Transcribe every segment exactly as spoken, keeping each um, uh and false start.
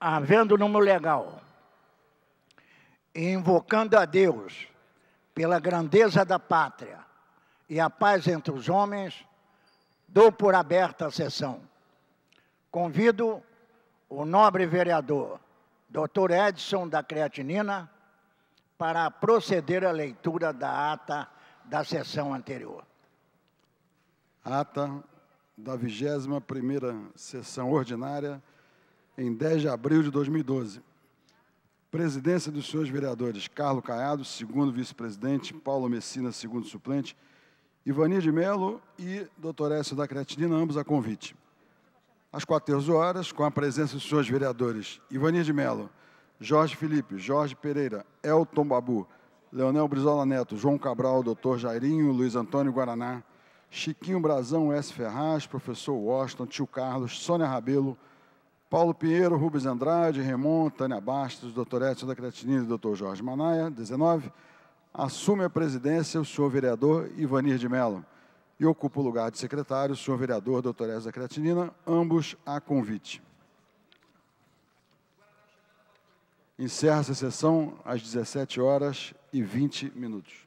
havendo número legal, e invocando a Deus pela grandeza da pátria e a paz entre os homens, dou por aberta a sessão. Convido o nobre vereador, doutor Edson da Creatinina, para proceder à leitura da ata da sessão anterior. Ata da vigésima primeira sessão ordinária, em dez de abril de dois mil e doze. Presidência dos senhores vereadores Carlos Caiado, segundo vice-presidente, Paulo Messina, segundo suplente, Ivanir de Melo e doutor Edson da Creatinina, ambos a convite. Às quatorze horas, com a presença dos senhores vereadores Ivanir de Melo, Jorge Felipe, Jorge Pereira, Elton Babu, Leonel Brizola Neto, João Cabral, doutor Jairinho, Luiz Antônio Guaraná, Chiquinho Brazão, S. Ferraz, professor Washington, tio Carlos, Sônia Rabelo, Paulo Pinheiro, Rubens Andrade, Remon, Tânia Bastos, doutor Edson da Creatinina e doutor Jorge Manaia, dezenove, assume a presidência o senhor vereador Ivanir de Melo e ocupa o lugar de secretário o senhor vereador doutor Edson da Creatinina, ambos a convite. Encerra-se a sessão às dezessete horas e vinte minutos.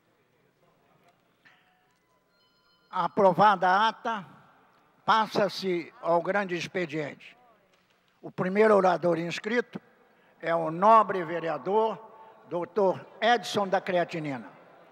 Aprovada a ata, passa-se ao grande expediente. O primeiro orador inscrito é o nobre vereador doutor Edson da Creatinina,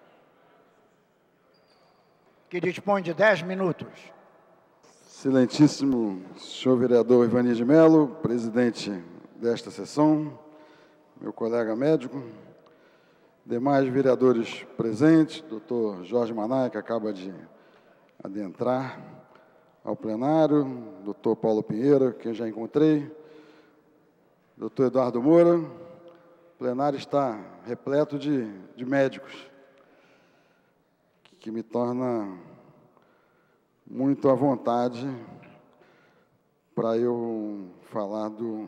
que dispõe de dez minutos. Excelentíssimo senhor vereador Ivanir de Melo, presidente desta sessão, meu colega médico, demais vereadores presentes, doutor Jorge Manaia, que acaba de adentrar ao plenário, doutor Paulo Pinheiro, que eu já encontrei, doutor Eduardo Moura. O plenário está repleto de, de médicos, que me torna muito à vontade para eu falar do,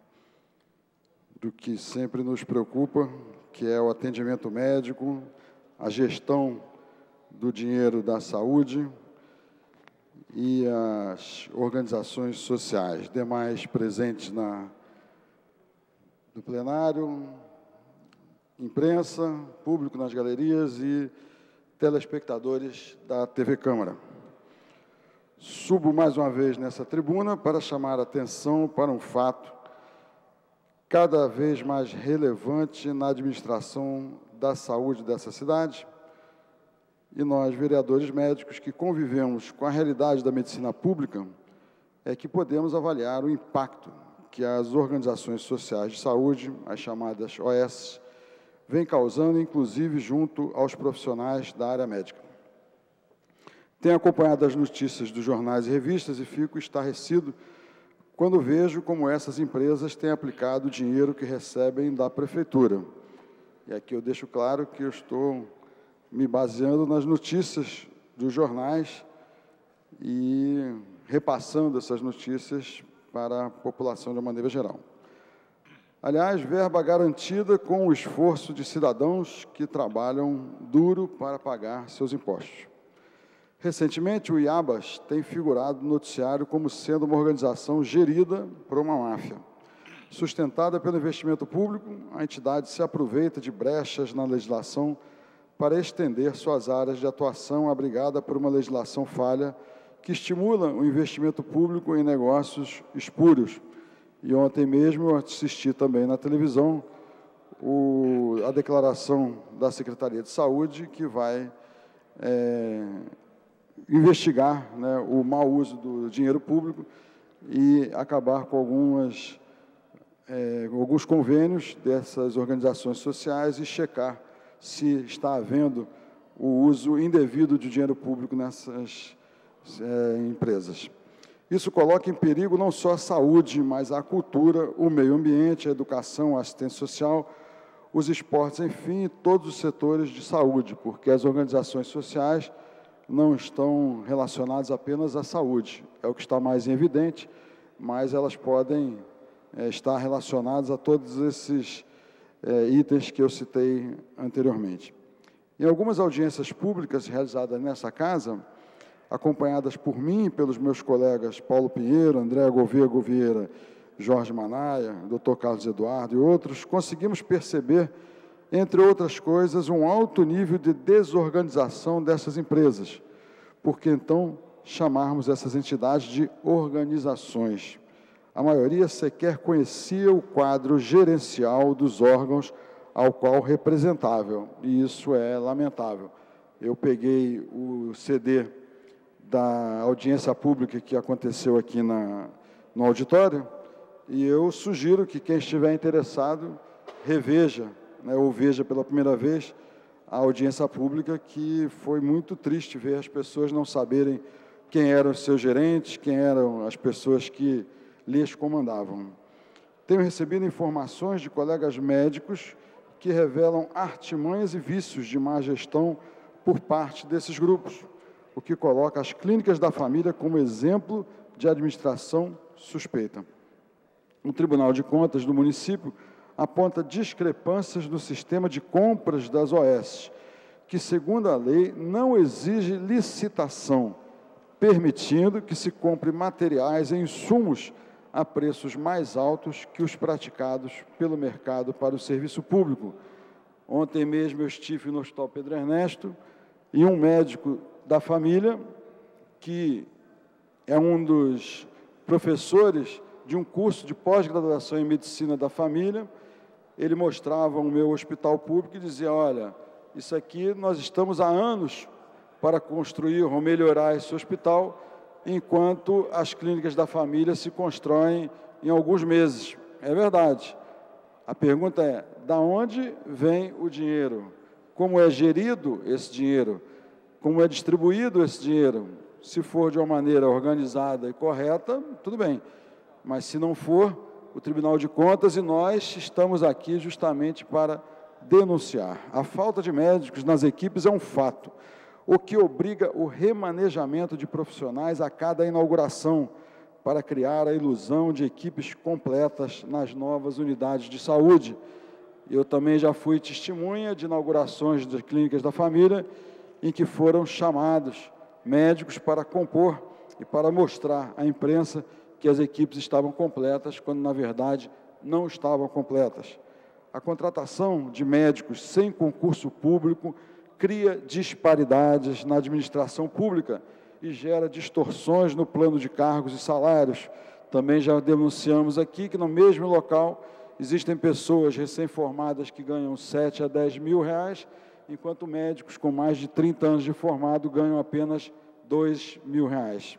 do que sempre nos preocupa, que é o atendimento médico, a gestão do dinheiro da saúde e as organizações sociais, demais presentes na, no plenário, imprensa, público nas galerias e telespectadores da T V Câmara. Subo mais uma vez nessa tribuna para chamar a atenção para um fato cada vez mais relevante na administração da saúde dessa cidade. E nós, vereadores médicos que convivemos com a realidade da medicina pública, é que podemos avaliar o impacto que as organizações sociais de saúde, as chamadas O S, vêm causando, inclusive junto aos profissionais da área médica. Tenho acompanhado as notícias dos jornais e revistas e fico estarrecido quando vejo como essas empresas têm aplicado o dinheiro que recebem da prefeitura. E aqui eu deixo claro que eu estou me baseando nas notícias dos jornais e repassando essas notícias para a população de uma maneira geral. Aliás, verba garantida com o esforço de cidadãos que trabalham duro para pagar seus impostos. Recentemente, o IABAS tem figurado no noticiário como sendo uma organização gerida por uma máfia. Sustentada pelo investimento público, a entidade se aproveita de brechas na legislação para estender suas áreas de atuação, abrigada por uma legislação falha que estimula o investimento público em negócios espúrios. E ontem mesmo eu assisti também na televisão o, a declaração da Secretaria de Saúde que vai é, investigar, né, o mau uso do dinheiro público e acabar com algumas, é, alguns convênios dessas organizações sociais e checar se está havendo o uso indevido de dinheiro público nessas é, empresas. Isso coloca em perigo não só a saúde, mas a cultura, o meio ambiente, a educação, a assistência social, os esportes, enfim, todos os setores de saúde, porque as organizações sociais não estão relacionadas apenas à saúde, é o que está mais em evidente, mas elas podem é, estar relacionadas a todos esses É, itens que eu citei anteriormente. Em algumas audiências públicas realizadas nessa casa, acompanhadas por mim e pelos meus colegas Paulo Pinheiro, André Gouveia Gouveia, Jorge Manaia, doutor Carlos Eduardo e outros, conseguimos perceber, entre outras coisas, um alto nível de desorganização dessas empresas, porque então chamarmos essas entidades de organizações. A maioria sequer conhecia o quadro gerencial dos órgãos ao qual representavam, e isso é lamentável. Eu peguei o C D da audiência pública que aconteceu aqui na, no auditório, e eu sugiro que quem estiver interessado reveja, né, ou veja pela primeira vez a audiência pública, que foi muito triste ver as pessoas não saberem quem eram os seus gerentes, quem eram as pessoas que lhes comandavam. Tenho recebido informações de colegas médicos que revelam artimanhas e vícios de má gestão por parte desses grupos, o que coloca as clínicas da família como exemplo de administração suspeita. O Tribunal de Contas do município aponta discrepâncias no sistema de compras das O S, que, segundo a lei, não exige licitação, permitindo que se compre materiais e insumos a preços mais altos que os praticados pelo mercado para o serviço público. Ontem mesmo eu estive no Hospital Pedro Ernesto e um médico da família, que é um dos professores de um curso de pós-graduação em Medicina da Família, ele mostrava o meu hospital público e dizia, olha, isso aqui nós estamos há anos para construir ou melhorar esse hospital, enquanto as clínicas da família se constroem em alguns meses. É verdade. A pergunta é, da onde vem o dinheiro? Como é gerido esse dinheiro? Como é distribuído esse dinheiro? Se for de uma maneira organizada e correta, tudo bem. Mas se não for, o Tribunal de Contas e nós estamos aqui justamente para denunciar. A falta de médicos nas equipes é um fato, o que obriga o remanejamento de profissionais a cada inauguração, para criar a ilusão de equipes completas nas novas unidades de saúde. Eu também já fui testemunha de inaugurações de clínicas da família, em que foram chamados médicos para compor e para mostrar à imprensa que as equipes estavam completas, quando, na verdade, não estavam completas. A contratação de médicos sem concurso público cria disparidades na administração pública e gera distorções no plano de cargos e salários. Também já denunciamos aqui que, no mesmo local, existem pessoas recém-formadas que ganham sete a dez mil reais, enquanto médicos com mais de trinta anos de formado ganham apenas dois mil reais.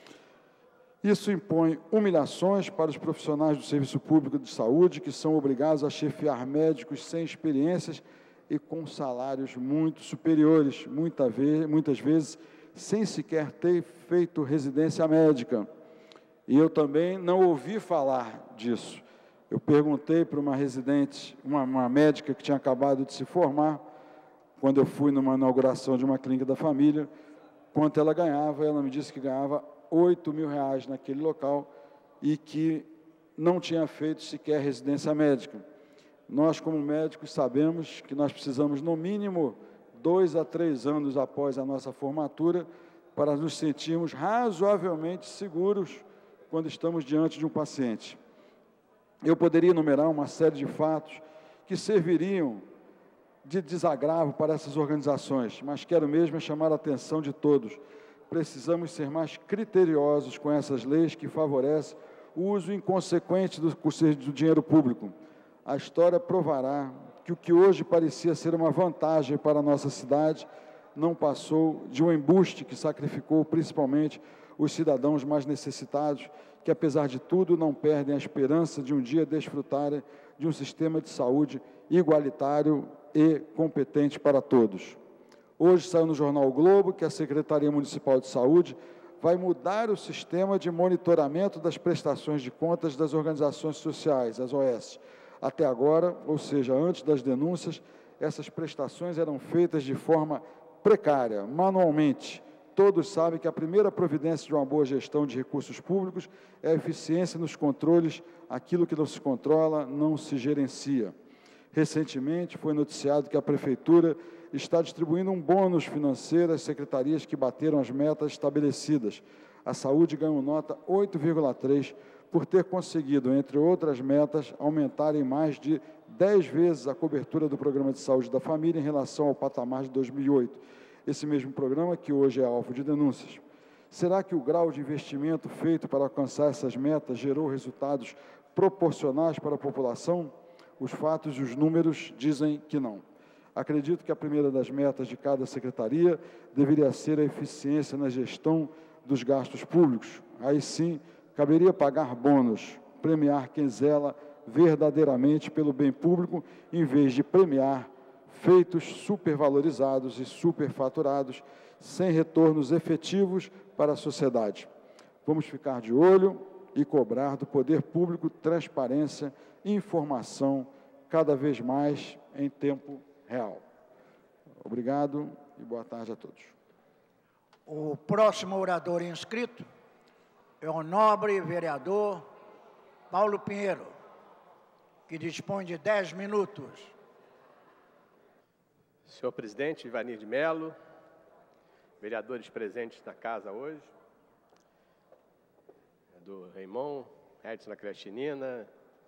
Isso impõe humilhações para os profissionais do Serviço Público de Saúde, que são obrigados a chefiar médicos sem experiências e com salários muito superiores, muita vez, muitas vezes sem sequer ter feito residência médica. E eu também não ouvi falar disso. Eu perguntei para uma residente, uma, uma médica que tinha acabado de se formar, quando eu fui numa inauguração de uma clínica da família, quanto ela ganhava. Ela me disse que ganhava oito mil reais naquele local e que não tinha feito sequer residência médica. Nós, como médicos, sabemos que nós precisamos, no mínimo, dois a três anos após a nossa formatura, para nos sentirmos razoavelmente seguros quando estamos diante de um paciente. Eu poderia enumerar uma série de fatos que serviriam de desagravo para essas organizações, mas quero mesmo chamar a atenção de todos. Precisamos ser mais criteriosos com essas leis que favorecem o uso inconsequente do, do dinheiro público. A história provará que o que hoje parecia ser uma vantagem para a nossa cidade não passou de um embuste que sacrificou principalmente os cidadãos mais necessitados, que, apesar de tudo, não perdem a esperança de um dia desfrutarem de um sistema de saúde igualitário e competente para todos. Hoje saiu no jornal O Globo que a Secretaria Municipal de Saúde vai mudar o sistema de monitoramento das prestações de contas das organizações sociais, as O S. Até agora, ou seja, antes das denúncias, essas prestações eram feitas de forma precária, manualmente. Todos sabem que a primeira providência de uma boa gestão de recursos públicos é a eficiência nos controles. Aquilo que não se controla, não se gerencia. Recentemente, foi noticiado que a Prefeitura está distribuindo um bônus financeiro às secretarias que bateram as metas estabelecidas. a saúde ganhou nota oito vírgula três por ter conseguido, entre outras metas, aumentar em mais de dez vezes a cobertura do Programa de Saúde da Família em relação ao patamar de dois mil e oito. Esse mesmo programa que hoje é alvo de denúncias. Será que o grau de investimento feito para alcançar essas metas gerou resultados proporcionais para a população? Os fatos e os números dizem que não. Acredito que a primeira das metas de cada secretaria deveria ser a eficiência na gestão dos gastos públicos. Aí sim, caberia pagar bônus, premiar quem zela verdadeiramente pelo bem público, em vez de premiar feitos supervalorizados e superfaturados, sem retornos efetivos para a sociedade. Vamos ficar de olho e cobrar do poder público transparência e informação cada vez mais em tempo real. Obrigado e boa tarde a todos. O próximo orador inscrito é o nobre vereador Paulo Pinheiro, que dispõe de dez minutos. Senhor presidente Ivanir de Mello, vereadores presentes na casa hoje, do Raimon, Edson Crestinina,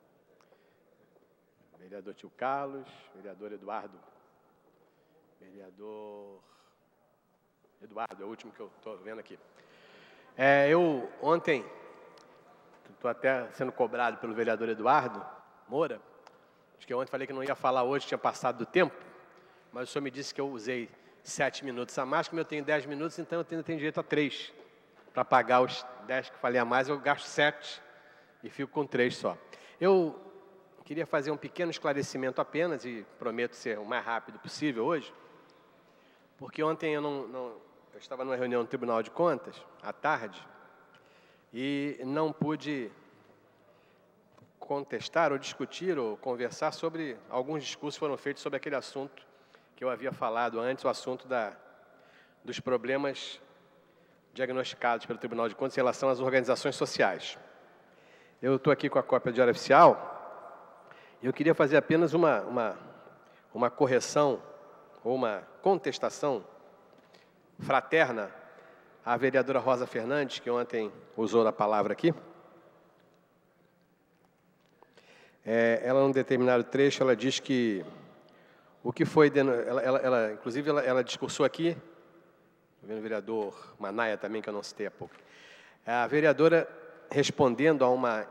vereador Tio Carlos, vereador Eduardo, vereador Eduardo, é o último que eu estou vendo aqui. É, eu, ontem, estou até sendo cobrado pelo vereador Eduardo Moura, acho que ontem falei que não ia falar hoje, tinha passado do tempo, mas o senhor me disse que eu usei sete minutos a mais, como eu tenho dez minutos, então eu tenho, tenho direito a três. Para pagar os dez que falei a mais, eu gasto sete e fico com três só. Eu queria fazer um pequeno esclarecimento apenas, e prometo ser o mais rápido possível hoje, porque ontem eu, não, não, eu estava numa reunião no Tribunal de Contas, à tarde, e não pude contestar ou discutir ou conversar sobre alguns discursos que foram feitos sobre aquele assunto que eu havia falado antes, o assunto da, dos problemas diagnosticados pelo Tribunal de Contas em relação às organizações sociais. Eu estou aqui com a cópia de Diário Oficial e eu queria fazer apenas uma, uma, uma correção ou uma contestação fraterna à vereadora Rosa Fernandes, que ontem usou a palavra aqui. É, ela, num determinado trecho, ela diz que o que foi... Ela, ela, ela, inclusive, ela, ela discursou aqui, estou vendo o vereador Manaia também, que eu não citei há pouco. A vereadora, respondendo a uma...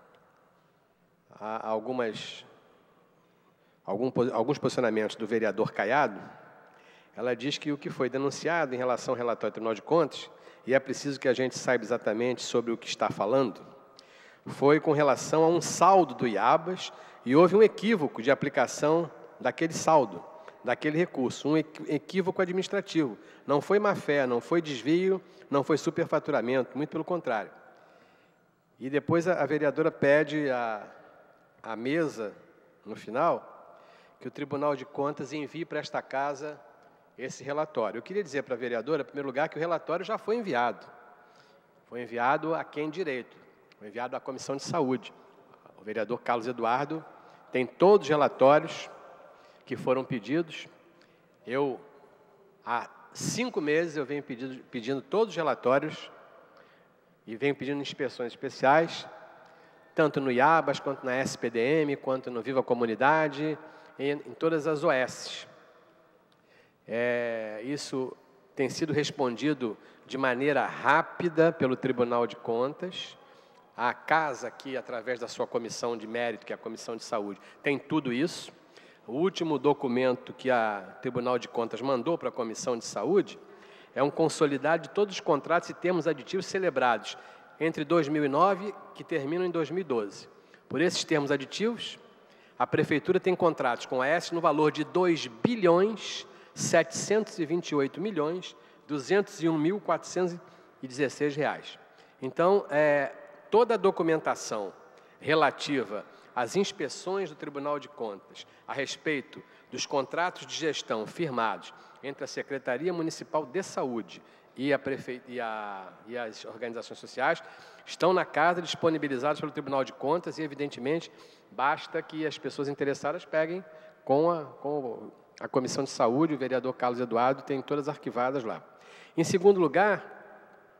a algumas... Algum, alguns posicionamentos do vereador Caiado, ela diz que o que foi denunciado em relação ao relatório do Tribunal de Contas, e é preciso que a gente saiba exatamente sobre o que está falando, foi com relação a um saldo do IABAS, e houve um equívoco de aplicação daquele saldo, daquele recurso, um equívoco administrativo. Não foi má-fé, não foi desvio, não foi superfaturamento, muito pelo contrário. E depois a, a vereadora pede à, à mesa, no final, que o Tribunal de Contas envie para esta casa esse relatório. Eu queria dizer para a vereadora, em primeiro lugar, que o relatório já foi enviado. Foi enviado a quem direito? Foi enviado à Comissão de Saúde. O vereador Carlos Eduardo tem todos os relatórios que foram pedidos. Eu, há cinco meses, eu venho pedindo, pedindo todos os relatórios e venho pedindo inspeções especiais, tanto no IABAS, quanto na S P D M, quanto no Viva Comunidade, em, em todas as O S. É, isso tem sido respondido de maneira rápida pelo Tribunal de Contas. A casa aqui, através da sua comissão de mérito, que é a Comissão de Saúde, tem tudo isso. O último documento que a Tribunal de Contas mandou para a Comissão de Saúde é um consolidado de todos os contratos e termos aditivos celebrados entre dois mil e nove, que terminam em dois mil e doze. Por esses termos aditivos, a Prefeitura tem contratos com a S no valor de dois bilhões setecentos e vinte e oito milhões duzentos e um mil quatrocentos e dezesseis reais. Então, é, toda a documentação relativa às inspeções do Tribunal de Contas a respeito dos contratos de gestão firmados entre a Secretaria Municipal de Saúde e, a Prefe... e, a... e as organizações sociais estão na casa, disponibilizados pelo Tribunal de Contas e, evidentemente, basta que as pessoas interessadas peguem com a, com a Comissão de Saúde, o vereador Carlos Eduardo tem todas arquivadas lá. Em segundo lugar,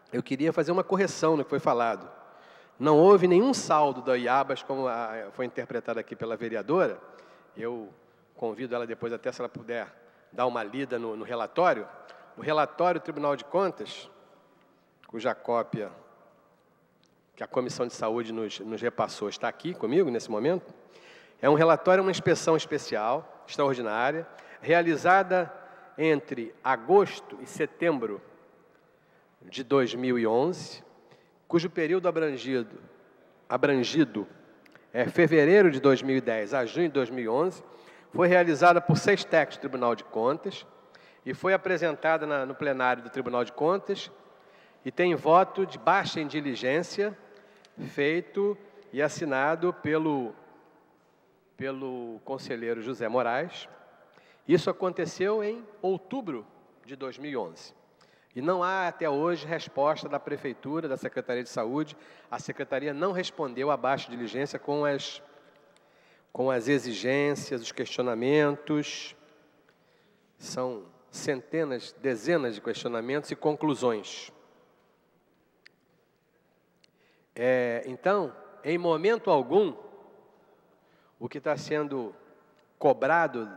eu queria fazer uma correção no que foi falado. Não houve nenhum saldo da IABAS, como a, foi interpretado aqui pela vereadora. Eu convido ela depois, até se ela puder dar uma lida no, no relatório. O relatório do Tribunal de Contas, cuja cópia que a Comissão de Saúde nos, nos repassou, está aqui comigo nesse momento, é um relatório, uma inspeção especial, extraordinária, realizada entre agosto e setembro de dois mil e onze, cujo período abrangido, abrangido é fevereiro de dois mil e dez a junho de dois mil e onze, foi realizada por seis técnicos do Tribunal de Contas e foi apresentada na, no plenário do Tribunal de Contas e tem voto de baixa indiligência feito e assinado pelo, pelo conselheiro José Moraes. Isso aconteceu em outubro de dois mil e onze. E não há até hoje resposta da Prefeitura, da Secretaria de Saúde. A Secretaria não respondeu à baixa diligência com as, com as exigências, os questionamentos. São centenas, dezenas de questionamentos e conclusões. É, então, em momento algum, o que está sendo cobrado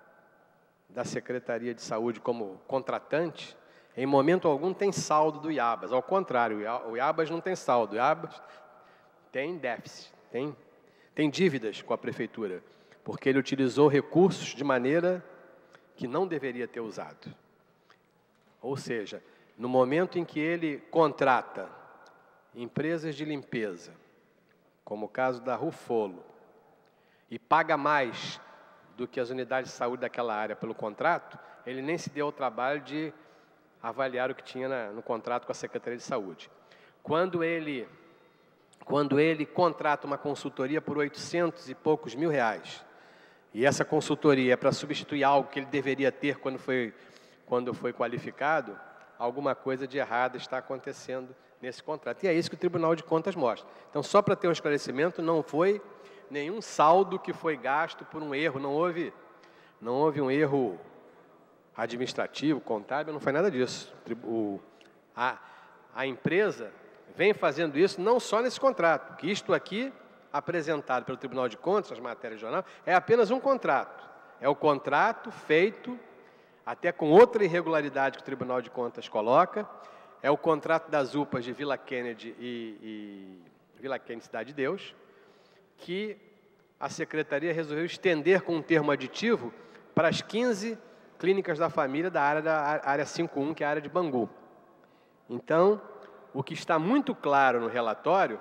da Secretaria de Saúde como contratante, em momento algum tem saldo do IABAS. Ao contrário, o IABAS não tem saldo, o IABAS tem déficit, tem, tem dívidas com a Prefeitura, porque ele utilizou recursos de maneira que não deveria ter usado. Ou seja, no momento em que ele contrata empresas de limpeza, como o caso da Rufolo, e paga mais do que as unidades de saúde daquela área pelo contrato, ele nem se deu ao trabalho de avaliar o que tinha na, no contrato com a Secretaria de Saúde. Quando ele, quando ele contrata uma consultoria por oitocentos e poucos mil reais, e essa consultoria é para substituir algo que ele deveria ter quando foi, quando foi qualificado, alguma coisa de errado está acontecendo nesse contrato. E é isso que o Tribunal de Contas mostra. Então, só para ter um esclarecimento, não foi nenhum saldo que foi gasto por um erro, não houve, não houve um erro administrativo, contábil, não foi nada disso. O, a, a empresa vem fazendo isso não só nesse contrato, que isto aqui, apresentado pelo Tribunal de Contas, as matérias de jornal, é apenas um contrato. É o contrato feito, até com outra irregularidade que o Tribunal de Contas coloca, é o contrato das U P As de Vila Kennedy e, e Vila Kennedy Cidade de Deus, que a Secretaria resolveu estender com um termo aditivo para as quinze clínicas da família da área, da área cinco um, que é a área de Bangu. Então, o que está muito claro no relatório,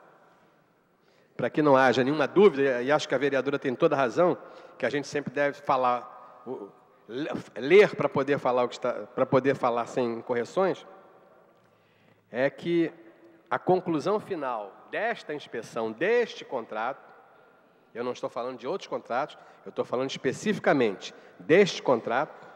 para que não haja nenhuma dúvida, e acho que a vereadora tem toda a razão, que a gente sempre deve falar, ler para poder falar o que está, para poder falar sem correções, é que a conclusão final desta inspeção, deste contrato, eu não estou falando de outros contratos, eu estou falando especificamente deste contrato,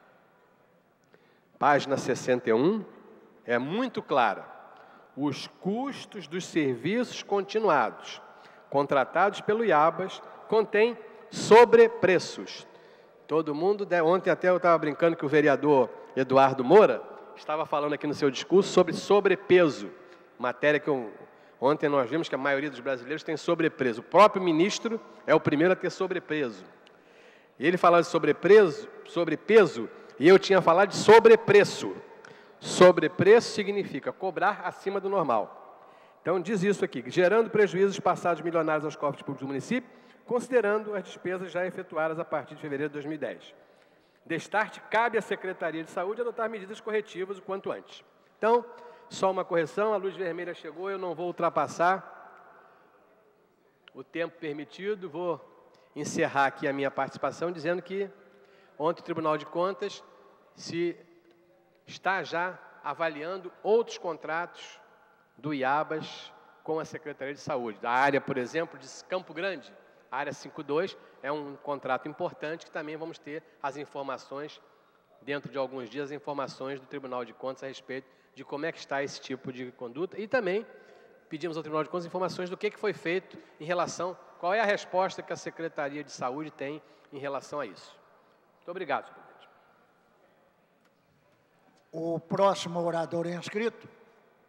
página sessenta e um, é muito clara. Os custos dos serviços continuados, contratados pelo IABAS, contém sobrepreços. Todo mundo, ontem até eu estava brincando que o vereador Eduardo Moura estava falando aqui no seu discurso sobre sobrepeso, matéria que eu, ontem nós vimos que a maioria dos brasileiros tem sobrepeso. O próprio ministro é o primeiro a ter sobrepeso. E ele falava de sobrepeso, sobrepeso, e eu tinha falado de sobrepreço. Sobrepreço significa cobrar acima do normal. Então, diz isso aqui, gerando prejuízos passados milionários aos cofres públicos do município, considerando as despesas já efetuadas a partir de fevereiro de dois mil e dez. Destarte, cabe à Secretaria de Saúde adotar medidas corretivas o quanto antes. Então, só uma correção, a luz vermelha chegou, eu não vou ultrapassar o tempo permitido, vou encerrar aqui a minha participação dizendo que ontem o Tribunal de Contas se está já avaliando outros contratos do IABAS com a Secretaria de Saúde. Da área, por exemplo, de Campo Grande, a área cinquenta e dois, é um contrato importante que também vamos ter as informações, dentro de alguns dias, as informações do Tribunal de Contas a respeito de como é que está esse tipo de conduta. E também pedimos ao Tribunal de Contas informações do que foi feito em relação, qual é a resposta que a Secretaria de Saúde tem em relação a isso. Muito obrigado, senhor presidente. O próximo orador inscrito,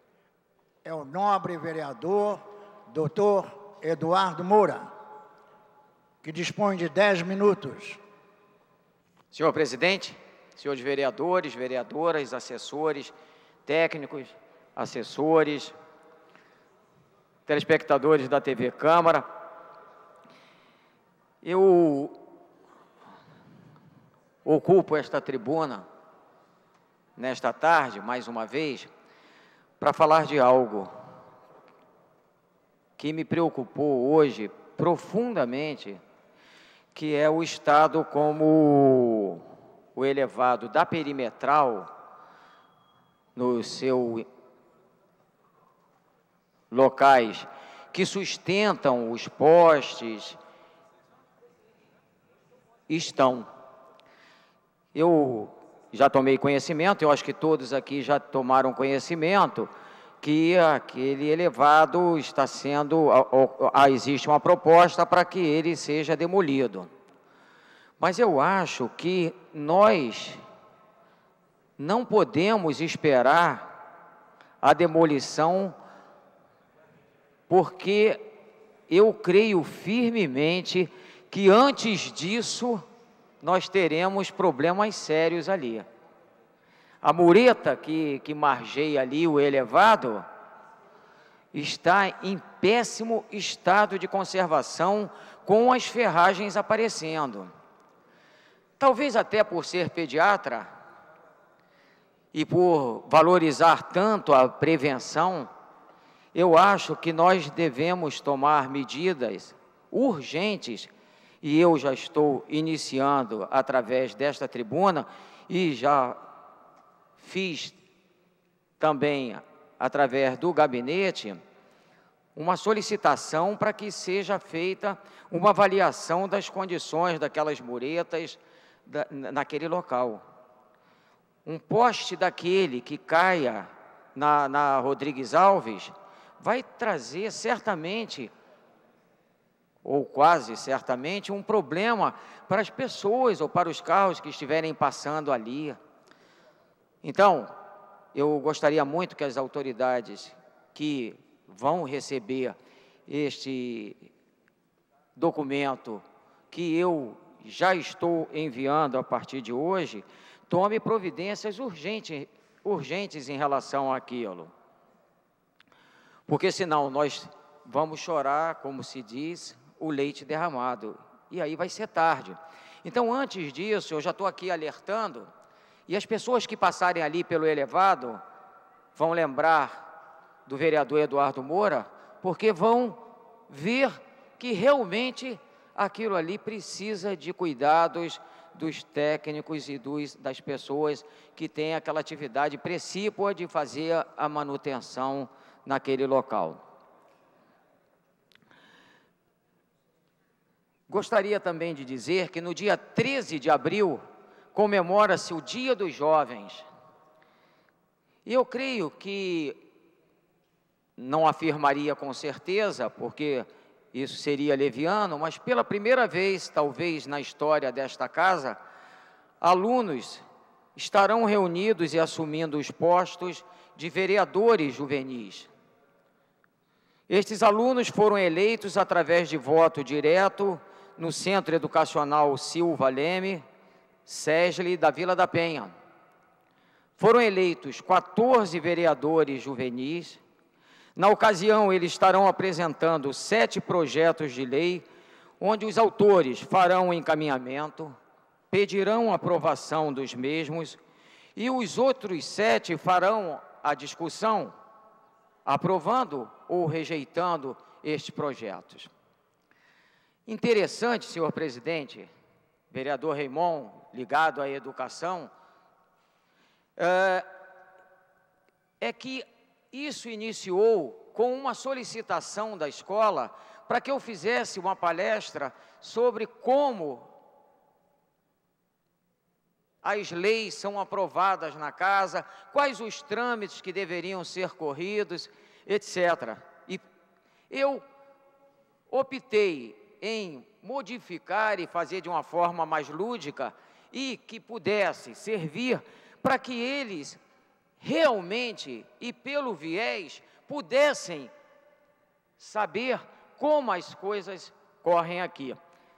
é o nobre vereador doutor Eduardo Moura, que dispõe de dez minutos. Senhor presidente, senhores vereadores, vereadoras, assessores, técnicos, assessores, telespectadores da T V Câmara, eu ocupo esta tribuna nesta tarde, mais uma vez, para falar de algo que me preocupou hoje profundamente, que é o estado como o elevado da perimetral, no seu locais que sustentam os postes, estão. Eu já tomei conhecimento, eu acho que todos aqui já tomaram conhecimento, que aquele elevado está sendo, existe uma proposta para que ele seja demolido. Mas eu acho que nós não podemos esperar a demolição, porque eu creio firmemente que antes disso nós teremos problemas sérios ali. A mureta que, que margeia ali o elevado está em péssimo estado de conservação, com as ferragens aparecendo. Talvez até por ser pediatra e por valorizar tanto a prevenção, eu acho que nós devemos tomar medidas urgentes, e eu já estou iniciando através desta tribuna, e já fiz também, através do gabinete, uma solicitação para que seja feita uma avaliação das condições daquelas muretas da, naquele local. Um poste daquele que caia na, na Rodrigues Alves vai trazer certamente, ou quase certamente, um problema para as pessoas ou para os carros que estiverem passando ali. Então, eu gostaria muito que as autoridades que vão receber este documento, que eu já estou enviando a partir de hoje, tome providências urgentes, urgentes em relação àquilo. Porque senão nós vamos chorar, como se diz, o leite derramado, e aí vai ser tarde. Então, antes disso, eu já estou aqui alertando, e as pessoas que passarem ali pelo elevado vão lembrar do vereador Eduardo Moura, porque vão ver que realmente aquilo ali precisa de cuidados dos técnicos e dos, das pessoas que têm aquela atividade precípua de fazer a manutenção naquele local. Gostaria também de dizer que no dia treze de abril comemora-se o Dia dos Jovens. E eu creio que, não afirmaria com certeza, porque isso seria leviano, mas pela primeira vez, talvez, na história desta casa, alunos estarão reunidos e assumindo os postos de vereadores juvenis. Estes alunos foram eleitos através de voto direto no Centro Educacional Silva Leme, SESLE, da Vila da Penha. Foram eleitos quatorze vereadores juvenis. Na ocasião, eles estarão apresentando sete projetos de lei, onde os autores farão o encaminhamento, pedirão a aprovação dos mesmos, e os outros sete farão a discussão, aprovando ou rejeitando estes projetos. Interessante, senhor presidente, vereador Raimon, ligado à educação, é, é que isso iniciou com uma solicitação da escola para que eu fizesse uma palestra sobre como as leis são aprovadas na casa, quais os trâmites que deveriam ser corridos, etcétera. E eu optei em modificar e fazer de uma forma mais lúdica e que pudesse servir para que eles realmente, e pelo viés, pudessem saber como as coisas correm aqui.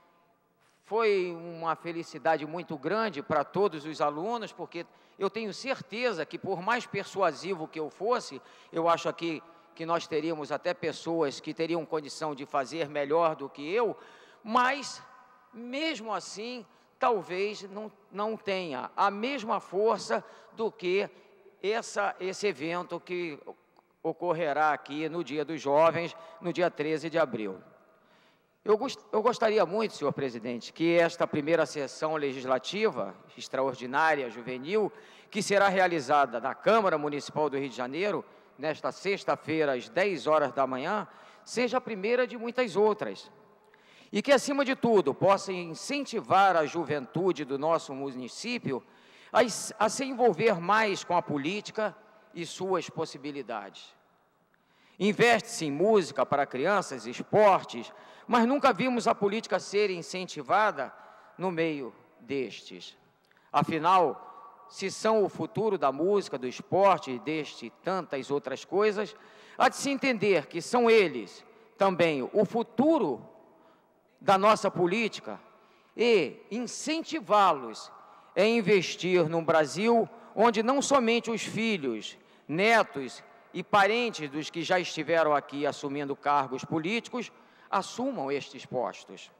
Foi uma felicidade muito grande para todos os alunos, porque eu tenho certeza que, por mais persuasivo que eu fosse, eu acho aqui que nós teríamos até pessoas que teriam condição de fazer melhor do que eu, mas, mesmo assim, talvez não, não tenha a mesma força do que essa, esse evento que ocorrerá aqui no Dia dos Jovens, no dia treze de abril. Eu, gost, eu gostaria muito, senhor presidente, que esta primeira sessão legislativa, extraordinária, juvenil, que será realizada na Câmara Municipal do Rio de Janeiro, nesta sexta-feira, às dez horas da manhã, seja a primeira de muitas outras. E que, acima de tudo, possa incentivar a juventude do nosso município a, a se envolver mais com a política e suas possibilidades. Investe-se em música para crianças, esportes, mas nunca vimos a política ser incentivada no meio destes. Afinal, se são o futuro da música, do esporte e deste tantas outras coisas, há de se entender que são eles também o futuro da nossa política e incentivá-los a investir num Brasil onde não somente os filhos, netos e parentes dos que já estiveram aqui assumindo cargos políticos assumam estes postos.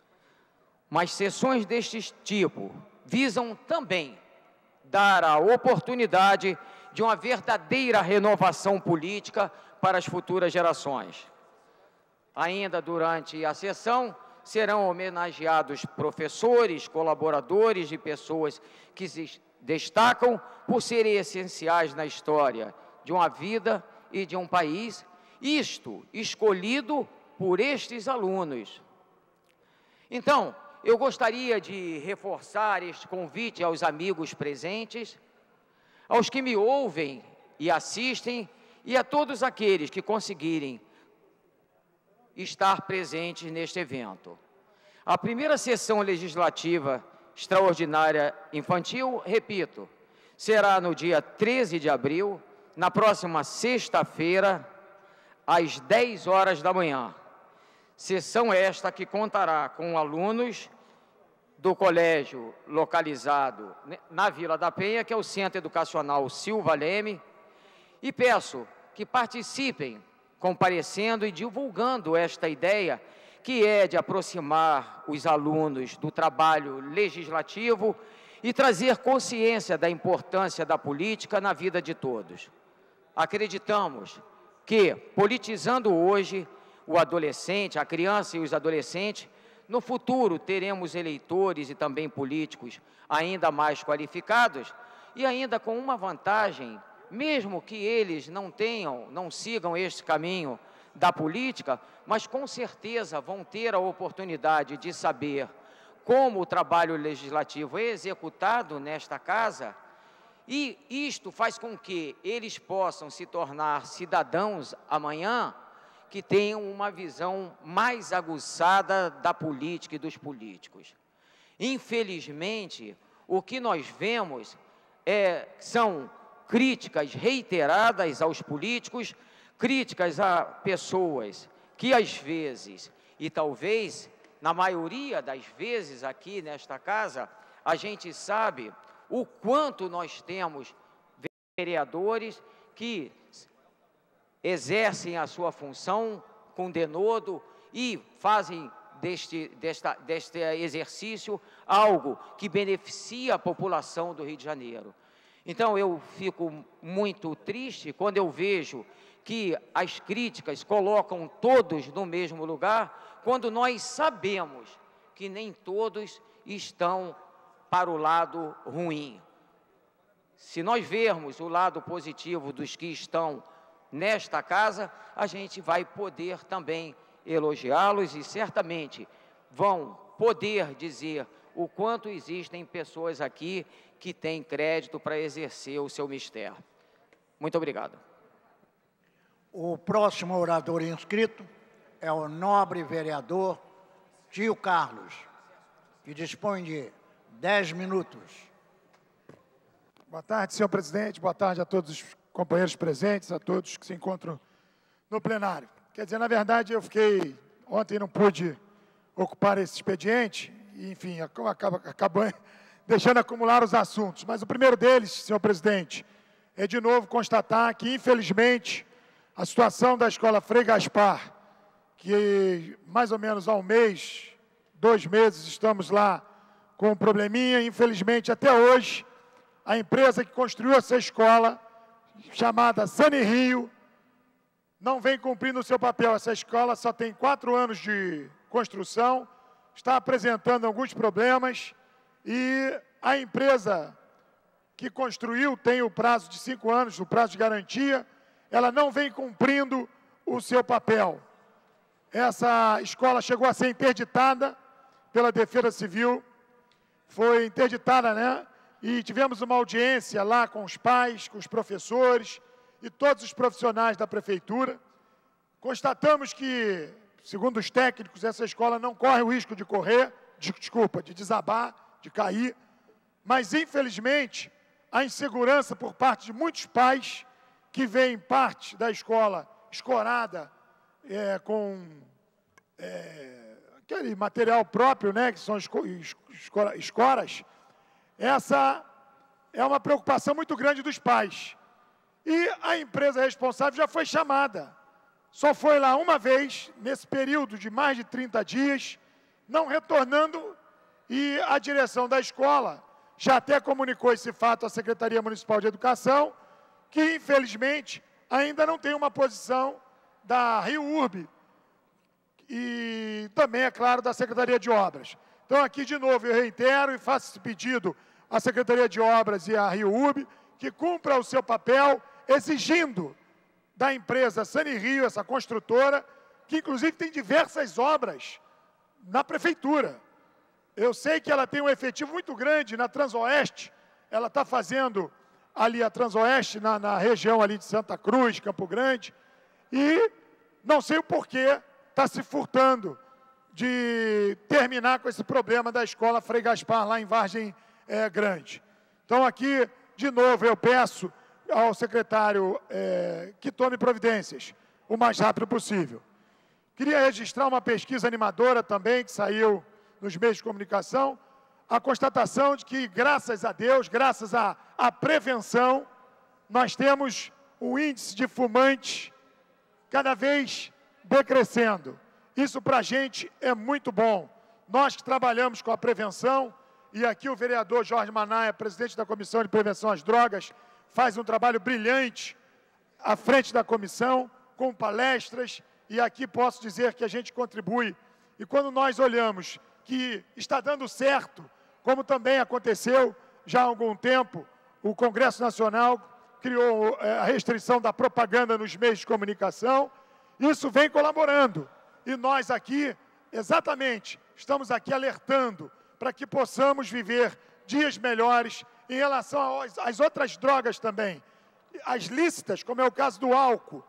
Mas sessões deste tipo visam também dar a oportunidade de uma verdadeira renovação política para as futuras gerações. Ainda durante a sessão, serão homenageados professores, colaboradores e pessoas que se destacam por serem essenciais na história de uma vida e de um país, isto escolhido por estes alunos. Então, eu gostaria de reforçar este convite aos amigos presentes, aos que me ouvem e assistem, e a todos aqueles que conseguirem estar presentes neste evento. A primeira sessão legislativa extraordinária infantil, repito, será no dia treze de abril, na próxima sexta-feira, às dez horas da manhã. Sessão esta que contará com alunos do colégio localizado na Vila da Penha, que é o Centro Educacional Silva Leme, e peço que participem, comparecendo e divulgando esta ideia, que é de aproximar os alunos do trabalho legislativo e trazer consciência da importância da política na vida de todos. Acreditamos que, politizando hoje o adolescente, a criança e os adolescentes, no futuro teremos eleitores e também políticos ainda mais qualificados e ainda com uma vantagem, mesmo que eles não tenham, não sigam este caminho da política, mas com certeza vão ter a oportunidade de saber como o trabalho legislativo é executado nesta casa, e isto faz com que eles possam se tornar cidadãos amanhã que tenham uma visão mais aguçada da política e dos políticos. Infelizmente, o que nós vemos é, são críticas reiteradas aos políticos, críticas a pessoas que às vezes, e talvez na maioria das vezes aqui nesta casa, a gente sabe o quanto nós temos vereadores que exercem a sua função com denodo e fazem deste, desta, deste exercício algo que beneficia a população do Rio de Janeiro. Então, eu fico muito triste quando eu vejo que as críticas colocam todos no mesmo lugar, quando nós sabemos que nem todos estão para o lado ruim. Se nós vermos o lado positivo dos que estão nesta casa, a gente vai poder também elogiá-los e certamente vão poder dizer o quanto existem pessoas aqui que têm crédito para exercer o seu mistério. Muito obrigado. O próximo orador inscrito é o nobre vereador Tio Carlos, que dispõe de dez minutos. Boa tarde, senhor presidente. Boa tarde a todos os companheiros presentes, a todos que se encontram no plenário. Quer dizer, na verdade, eu fiquei, ontem não pude ocupar esse expediente, e, enfim, acaba, acaba deixando acumular os assuntos. Mas o primeiro deles, senhor presidente, é de novo constatar que, infelizmente, a situação da escola Frei Gaspar, que mais ou menos há um mês, dois meses, estamos lá com um probleminha, infelizmente, até hoje, a empresa que construiu essa escola, chamada Sani Rio, não vem cumprindo o seu papel. Essa escola só tem quatro anos de construção, está apresentando alguns problemas e a empresa que construiu tem o prazo de cinco anos, o prazo de garantia, ela não vem cumprindo o seu papel. Essa escola chegou a ser interditada pela Defesa Civil, foi interditada, né? E tivemos uma audiência lá com os pais, com os professores e todos os profissionais da prefeitura. Constatamos que, segundo os técnicos, essa escola não corre o risco de correr, de, desculpa, de desabar, de cair, mas, infelizmente, a insegurança por parte de muitos pais que veem parte da escola escorada é, com é, aquele material próprio, né, que são esco, escora, escoras, essa é uma preocupação muito grande dos pais. E a empresa responsável já foi chamada. Só foi lá uma vez, nesse período de mais de trinta dias, não retornando, e a direção da escola já até comunicou esse fato à Secretaria Municipal de Educação, que, infelizmente, ainda não tem uma posição da Rio Urbe e também, é claro, da Secretaria de Obras. Então, aqui, de novo, eu reitero e faço esse pedido à Secretaria de Obras e à Rio Urbe, que cumpra o seu papel, exigindo da empresa Sani Rio, essa construtora, que, inclusive, tem diversas obras na prefeitura. Eu sei que ela tem um efetivo muito grande na Transoeste, ela está fazendo ali a Transoeste, na, na região ali de Santa Cruz, Campo Grande, e não sei o porquê está se furtando de terminar com esse problema da escola Frei Gaspar, lá em Vargem é, Grande. Então, aqui, de novo, eu peço ao secretário é, que tome providências o mais rápido possível. Queria registrar uma pesquisa animadora também, que saiu nos meios de comunicação, a constatação de que, graças a Deus, graças à, à prevenção, nós temos um índice de fumantes cada vez decrescendo. Isso para a gente é muito bom. Nós que trabalhamos com a prevenção, e aqui o vereador Jorge Manaia, presidente da Comissão de Prevenção às Drogas, faz um trabalho brilhante à frente da comissão, com palestras, e aqui posso dizer que a gente contribui. E quando nós olhamos que está dando certo, como também aconteceu já há algum tempo, o Congresso Nacional criou a restrição da propaganda nos meios de comunicação, isso vem colaborando. E nós aqui, exatamente, estamos aqui alertando para que possamos viver dias melhores em relação às, às outras drogas também, as lícitas, como é o caso do álcool.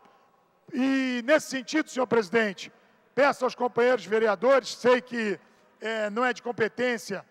E, nesse sentido, senhor presidente, peço aos companheiros vereadores, sei que é, não é de competência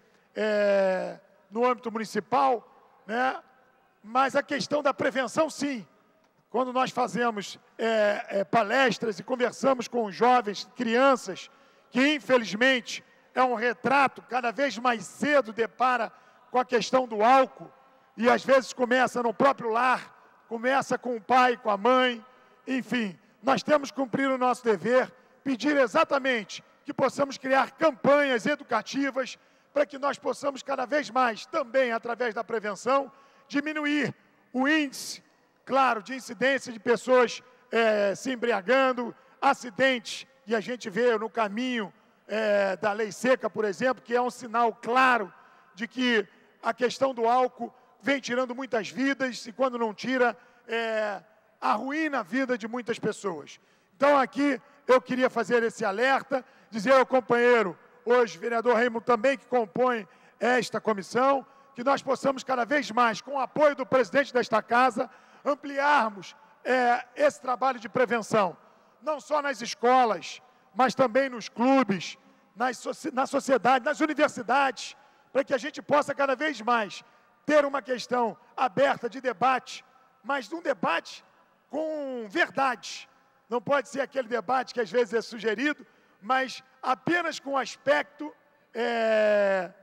é, no âmbito municipal, né, mas a questão da prevenção, sim. Quando nós fazemos é, é, palestras e conversamos com jovens, crianças, que, infelizmente, é um retrato, cada vez mais cedo depara com a questão do álcool, e às vezes começa no próprio lar, começa com o pai, com a mãe, enfim, nós temos que cumprir o nosso dever, pedir exatamente que possamos criar campanhas educativas para que nós possamos cada vez mais, também através da prevenção, diminuir o índice, claro, de incidência de pessoas é, se embriagando, acidentes, e a gente vê no caminho é, da lei seca, por exemplo, que é um sinal claro de que a questão do álcool vem tirando muitas vidas, e quando não tira, é, arruína a vida de muitas pessoas. Então, aqui, eu queria fazer esse alerta, dizer ao companheiro, hoje, vereador Raimundo, também que compõe esta comissão, que nós possamos cada vez mais, com o apoio do presidente desta casa, ampliarmos é, esse trabalho de prevenção, não só nas escolas, mas também nos clubes, nas, na sociedade, nas universidades, para que a gente possa cada vez mais ter uma questão aberta de debate, mas um debate com verdade, não pode ser aquele debate que às vezes é sugerido, mas apenas com aspecto é,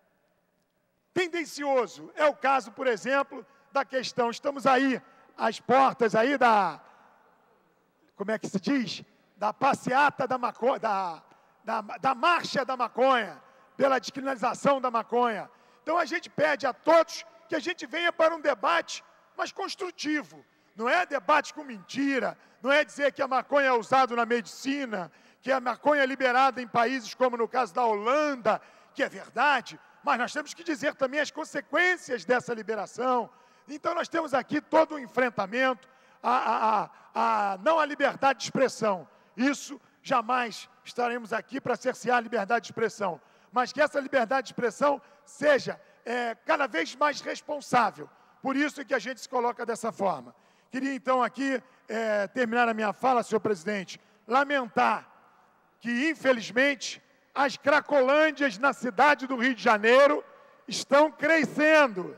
tendencioso. É o caso, por exemplo, da questão, estamos aí, às portas aí da, como é que se diz? Da passeata da maconha, da, da, da marcha da maconha, pela descriminalização da maconha. Então a gente pede a todos que a gente venha para um debate mais construtivo. Não é debate com mentira, não é dizer que a maconha é usada na medicina, que a maconha é liberada em países como no caso da Holanda, que é verdade, mas nós temos que dizer também as consequências dessa liberação. Então nós temos aqui todo um enfrentamento, a, a, a, a não a liberdade de expressão. Isso jamais estaremos aqui para cercear a liberdade de expressão, mas que essa liberdade de expressão seja é, cada vez mais responsável. Por isso que a gente se coloca dessa forma. Queria então aqui é, terminar a minha fala, senhor presidente, lamentar que, infelizmente, as cracolândias na cidade do Rio de Janeiro estão crescendo.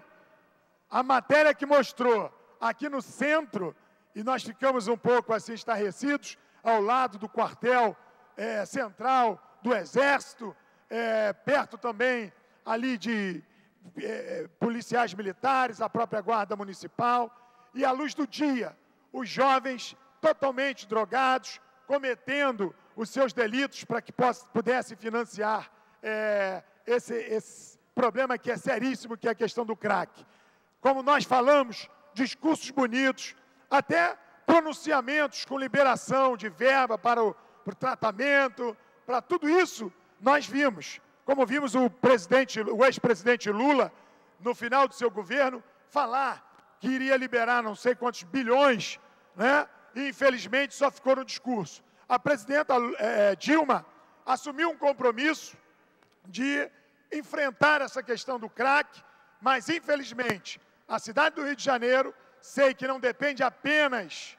A matéria que mostrou aqui no centro, e nós ficamos um pouco assim estarrecidos, ao lado do quartel é, central do Exército, é, perto também ali de é, policiais militares, a própria Guarda Municipal, e à luz do dia, os jovens totalmente drogados, cometendo os seus delitos para que possa, pudesse financiar é, esse, esse problema que é seríssimo, que é a questão do crack. Como nós falamos, discursos bonitos, até pronunciamentos com liberação de verba para o, para o tratamento, para tudo isso, nós vimos. Como vimos o presidente, o ex-presidente Lula, no final do seu governo, falar que iria liberar não sei quantos bilhões, né? E infelizmente só ficou no discurso. A presidenta é, Dilma assumiu um compromisso de enfrentar essa questão do crack, mas infelizmente a cidade do Rio de Janeiro, sei que não depende apenas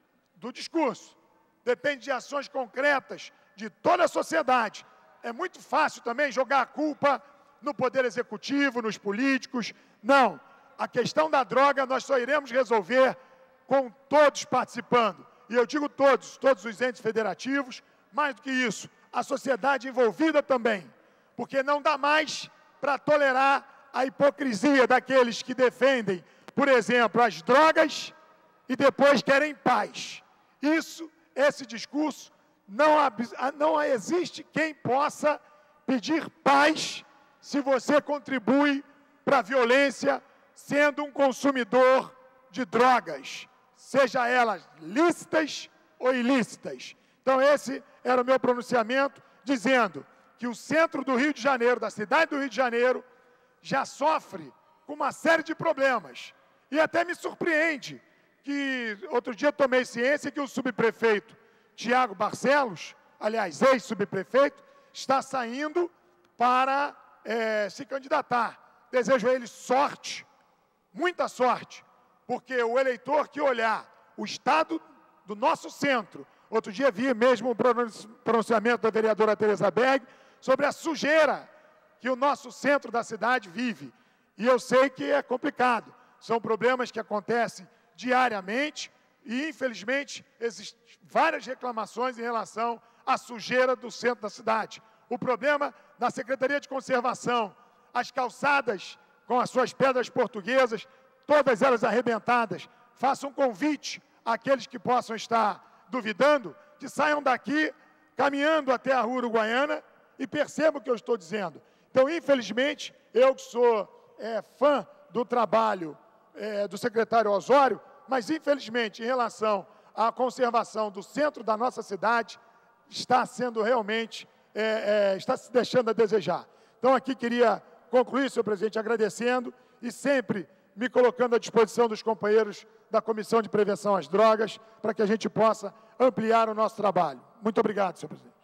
do discurso, depende de ações concretas de toda a sociedade. É muito fácil também jogar a culpa no Poder Executivo, nos políticos. Não, a questão da droga nós só iremos resolver com todos participando. E eu digo todos, todos os entes federativos, mais do que isso, a sociedade envolvida também. Porque não dá mais para tolerar a hipocrisia daqueles que defendem, por exemplo, as drogas e depois querem paz. Isso, esse discurso, não, não existe quem possa pedir paz se você contribui para a violência sendo um consumidor de drogas, seja elas lícitas ou ilícitas. Então esse era o meu pronunciamento, dizendo que o centro do Rio de Janeiro, da cidade do Rio de Janeiro, já sofre com uma série de problemas. E até me surpreende que, outro dia tomei ciência que o subprefeito Tiago Barcelos, aliás, ex-subprefeito, está saindo para é, se candidatar. Desejo a ele sorte, muita sorte, porque o eleitor que olhar o estado do nosso centro, outro dia vi mesmo o pronunciamento da vereadora Tereza Berg sobre a sujeira que o nosso centro da cidade vive. E eu sei que é complicado, são problemas que acontecem diariamente e, infelizmente, existem várias reclamações em relação à sujeira do centro da cidade. O problema da Secretaria de Conservação, as calçadas com as suas pedras portuguesas, todas elas arrebentadas. Faço um convite àqueles que possam estar duvidando, que saiam daqui caminhando até a Rua Uruguaiana e percebam o que eu estou dizendo. Então, infelizmente, eu que sou é, fã do trabalho é, do secretário Osório, mas, infelizmente, em relação à conservação do centro da nossa cidade, está sendo realmente, é, é, está se deixando a desejar. Então, aqui queria concluir, senhor presidente, agradecendo e sempre me colocando à disposição dos companheiros da Comissão de Prevenção às Drogas, para que a gente possa ampliar o nosso trabalho. Muito obrigado, senhor presidente.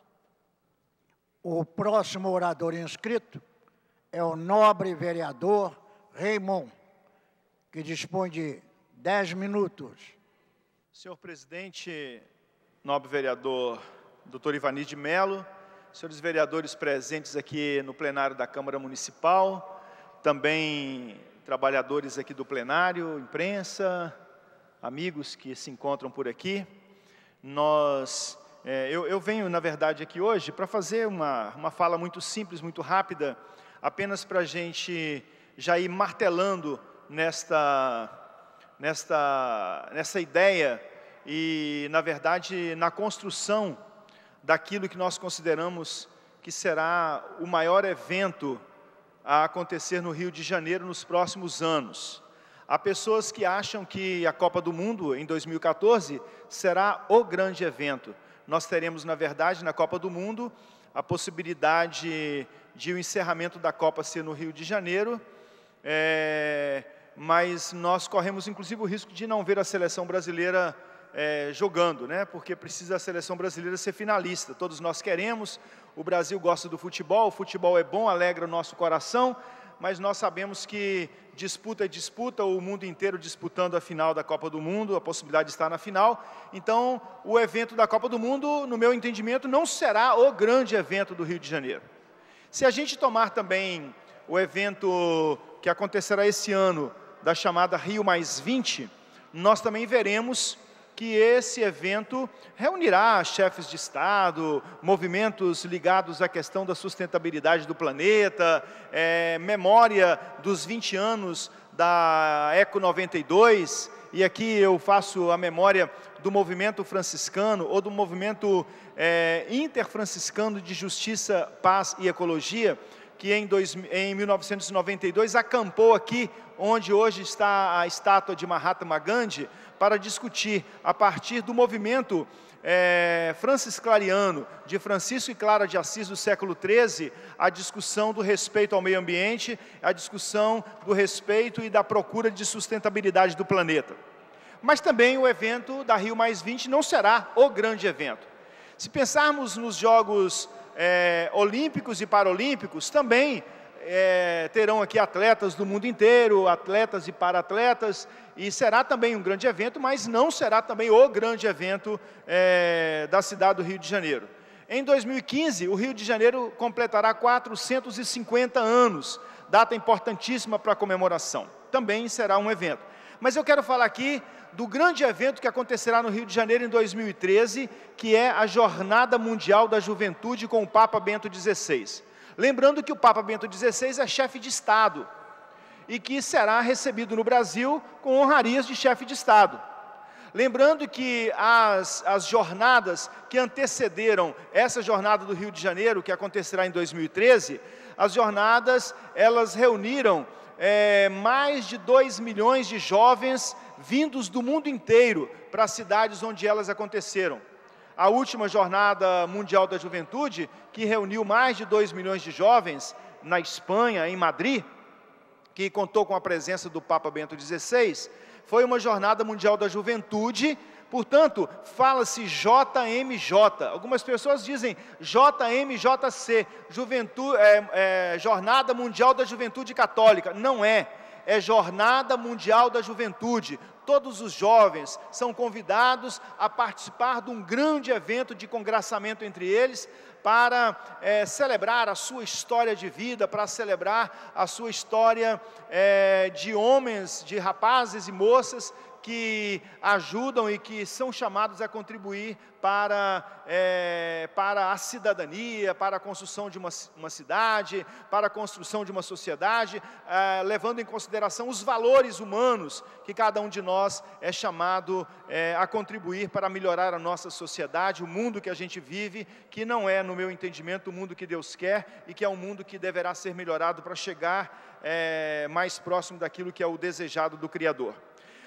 O próximo orador inscrito é o nobre vereador Raymond, que dispõe de dez minutos. Senhor presidente, nobre vereador doutor Ivani de Mello, senhores vereadores presentes aqui no plenário da Câmara Municipal, também trabalhadores aqui do plenário, imprensa, amigos que se encontram por aqui. nós, é, eu, eu venho, na verdade, aqui hoje para fazer uma, uma fala muito simples, muito rápida, apenas para a gente já ir martelando nesta, nesta, nessa ideia e, na verdade, na construção daquilo que nós consideramos que será o maior evento a acontecer no Rio de Janeiro nos próximos anos. Há pessoas que acham que a Copa do Mundo, em dois mil e quatorze, será o grande evento. Nós teremos, na verdade, na Copa do Mundo, a possibilidade de o encerramento da Copa ser no Rio de Janeiro, é, mas nós corremos, inclusive, o risco de não ver a seleção brasileira É, jogando, né? Porque precisa a seleção brasileira ser finalista. Todos nós queremos, o Brasil gosta do futebol, o futebol é bom, alegra o nosso coração, mas nós sabemos que disputa é disputa, o mundo inteiro disputando a final da Copa do Mundo, a possibilidade de estar na final. Então, o evento da Copa do Mundo, no meu entendimento, não será o grande evento do Rio de Janeiro. Se a gente tomar também o evento que acontecerá esse ano, da chamada Rio mais vinte, nós também veremos que esse evento reunirá chefes de Estado, movimentos ligados à questão da sustentabilidade do planeta, é, memória dos vinte anos da Eco noventa e dois, e aqui eu faço a memória do movimento franciscano, ou do movimento é, interfranciscano de Justiça, Paz e Ecologia, que em, dois, em mil novecentos e noventa e dois acampou aqui, onde hoje está a estátua de Mahatma Gandhi, para discutir, a partir do movimento é, francisclariano, de Francisco e Clara de Assis, do século treze, a discussão do respeito ao meio ambiente, a discussão do respeito e da procura de sustentabilidade do planeta. Mas também o evento da Rio mais vinte não será o grande evento. Se pensarmos nos Jogos é, Olímpicos e Paralímpicos, também É, terão aqui atletas do mundo inteiro, atletas e para-atletas, e será também um grande evento, mas não será também o grande evento é, da cidade do Rio de Janeiro. Em dois mil e quinze, o Rio de Janeiro completará quatrocentos e cinquenta anos, data importantíssima para a comemoração. Também será um evento. Mas eu quero falar aqui do grande evento que acontecerá no Rio de Janeiro em dois mil e treze, que é a Jornada Mundial da Juventude com o Papa Bento dezesseis. Lembrando que o Papa Bento dezesseis é chefe de Estado e que será recebido no Brasil com honrarias de chefe de Estado. Lembrando que as, as jornadas que antecederam essa jornada do Rio de Janeiro, que acontecerá em dois mil e treze, as jornadas, elas reuniram é, mais de dois milhões de jovens vindos do mundo inteiro para as cidades onde elas aconteceram. A última Jornada Mundial da Juventude, que reuniu mais de dois milhões de jovens na Espanha, em Madrid, que contou com a presença do Papa Bento dezesseis, foi uma Jornada Mundial da Juventude, portanto, fala-se J M J. Algumas pessoas dizem J M J C, Juventude, é, é, Jornada Mundial da Juventude Católica. Não é, é Jornada Mundial da Juventude. Todos os jovens são convidados a participar de um grande evento de congraçamento entre eles, para é, celebrar a sua história de vida, para celebrar a sua história é, de homens, de rapazes e moças que ajudam e que são chamados a contribuir para, é, para a cidadania, para a construção de uma, uma cidade, para a construção de uma sociedade, é, levando em consideração os valores humanos que cada um de nós é chamado é, a contribuir para melhorar a nossa sociedade, o mundo que a gente vive, que não é, no meu entendimento, o mundo que Deus quer e que é um mundo que deverá ser melhorado para chegar é, mais próximo daquilo que é o desejado do Criador.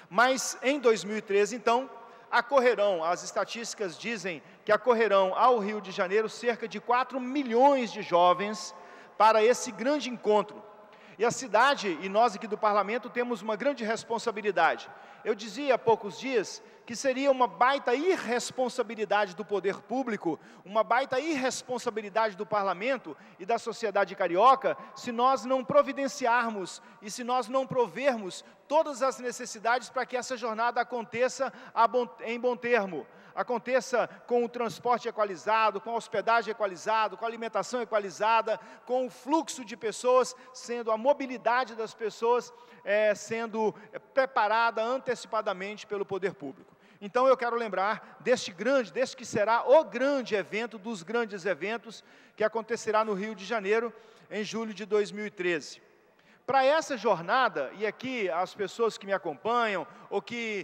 Mas em dois mil e treze, então, acorrerão, as estatísticas dizem que acorrerão ao Rio de Janeiro cerca de quatro milhões de jovens para esse grande encontro. E a cidade, e nós aqui do Parlamento, temos uma grande responsabilidade. Eu dizia há poucos dias que seria uma baita irresponsabilidade do poder público, uma baita irresponsabilidade do Parlamento e da sociedade carioca, se nós não providenciarmos e se nós não provermos todas as necessidades para que essa jornada aconteça a bom, em bom termo. Aconteça com o transporte equalizado, com a hospedagem equalizada, com a alimentação equalizada, com o fluxo de pessoas, sendo a mobilidade das pessoas é, sendo preparada antecipadamente pelo poder público. Então eu quero lembrar deste grande, deste que será o grande evento, dos grandes eventos, que acontecerá no Rio de Janeiro, em julho de dois mil e treze. Para essa jornada, e aqui as pessoas que me acompanham, ou que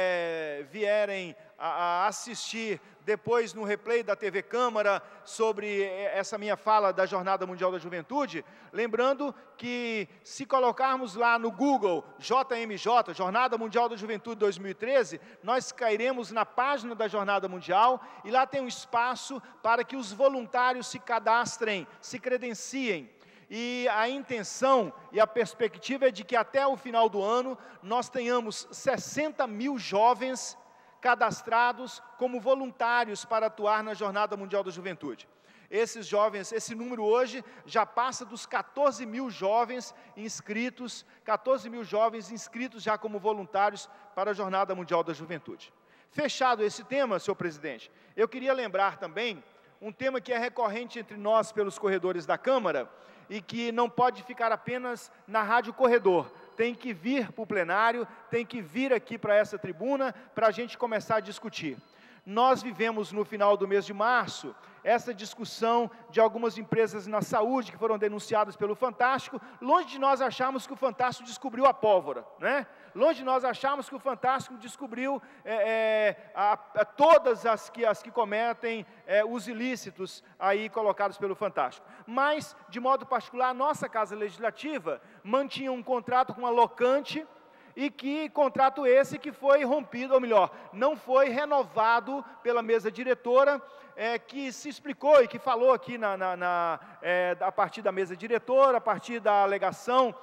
é, vierem a, a assistir depois no replay da T V Câmara, sobre essa minha fala da Jornada Mundial da Juventude, lembrando que se colocarmos lá no Google, J M J, Jornada Mundial da Juventude dois mil e treze, nós cairemos na página da Jornada Mundial, e lá tem um espaço para que os voluntários se cadastrem, se credenciem. E a intenção e a perspectiva é de que até o final do ano nós tenhamos sessenta mil jovens cadastrados como voluntários para atuar na Jornada Mundial da Juventude. Esses jovens, esse número hoje já passa dos quatorze mil jovens inscritos, quatorze mil jovens inscritos já como voluntários para a Jornada Mundial da Juventude. Fechado esse tema, senhor presidente, eu queria lembrar também um tema que é recorrente entre nós pelos corredores da Câmara, e que não pode ficar apenas na Rádio Corredor, tem que vir para o plenário, tem que vir aqui para essa tribuna, para a gente começar a discutir. Nós vivemos no final do mês de março, essa discussão de algumas empresas na saúde que foram denunciadas pelo Fantástico, longe de nós acharmos que o Fantástico descobriu a pólvora, né? Longe de nós acharmos que o Fantástico descobriu é, é, a, a, todas as que, as que cometem é, os ilícitos aí colocados pelo Fantástico. Mas, de modo particular, a nossa Casa Legislativa mantinha um contrato com a Locante, e que contrato esse que foi rompido, ou melhor, não foi renovado pela mesa diretora, é, que se explicou e que falou aqui na, na, na, é, a partir da mesa diretora, a partir da alegação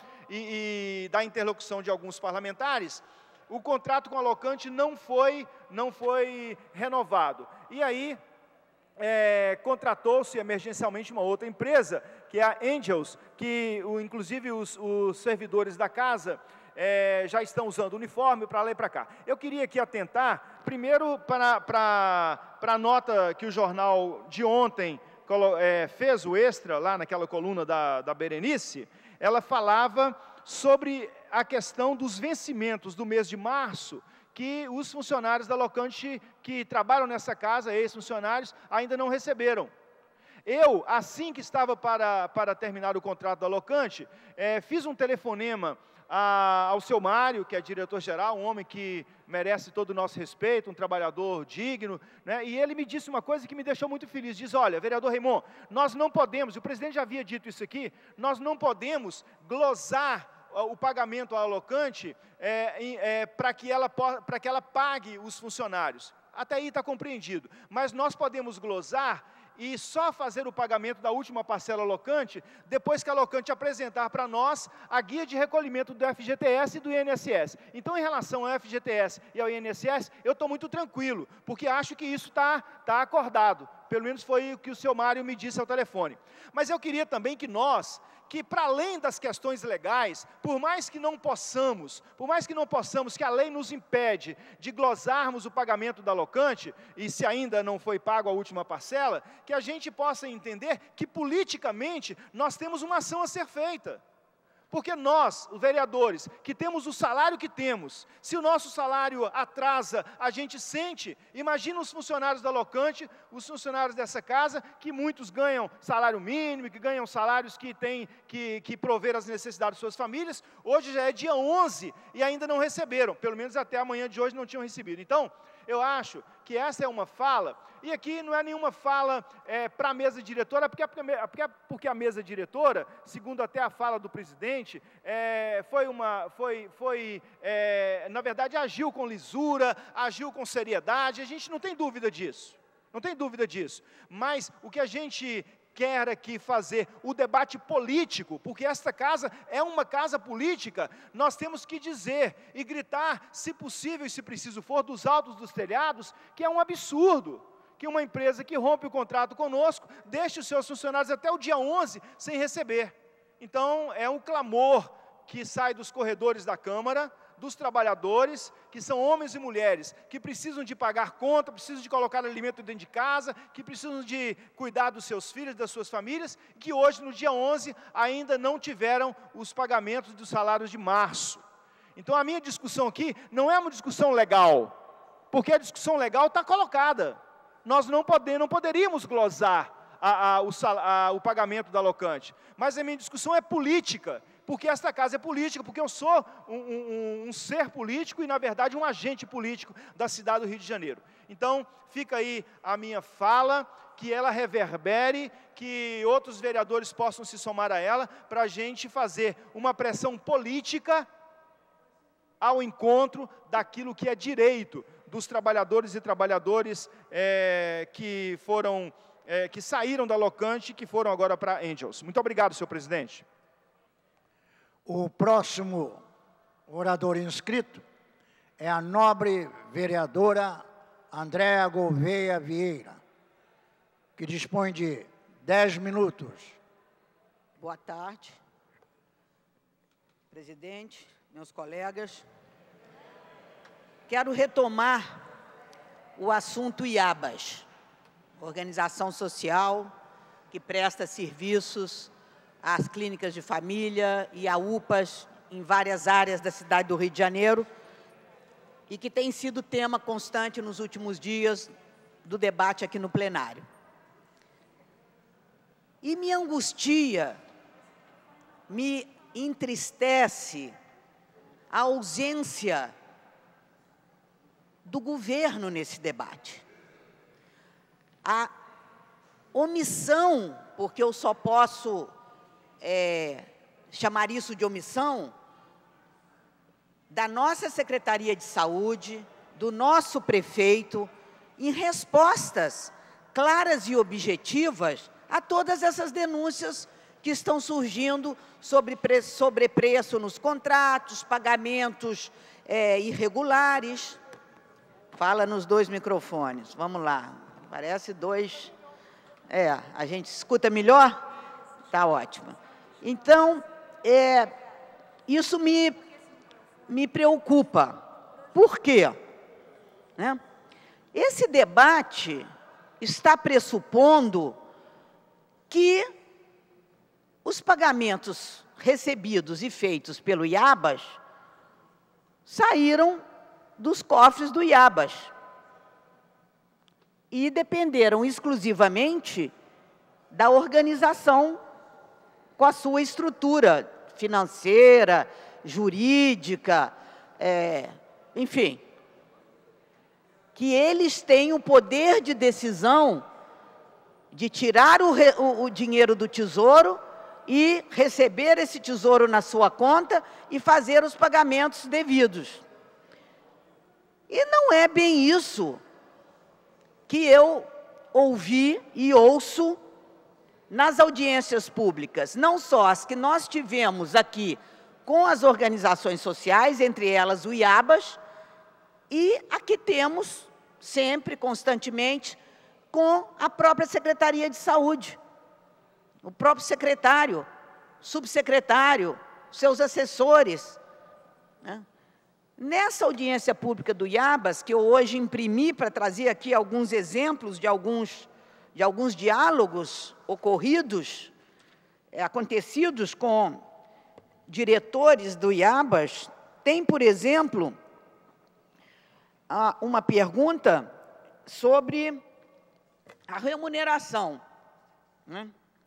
e, e da interlocução de alguns parlamentares, o contrato com a Locante não foi, não foi renovado. E aí, é, contratou-se emergencialmente uma outra empresa, que é a Angels, que o, inclusive os, os servidores da casa É, já estão usando uniforme para lá e para cá. Eu queria aqui atentar, primeiro, para, para, para a nota que o jornal de ontem é, fez, o extra, lá naquela coluna da, da Berenice, ela falava sobre a questão dos vencimentos do mês de março, que os funcionários da Locante que trabalham nessa casa, ex-funcionários, ainda não receberam. Eu, assim que estava para, para terminar o contrato da Locante, é, fiz um telefonema A, ao seu Mário, que é diretor-geral, um homem que merece todo o nosso respeito, um trabalhador digno, né? E ele me disse uma coisa que me deixou muito feliz, diz, olha, vereador Raimon, nós não podemos, o presidente já havia dito isso aqui, nós não podemos glosar o pagamento à Locante é, é, para que ela, para que ela pague os funcionários. Até aí está compreendido, mas nós podemos glosar e só fazer o pagamento da última parcela Locante, depois que a Locante apresentar para nós a guia de recolhimento do F G T S e do I N S S. Então, em relação ao F G T S e ao I N S S, eu estou muito tranquilo, porque acho que isso está tá acordado. Pelo menos foi o que o seu Mário me disse ao telefone. Mas eu queria também que nós, que para além das questões legais, por mais que não possamos, por mais que não possamos, que a lei nos impede de glosarmos o pagamento da Locante, e se ainda não foi pago a última parcela, que a gente possa entender que politicamente nós temos uma ação a ser feita. Porque nós, os vereadores, que temos o salário que temos, se o nosso salário atrasa, a gente sente, imagina os funcionários da Locante, os funcionários dessa casa, que muitos ganham salário mínimo, que ganham salários que têm que, que prover as necessidades de suas famílias, hoje já é dia onze e ainda não receberam, pelo menos até amanhã de hoje não tinham recebido. Então, eu acho que essa é uma fala, e aqui não é nenhuma fala é, para a mesa diretora, porque, porque, porque a mesa diretora, segundo até a fala do presidente, é, foi uma, foi, foi é, na verdade, agiu com lisura, agiu com seriedade, a gente não tem dúvida disso, não tem dúvida disso, mas o que a gente quer aqui fazer o debate político, porque esta casa é uma casa política, nós temos que dizer e gritar, se possível e se preciso for, dos altos dos telhados, que é um absurdo que uma empresa que rompe o contrato conosco, deixe os seus funcionários até o dia onze sem receber. Então, é um clamor que sai dos corredores da Câmara, dos trabalhadores, que são homens e mulheres, que precisam de pagar conta, precisam de colocar alimento dentro de casa, que precisam de cuidar dos seus filhos, das suas famílias, que hoje, no dia onze, ainda não tiveram os pagamentos dos salários de março. Então, a minha discussão aqui não é uma discussão legal, porque a discussão legal está colocada. Nós não, poder, não poderíamos glosar a, a, o, a, o pagamento da locante, mas a minha discussão é política, porque esta casa é política, porque eu sou um, um, um ser político e, na verdade, um agente político da cidade do Rio de Janeiro. Então, fica aí a minha fala, que ela reverbere, que outros vereadores possam se somar a ela, para a gente fazer uma pressão política ao encontro daquilo que é direito dos trabalhadores e trabalhadoras é, que foram, é, que saíram da locante e que foram agora para a Angels. Muito obrigado, senhor presidente. O próximo orador inscrito é a nobre vereadora Andréa Gouveia Vieira, que dispõe de dez minutos. Boa tarde, presidente, meus colegas. Quero retomar o assunto IABAS, organização social que presta serviços às clínicas de família e a U P As em várias áreas da cidade do Rio de Janeiro e que tem sido tema constante nos últimos dias do debate aqui no plenário. E me angustia, me entristece a ausência do governo nesse debate. A omissão, porque eu só posso é, chamar isso de omissão, da nossa Secretaria de Saúde, do nosso prefeito, em respostas claras e objetivas a todas essas denúncias que estão surgindo sobre preço, sobrepreço nos contratos, pagamentos é, irregulares. Fala nos dois microfones, vamos lá. Parece dois... É, a gente escuta melhor? Tá ótimo. Então, é, isso me, me preocupa. Por quê? Né? Esse debate está pressupondo que os pagamentos recebidos e feitos pelo IABAS saíram dos cofres do IABAS e dependeram exclusivamente da organização com a sua estrutura financeira, jurídica, é, enfim, que eles têm o poder de decisão de tirar o, re, o, o dinheiro do tesouro e receber esse tesouro na sua conta e fazer os pagamentos devidos. E não é bem isso que eu ouvi e ouço nas audiências públicas, não só as que nós tivemos aqui com as organizações sociais, entre elas o IABAS, e a que temos sempre, constantemente, com a própria Secretaria de Saúde, o próprio secretário, subsecretário, seus assessores, né? Nessa audiência pública do IABAS, que eu hoje imprimi para trazer aqui alguns exemplos de alguns, de alguns diálogos ocorridos, é, acontecidos com diretores do IABAS, tem, por exemplo, uma pergunta sobre a remuneração, né?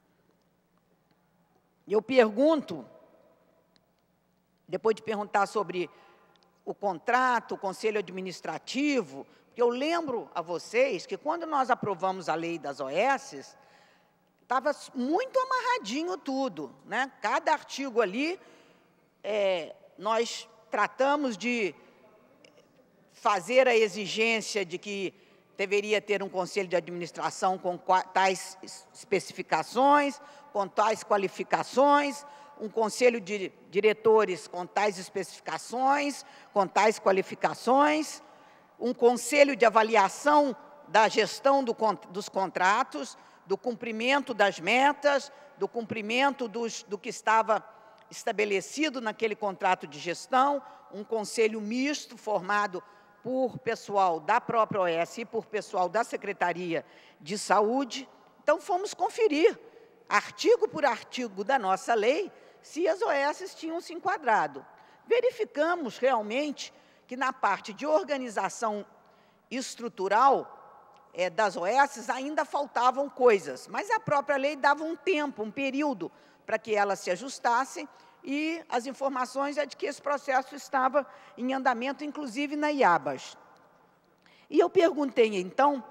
Eu pergunto, depois de perguntar sobre o contrato, o conselho administrativo, porque eu lembro a vocês que quando nós aprovamos a lei das O S, estava muito amarradinho tudo, né? Cada artigo ali, é, nós tratamos de fazer a exigência de que deveria ter um conselho de administração com tais especificações, com tais qualificações, um conselho de diretores com tais especificações, com tais qualificações, um conselho de avaliação da gestão do, dos contratos, do cumprimento das metas, do cumprimento dos, do que estava estabelecido naquele contrato de gestão, um conselho misto formado por pessoal da própria O S e por pessoal da Secretaria de Saúde. Então, fomos conferir, artigo por artigo da nossa lei, se as O S tinham se enquadrado. Verificamos realmente que na parte de organização estrutural é, das O S, ainda faltavam coisas, mas a própria lei dava um tempo, um período, para que elas se ajustassem, e as informações é de que esse processo estava em andamento, inclusive na IABAS. E eu perguntei, então...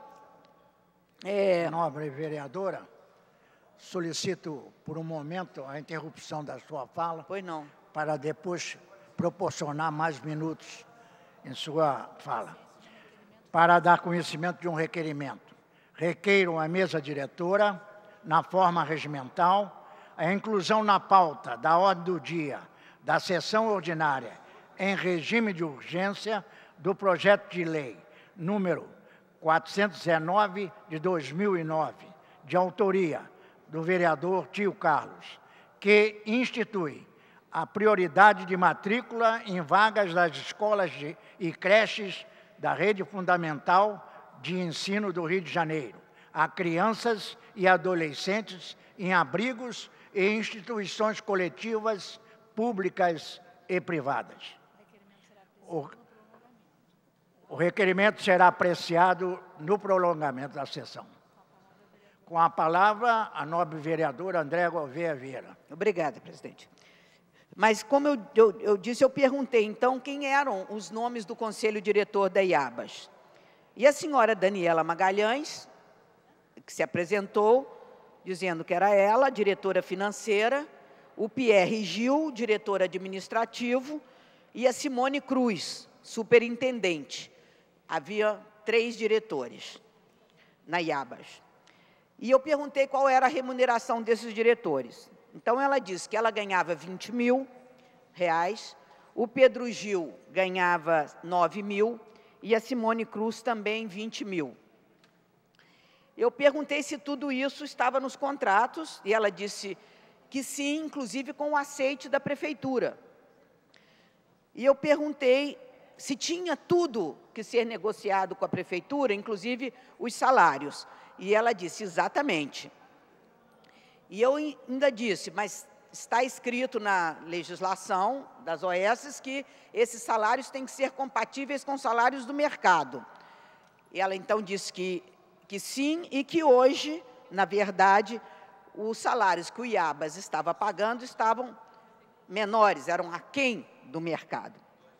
É... Nobre vereadora, solicito por um momento a interrupção da sua fala. Pois não. Para depois proporcionar mais minutos em sua fala. Para dar conhecimento de um requerimento. Requeiro à mesa diretora, na forma regimental, a inclusão na pauta da ordem do dia da sessão ordinária em regime de urgência do projeto de lei número quatrocentos e dezenove de dois mil e nove, de autoria do vereador Tio Carlos, que institui a prioridade de matrícula em vagas das escolas de, e creches da rede fundamental de ensino do Rio de Janeiro, a crianças e adolescentes em abrigos e instituições coletivas, públicas e privadas. O, o requerimento será apreciado no prolongamento da sessão. Com a palavra, a nobre vereadora Andréa Gouveia Vieira. Obrigada, presidente. Mas, como eu, eu, eu disse, eu perguntei, então, quem eram os nomes do conselho diretor da IABAS. E a senhora Daniela Magalhães, que se apresentou, dizendo que era ela, diretora financeira, o Pierre Gil, diretor administrativo, e a Simone Cruz, superintendente. Havia três diretores na IABAS. E eu perguntei qual era a remuneração desses diretores. Então, ela disse que ela ganhava vinte mil reais, o Pedro Gil ganhava nove mil e a Simone Cruz também vinte mil. Eu perguntei se tudo isso estava nos contratos e ela disse que sim, inclusive com o aceite da prefeitura. E eu perguntei se tinha tudo que ser negociado com a prefeitura, inclusive os salários. E ela disse, exatamente. E eu ainda disse, mas está escrito na legislação das O S que esses salários têm que ser compatíveis com os salários do mercado. E ela então disse que, que sim, e que hoje, na verdade, os salários que o IABAS estava pagando estavam menores, eram aquém do mercado.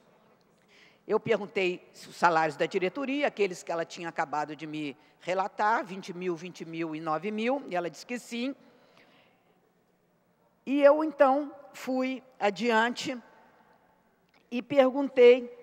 Eu perguntei os salários da diretoria, aqueles que ela tinha acabado de me relatar, vinte mil, vinte mil e nove mil, e ela disse que sim. E eu, então, fui adiante e perguntei,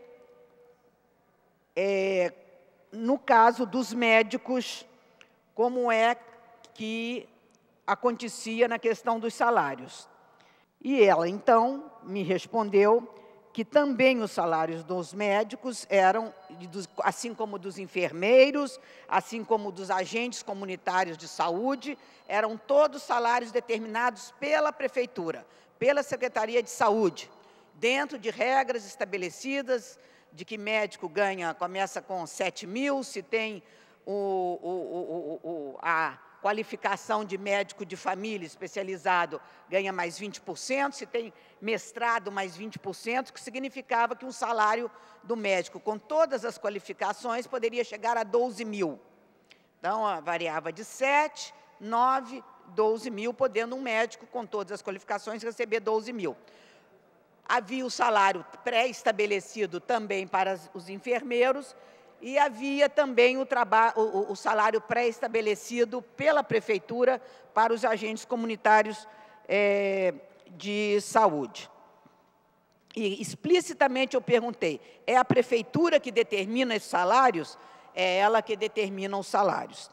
é, no caso dos médicos, como é que acontecia na questão dos salários. E ela, então, me respondeu que também os salários dos médicos eram, assim como dos enfermeiros, assim como dos agentes comunitários de saúde, eram todos salários determinados pela prefeitura, pela Secretaria de Saúde, dentro de regras estabelecidas, de que médico ganha, começa com sete mil, se tem o, o, o, o, a qualificação de médico de família especializado, ganha mais vinte por cento, se tem mestrado, mais vinte por cento, que significava que um salário do médico, com todas as qualificações, poderia chegar a doze mil. Então, variava de sete, nove, doze mil, podendo um médico, com todas as qualificações, receber doze mil. Havia o salário pré-estabelecido também para os enfermeiros, e havia também o, o, o salário pré-estabelecido pela prefeitura para os agentes comunitários é, de saúde. E explicitamente eu perguntei, é a prefeitura que determina esses salários? É ela que determina os salários.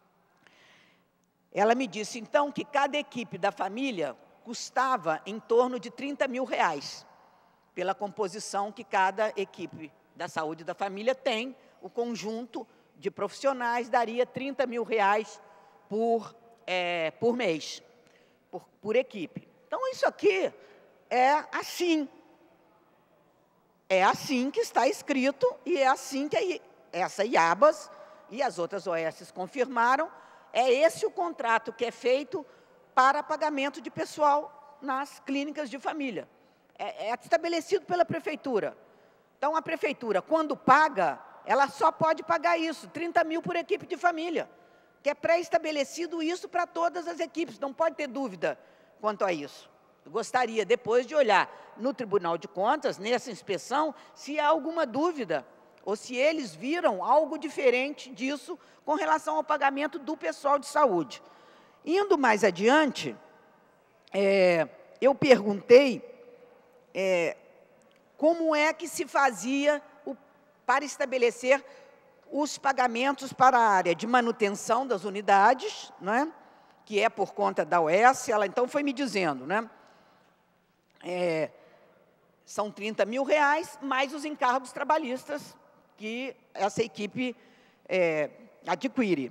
Ela me disse, então, que cada equipe da família custava em torno de trinta mil reais, pela composição que cada equipe da saúde da família tem. O conjunto de profissionais daria trinta mil reais por, é, por mês, por, por equipe. Então, isso aqui é assim. É assim que está escrito e é assim que a, essa IABAS e as outras O S confirmaram. É esse o contrato que é feito para pagamento de pessoal nas clínicas de família. É, é estabelecido pela prefeitura. Então, a prefeitura, quando paga, ela só pode pagar isso, trinta mil por equipe de família, que é pré-estabelecido isso para todas as equipes, não pode ter dúvida quanto a isso. Eu gostaria, depois, de olhar no Tribunal de Contas, nessa inspeção, se há alguma dúvida, ou se eles viram algo diferente disso com relação ao pagamento do pessoal de saúde. Indo mais adiante, é, eu perguntei é, como é que se fazia o, para estabelecer os pagamentos para a área de manutenção das unidades, né, que é por conta da U E S. Ela então foi me dizendo, né, é, são trinta mil reais, mais os encargos trabalhistas que essa equipe é, adquire.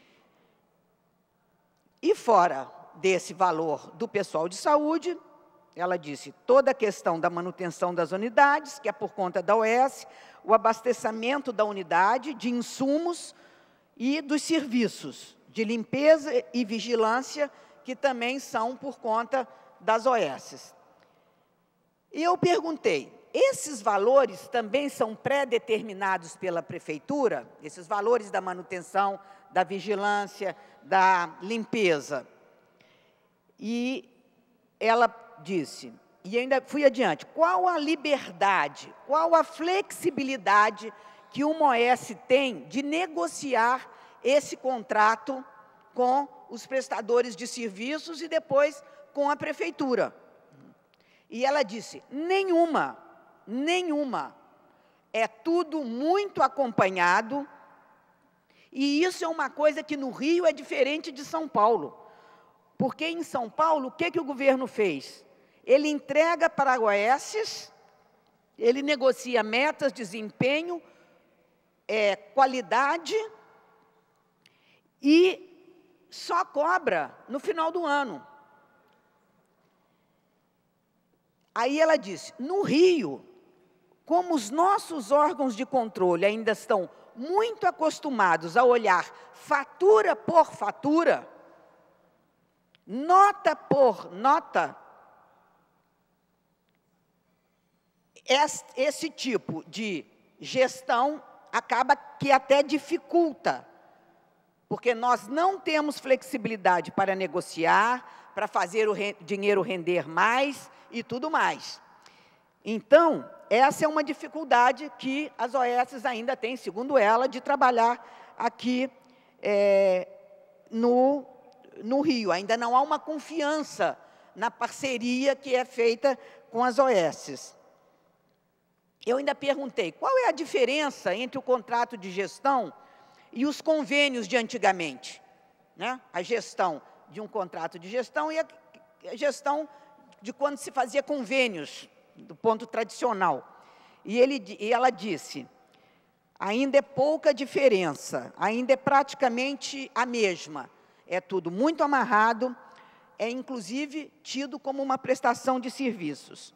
E fora desse valor do pessoal de saúde, ela disse, toda a questão da manutenção das unidades, que é por conta da U E S, o abastecimento da unidade de insumos e dos serviços de limpeza e vigilância, que também são por conta das O S. E eu perguntei, esses valores também são pré-determinados pela prefeitura? Esses valores da manutenção, da vigilância, da limpeza? E ela disse, e ainda fui adiante, qual a liberdade, qual a flexibilidade que uma O S tem de negociar esse contrato com os prestadores de serviços e depois com a prefeitura? E ela disse, nenhuma, nenhuma. É tudo muito acompanhado, e isso é uma coisa que no Rio é diferente de São Paulo. Porque em São Paulo, o que, que o governo fez? Ele entrega para O S, ele negocia metas, desempenho, é, qualidade, e só cobra no final do ano. Aí ela disse, no Rio, como os nossos órgãos de controle ainda estão muito acostumados a olhar fatura por fatura, nota por nota, esse tipo de gestão acaba que até dificulta, porque nós não temos flexibilidade para negociar, para fazer o dinheiro render mais e tudo mais. Então, essa é uma dificuldade que as O S ainda têm, segundo ela, de trabalhar aqui é, no, no Rio. Ainda não há uma confiança na parceria que é feita com as O S. Eu ainda perguntei, qual é a diferença entre o contrato de gestão e os convênios de antigamente? Né? A gestão de um contrato de gestão e a gestão de quando se fazia convênios, do ponto tradicional. E, ele, e ela disse, ainda é pouca diferença, ainda é praticamente a mesma. É tudo muito amarrado, é inclusive tido como uma prestação de serviços.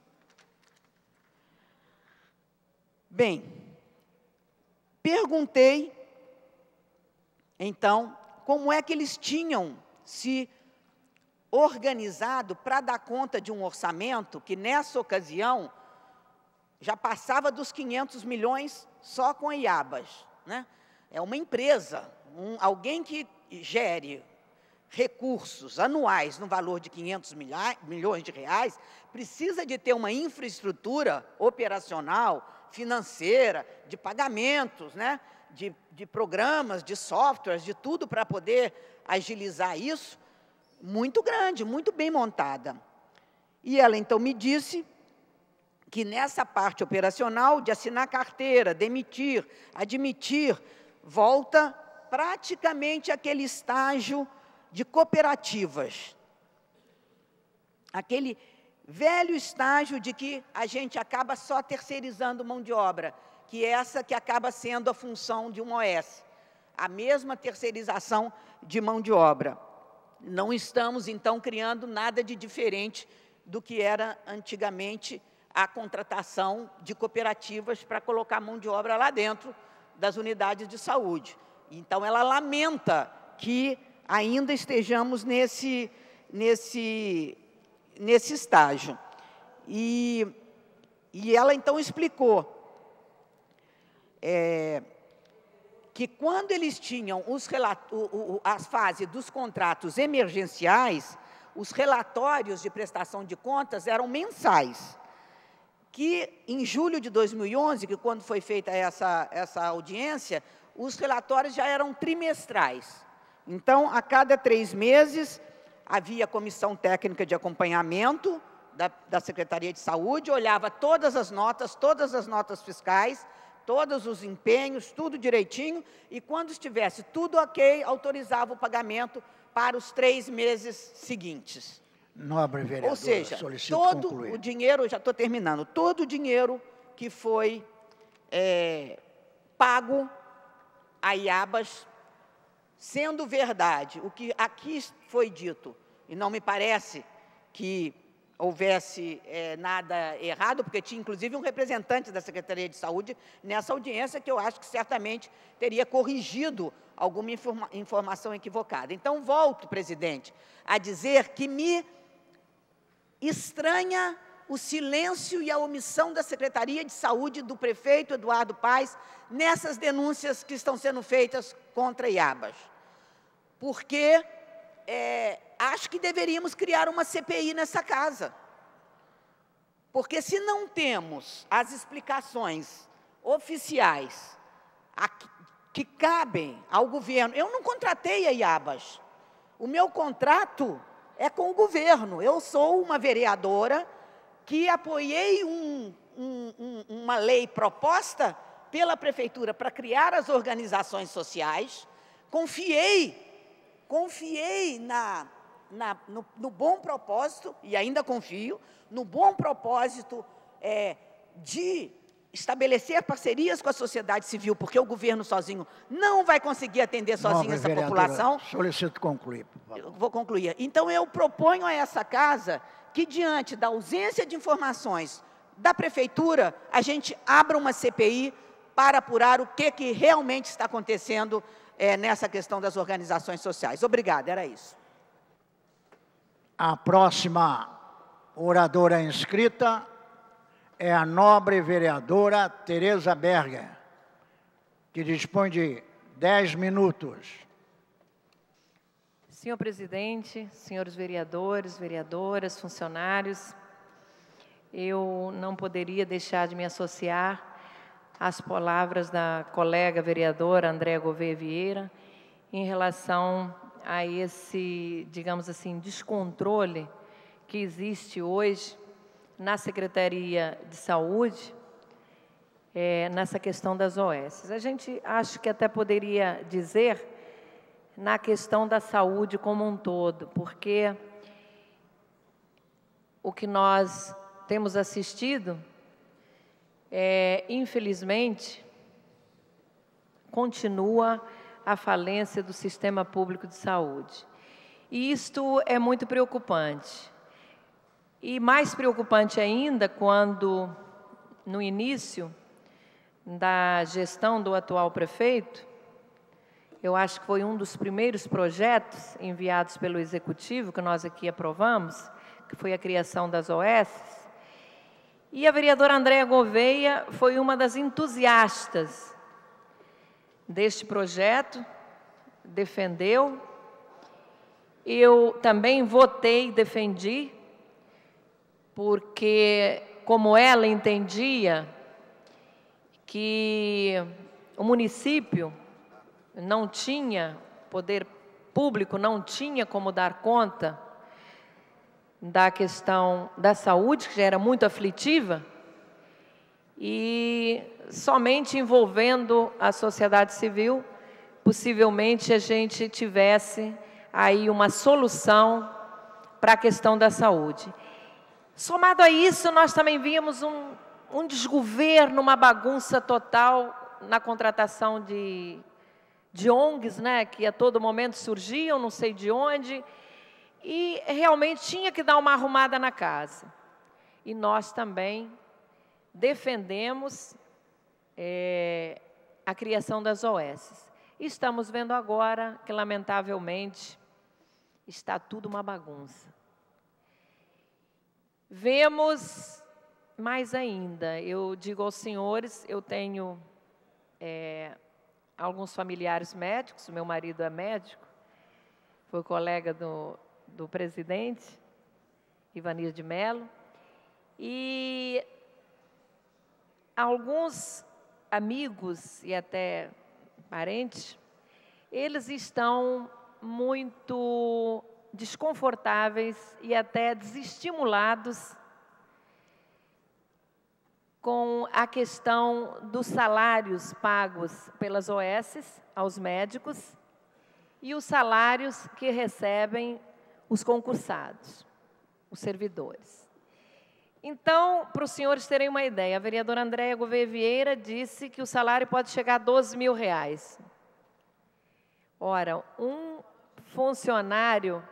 Bem, perguntei, então, como é que eles tinham se organizado para dar conta de um orçamento que, nessa ocasião, já passava dos quinhentos milhões só com a Iabas, né? É uma empresa, um, alguém que gere recursos anuais no valor de quinhentos milhões de reais, precisa de ter uma infraestrutura operacional, financeira, de pagamentos, né? de, de programas, de softwares, de tudo para poder agilizar isso, muito grande, muito bem montada. E ela, então, me disse que nessa parte operacional, de assinar carteira, demitir, admitir, volta praticamente aquele estágio de cooperativas. Aquele velho estágio de que a gente acaba só terceirizando mão de obra, que é essa que acaba sendo a função de um O S. A mesma terceirização de mão de obra. Não estamos, então, criando nada de diferente do que era antigamente a contratação de cooperativas para colocar mão de obra lá dentro das unidades de saúde. Então, ela lamenta que ainda estejamos nesse, nesse, nesse estágio. E, e ela, então, explicou é, que quando eles tinham os o, o, as fases dos contratos emergenciais, os relatórios de prestação de contas eram mensais. Que em julho de dois mil e onze, que quando foi feita essa, essa audiência, os relatórios já eram trimestrais. Então, a cada três meses, havia comissão técnica de acompanhamento da, da Secretaria de Saúde, olhava todas as notas, todas as notas fiscais, todos os empenhos, tudo direitinho, e quando estivesse tudo ok, autorizava o pagamento para os três meses seguintes. Nobre vereadora, Ou seja, solicito todo concluir. o dinheiro, já estou terminando, todo o dinheiro que foi é, pago a Iabas, sendo verdade o que aqui foi dito, e não me parece que houvesse é, nada errado, porque tinha inclusive um representante da Secretaria de Saúde nessa audiência, que eu acho que certamente teria corrigido alguma informa informação equivocada. Então, volto, presidente, a dizer que me estranha o silêncio e a omissão da Secretaria de Saúde do prefeito Eduardo Paes nessas denúncias que estão sendo feitas contra Iabas. Porque é, acho que deveríamos criar uma C P I nessa casa. Porque se não temos as explicações oficiais a, que cabem ao governo... Eu não contratei a Iabas. O meu contrato é com o governo. Eu sou uma vereadora que apoiei um, um, um, uma lei proposta pela prefeitura para criar as organizações sociais, confiei, confiei na, na, no, no bom propósito, e ainda confio, no bom propósito é, de estabelecer parcerias com a sociedade civil, porque o governo sozinho não vai conseguir atender sozinho essa população. Solicito concluir, por favor. Eu vou concluir. Então, eu proponho a essa casa que, diante da ausência de informações da prefeitura, a gente abra uma C P I para apurar o que, que realmente está acontecendo é, nessa questão das organizações sociais. Obrigada, era isso. A próxima oradora inscrita é a nobre vereadora Tereza Berger, que dispõe de dez minutos. Senhor presidente, senhores vereadores, vereadoras, funcionários, eu não poderia deixar de me associar às palavras da colega vereadora Andréa Gouveia Vieira em relação a esse, digamos assim, descontrole que existe hoje na Secretaria de Saúde, é, nessa questão das O S. A gente acho que até poderia dizer na questão da saúde como um todo, porque o que nós temos assistido, é, infelizmente, continua a falência do sistema público de saúde. E isto é muito preocupante. E mais preocupante ainda quando, no início da gestão do atual prefeito, eu acho que foi um dos primeiros projetos enviados pelo Executivo, que nós aqui aprovamos, que foi a criação das O S. E a vereadora Andréa Gouveia foi uma das entusiastas deste projeto, defendeu. Eu também votei e defendi, porque, como ela entendia que o município não tinha, poder público não tinha como dar conta da questão da saúde, que já era muito aflitiva, e somente envolvendo a sociedade civil, possivelmente a gente tivesse aí uma solução para a questão da saúde. Somado a isso, nós também víamos um, um desgoverno, uma bagunça total na contratação de, de O N Gs, né, que a todo momento surgiam, não sei de onde, e realmente tinha que dar uma arrumada na casa. E nós também defendemos é, a criação das O S. E estamos vendo agora que, lamentavelmente, está tudo uma bagunça. Vemos mais ainda, eu digo aos senhores, eu tenho é, alguns familiares médicos, o meu marido é médico, foi colega do, do presidente, Ivanir de Mello, e alguns amigos e até parentes, eles estão muito desconfortáveis e até desestimulados com a questão dos salários pagos pelas O S's aos médicos e os salários que recebem os concursados, os servidores. Então, para os senhores terem uma ideia, a vereadora Andréia Gouveia Vieira disse que o salário pode chegar a doze mil reais. Ora, um funcionário,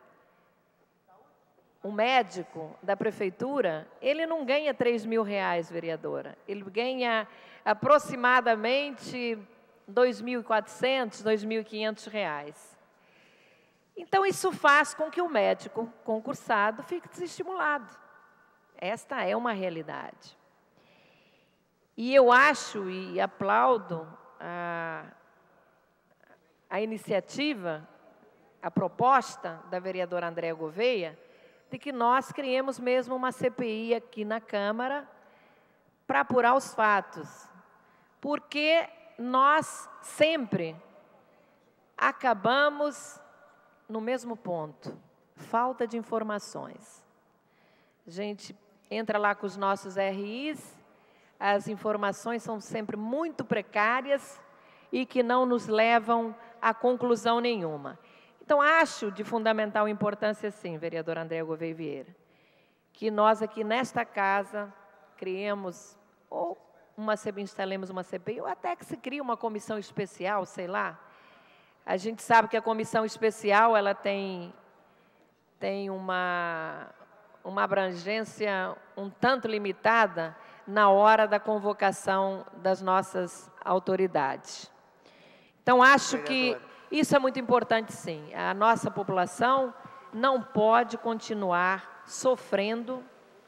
um médico da prefeitura, ele não ganha três mil reais, vereadora. Ele ganha aproximadamente dois mil e quatrocentos, dois mil e quinhentos reais. Então, isso faz com que o médico concursado fique desestimulado. Esta é uma realidade. E eu acho e aplaudo a, a iniciativa, a proposta da vereadora Andréia Gouveia, de que nós criemos mesmo uma C P I aqui na Câmara para apurar os fatos. Porque nós sempre acabamos no mesmo ponto, falta de informações. A gente entra lá com os nossos R Is, as informações são sempre muito precárias e que não nos levam a conclusão nenhuma. Então, acho de fundamental importância, sim, vereadora Andréia Gouveia Vieira, que nós aqui nesta casa criemos, ou uma, instalemos uma C P I, ou até que se crie uma comissão especial, sei lá. A gente sabe que a comissão especial, ela tem, tem uma, uma abrangência um tanto limitada na hora da convocação das nossas autoridades. Então, acho que isso é muito importante, sim. A nossa população não pode continuar sofrendo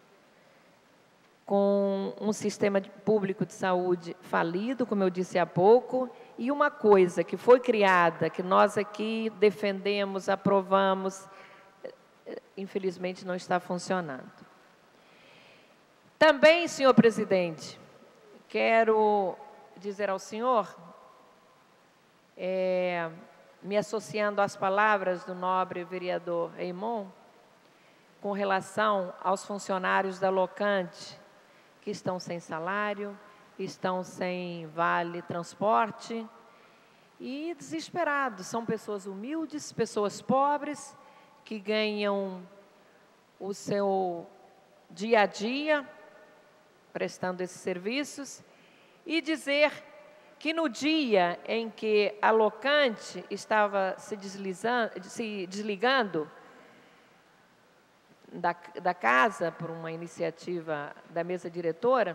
com um sistema público de saúde falido, como eu disse há pouco, e uma coisa que foi criada, que nós aqui defendemos, aprovamos, infelizmente não está funcionando. Também, senhor presidente, quero dizer ao senhor, é, me associando às palavras do nobre vereador Eymon, com relação aos funcionários da Locante, que estão sem salário, estão sem vale transporte e desesperados. São pessoas humildes, pessoas pobres, que ganham o seu dia a dia prestando esses serviços, e dizer que no dia em que a Locante estava se, deslizando, se desligando da, da casa por uma iniciativa da mesa diretora,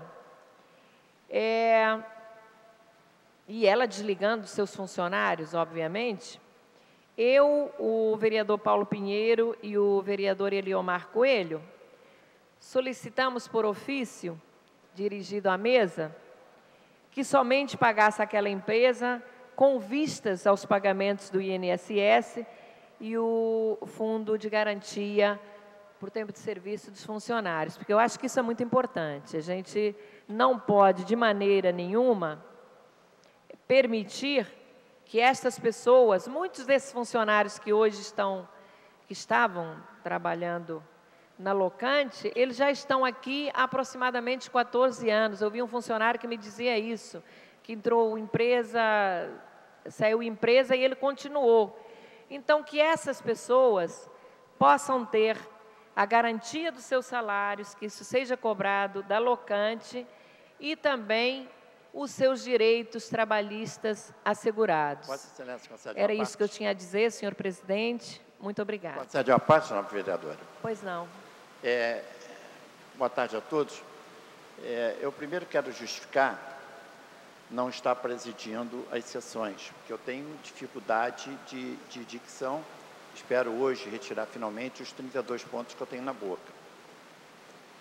é, e ela desligando seus funcionários, obviamente, eu, o vereador Paulo Pinheiro e o vereador Eliomar Coelho solicitamos por ofício, dirigido à mesa, que somente pagasse aquela empresa com vistas aos pagamentos do I N S S e o Fundo de Garantia por Tempo de Serviço dos funcionários, porque eu acho que isso é muito importante. A gente não pode, de maneira nenhuma, permitir que estas pessoas, muitos desses funcionários que hoje estão, que estavam trabalhando na Locante, eles já estão aqui há aproximadamente quatorze anos. Eu vi um funcionário que me dizia isso, que entrou empresa, saiu empresa e ele continuou. Então, que essas pessoas possam ter a garantia dos seus salários, que isso seja cobrado da Locante e também os seus direitos trabalhistas assegurados. Vossa Excelência, concede Era uma isso que eu tinha a dizer, senhor presidente. Muito obrigada. Concede a parte, senhora vereadora. Pois não. É, boa tarde a todos. É, eu primeiro quero justificar não estar presidindo as sessões, porque eu tenho dificuldade de, de dicção. Espero hoje retirar finalmente os trinta e dois pontos que eu tenho na boca.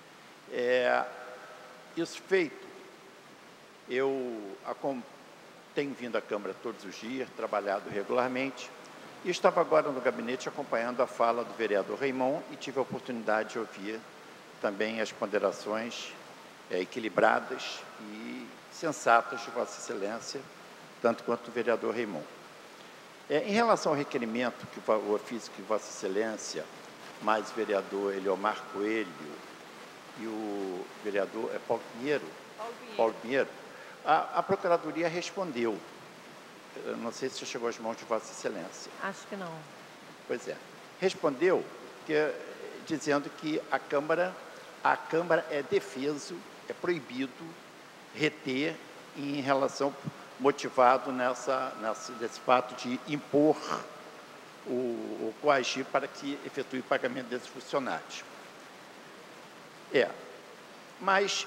É, isso feito, eu tenho vindo à Câmara todos os dias, trabalhado regularmente, e estava agora no gabinete acompanhando a fala do vereador Raimon e tive a oportunidade de ouvir também as ponderações é, equilibradas e sensatas de Vossa Excelência, tanto quanto do vereador Raimon. É, em relação ao requerimento, que o ofício que Vossa Excelência, mais o vereador Eliomar Coelho e o vereador é, Paulo Pinheiro, Paulo Pinheiro, Paulo Pinheiro a, a Procuradoria respondeu. Eu não sei se chegou às mãos de Vossa Excelência. Acho que não. Pois é. Respondeu que, dizendo que a Câmara, a Câmara é defeso, é proibido reter em relação, motivado nessa, nessa, nesse fato de impor o, o coagir para que efetue o pagamento desses funcionários. É. Mas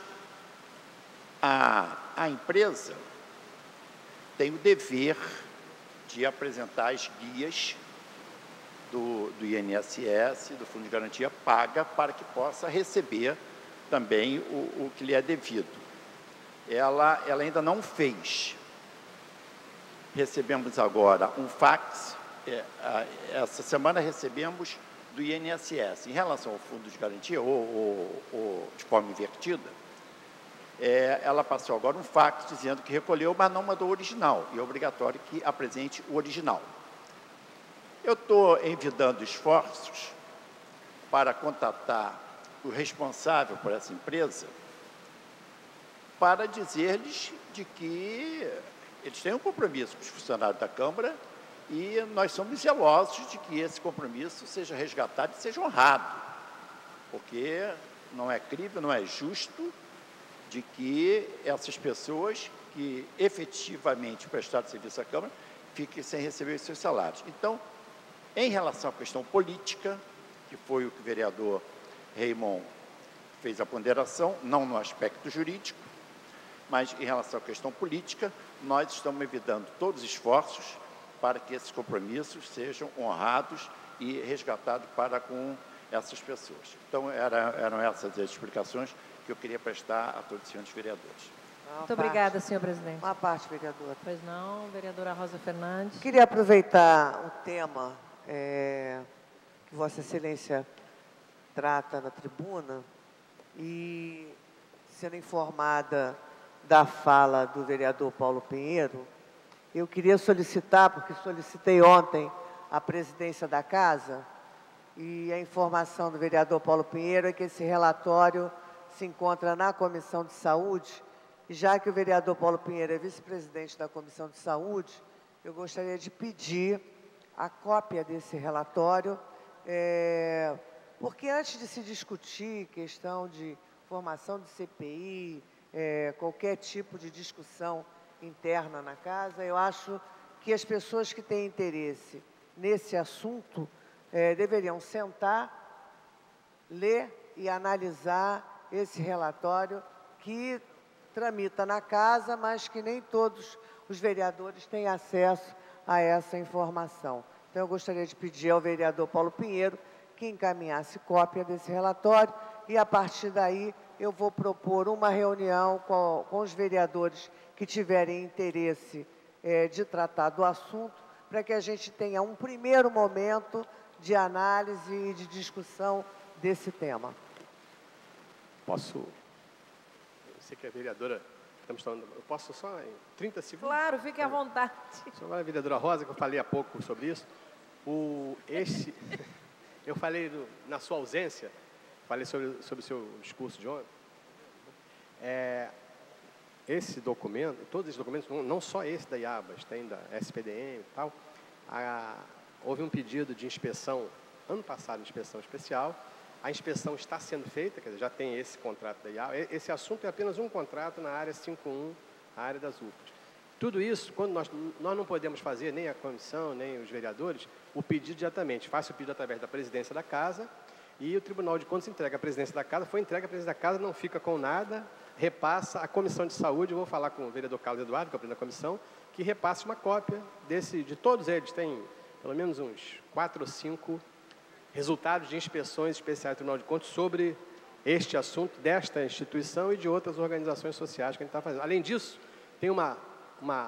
a, a empresa tem o dever de apresentar as guias do, do I N S S, do Fundo de Garantia Paga, para que possa receber também o, o que lhe é devido. Ela, ela ainda não fez. Recebemos agora um fax, é, a, essa semana recebemos do I N S S. Em relação ao Fundo de Garantia, ou, ou, ou de forma invertida, É, ela passou agora um fax dizendo que recolheu, mas não mandou o original, e é obrigatório que apresente o original. Eu estou envidando esforços para contatar o responsável por essa empresa para dizer-lhes de que eles têm um compromisso com os funcionários da Câmara e nós somos zelosos de que esse compromisso seja resgatado e seja honrado, porque não é crível, não é justo de que essas pessoas que efetivamente prestaram serviço à Câmara fiquem sem receber os seus salários. Então, em relação à questão política, que foi o que o vereador Raimon fez a ponderação, não no aspecto jurídico, mas em relação à questão política, nós estamos evitando todos os esforços para que esses compromissos sejam honrados e resgatados para com essas pessoas. Então, era, eram essas as explicações que eu queria prestar a todos os senhores vereadores. Muito obrigada, senhor presidente. Uma parte, vereadora. Pois não, vereadora Rosa Fernandes. Queria aproveitar o tema é, que Vossa Excelência trata na tribuna e, sendo informada da fala do vereador Paulo Pinheiro, eu queria solicitar, porque solicitei ontem a presidência da Casa, e a informação do vereador Paulo Pinheiro é que esse relatório se encontra na Comissão de Saúde, e já que o vereador Paulo Pinheiro é vice-presidente da Comissão de Saúde, eu gostaria de pedir a cópia desse relatório, é, porque antes de se discutir questão de formação de C P I, é, qualquer tipo de discussão interna na Casa, eu acho que as pessoas que têm interesse nesse assunto é, deveriam sentar, ler e analisar esse relatório que tramita na Casa, mas que nem todos os vereadores têm acesso a essa informação. Então, eu gostaria de pedir ao vereador Paulo Pinheiro que encaminhasse cópia desse relatório e, a partir daí, eu vou propor uma reunião com, com os vereadores que tiverem interesse é, de tratar do assunto, para que a gente tenha um primeiro momento de análise e de discussão desse tema. Posso? Eu sei que a vereadora, estamos falando, eu posso só em trinta segundos? Claro, fique à vontade. Só a vereadora Rosa, que eu falei há pouco sobre isso. O, esse, eu falei no, na sua ausência, falei sobre, sobre o seu discurso de ontem. É, esse documento, todos esses documentos, não, não só esse da IABAS, tem da S P D M e tal, a, houve um pedido de inspeção, ano passado, inspeção especial. A inspeção está sendo feita, quer dizer, já tem esse contrato da I A B. Esse assunto é apenas um contrato na área cinquenta e um, a área das U F As. Tudo isso, quando nós, nós não podemos fazer, nem a comissão, nem os vereadores, o pedido diretamente. Faça o pedido através da presidência da Casa e o Tribunal de Contas entrega a presidência da Casa. Foi entregue a presidência da Casa, não fica com nada, repassa a Comissão de Saúde. Eu vou falar com o vereador Carlos Eduardo, que é o presidente da comissão, que repasse uma cópia desse, de todos eles. Tem pelo menos uns quatro ou cinco resultados de inspeções especiais do Tribunal de Contas sobre este assunto desta instituição e de outras organizações sociais que a gente está fazendo. Além disso, tem uma, uma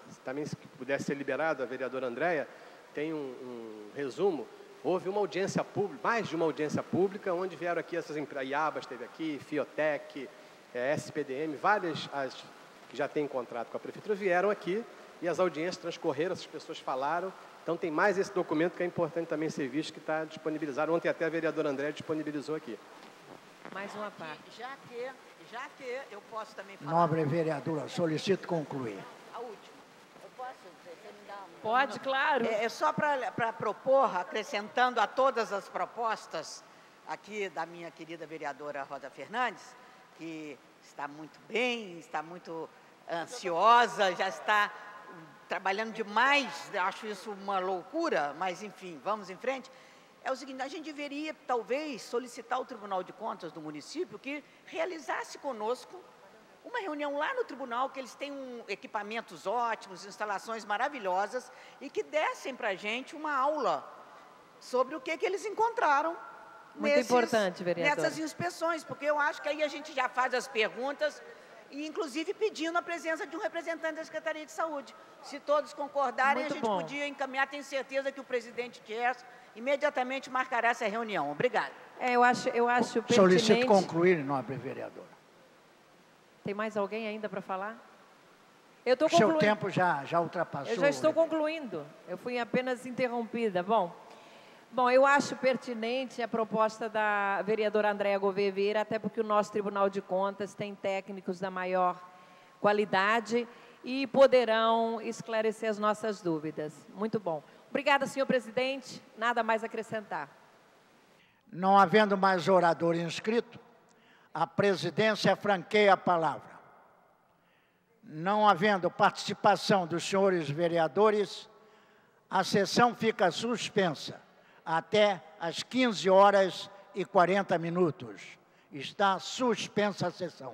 também se pudesse ser liberado, a vereadora Andréia, tem um, um resumo. Houve uma audiência pública, mais de uma audiência pública, onde vieram aqui essas empresas, Iabas esteve aqui, Fiotec, é, S P D M, várias as que já têm contrato com a prefeitura, vieram aqui e as audiências transcorreram, essas pessoas falaram. Então tem mais esse documento que é importante também ser visto, que está disponibilizado. Ontem até a vereadora Andréia disponibilizou aqui. Mais uma parte. Já que, já que eu posso também falar... Nobre vereadora, solicito concluir. A última. Eu posso? Você me dá um... Pode, claro. É, é só para propor, acrescentando a todas as propostas aqui da minha querida vereadora Rosa Fernandes, que está muito bem, está muito ansiosa, já está trabalhando demais, acho isso uma loucura, mas enfim, vamos em frente. É o seguinte, a gente deveria, talvez, solicitar ao Tribunal de Contas do município que realizasse conosco uma reunião lá no tribunal, que eles têm um, equipamentos ótimos, instalações maravilhosas, e que dessem para a gente uma aula sobre o que, que eles encontraram Muito nesses, importante, vereadora. nessas inspeções, porque eu acho que aí a gente já faz as perguntas, e inclusive pedindo a presença de um representante da Secretaria de Saúde. Se todos concordarem, Muito a gente bom. podia encaminhar, tenho certeza que o presidente Gerson imediatamente marcará essa reunião. Obrigada. É, eu acho, eu acho pertinente... Solicito concluir, nobre vereadora. Tem mais alguém ainda para falar? Eu estou O seu concluindo. tempo já, já ultrapassou. Eu já estou concluindo. Eu fui apenas interrompida. Bom, bom, eu acho pertinente a proposta da vereadora Andréia Gouveia Vieira, até porque o nosso Tribunal de Contas tem técnicos da maior qualidade e poderão esclarecer as nossas dúvidas. Muito bom. Obrigada, senhor presidente. Nada mais a acrescentar. Não havendo mais orador inscrito, a presidência franqueia a palavra. Não havendo participação dos senhores vereadores, a sessão fica suspensa até às quinze horas e quarenta minutos. Está suspensa a sessão.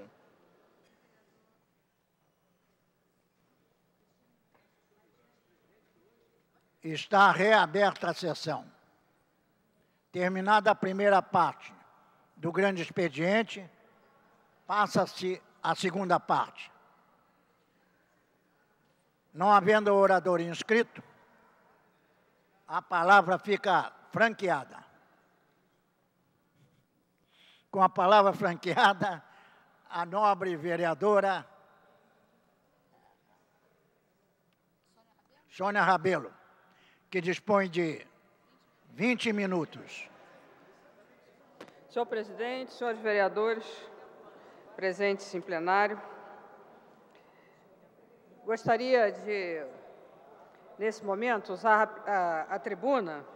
Está reaberta a sessão. Terminada a primeira parte do grande expediente, passa-se a segunda parte. Não havendo orador inscrito, a palavra fica franqueada. Com a palavra franqueada, a nobre vereadora Sônia Rabelo, que dispõe de vinte minutos. Senhor presidente, senhores vereadores, presentes em plenário, gostaria de, nesse momento, usar a, a, a tribuna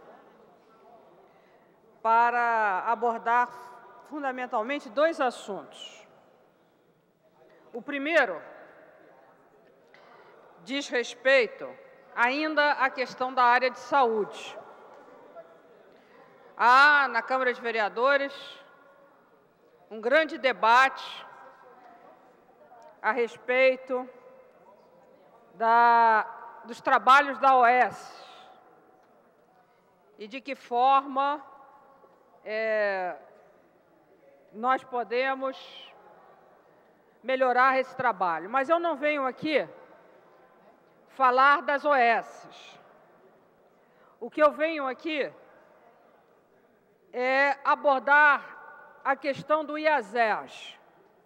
para abordar fundamentalmente dois assuntos. O primeiro diz respeito ainda à questão da área de saúde. Há, na Câmara de Vereadores, um grande debate a respeito da, dos trabalhos da O S e de que forma é, nós podemos melhorar esse trabalho. Mas eu não venho aqui falar das O S. O que eu venho aqui é abordar a questão do I A S E R G,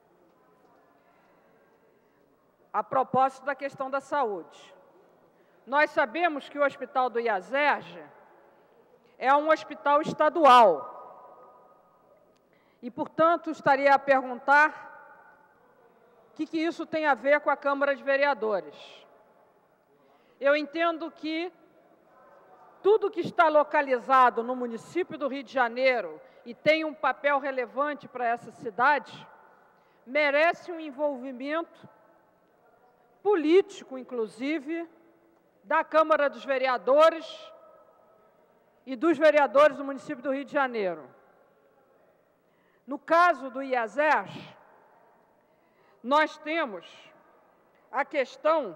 a propósito da questão da saúde. Nós sabemos que o hospital do I A S E R G é um hospital estadual e, portanto, estaria a perguntar o que, que isso tem a ver com a Câmara de Vereadores. Eu entendo que tudo que está localizado no município do Rio de Janeiro e tem um papel relevante para essa cidade, merece um envolvimento político, inclusive, da Câmara dos Vereadores e dos vereadores do município do Rio de Janeiro. No caso do I A S E R G, nós temos a questão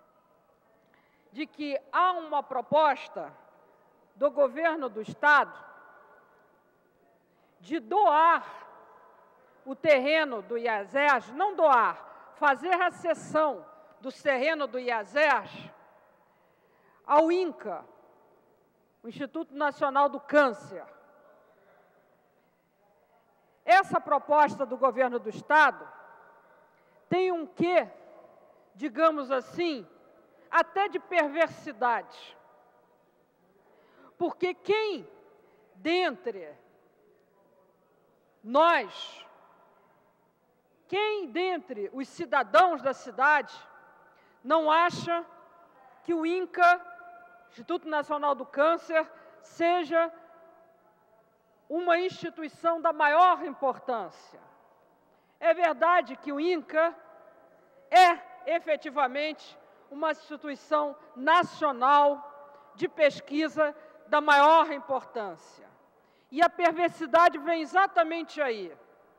de que há uma proposta do governo do Estado de doar o terreno do I A S E R G, não doar, fazer a cessão do terreno do IASERJ ao INCA, o Instituto Nacional do Câncer. Essa proposta do governo do Estado tem um quê, digamos assim, até de perversidade. Porque quem dentre nós, quem dentre os cidadãos da cidade não acha que o INCA, Instituto Nacional do Câncer, seja uma instituição da maior importância? É verdade que o INCA é efetivamente uma instituição nacional de pesquisa da maior importância. E a perversidade vem exatamente aí.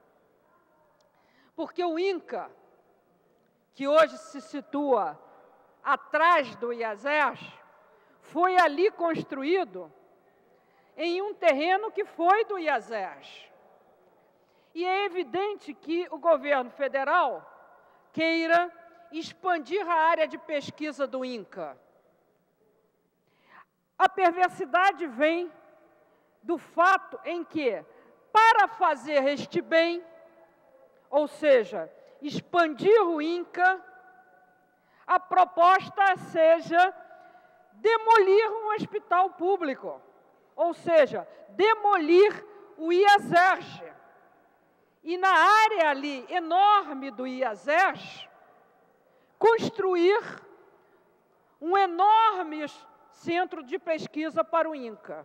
Porque o INCA, que hoje se situa atrás do IASERJ, foi ali construído em um terreno que foi do IASERJ. E é evidente que o governo federal queira expandir a área de pesquisa do INCA. A perversidade vem do fato em que, para fazer este bem, ou seja, expandir o INCA, a proposta seja demolir um hospital público, ou seja, demolir o IASERJ. E na área ali enorme do IASERJ, construir um enorme centro de pesquisa para o INCA.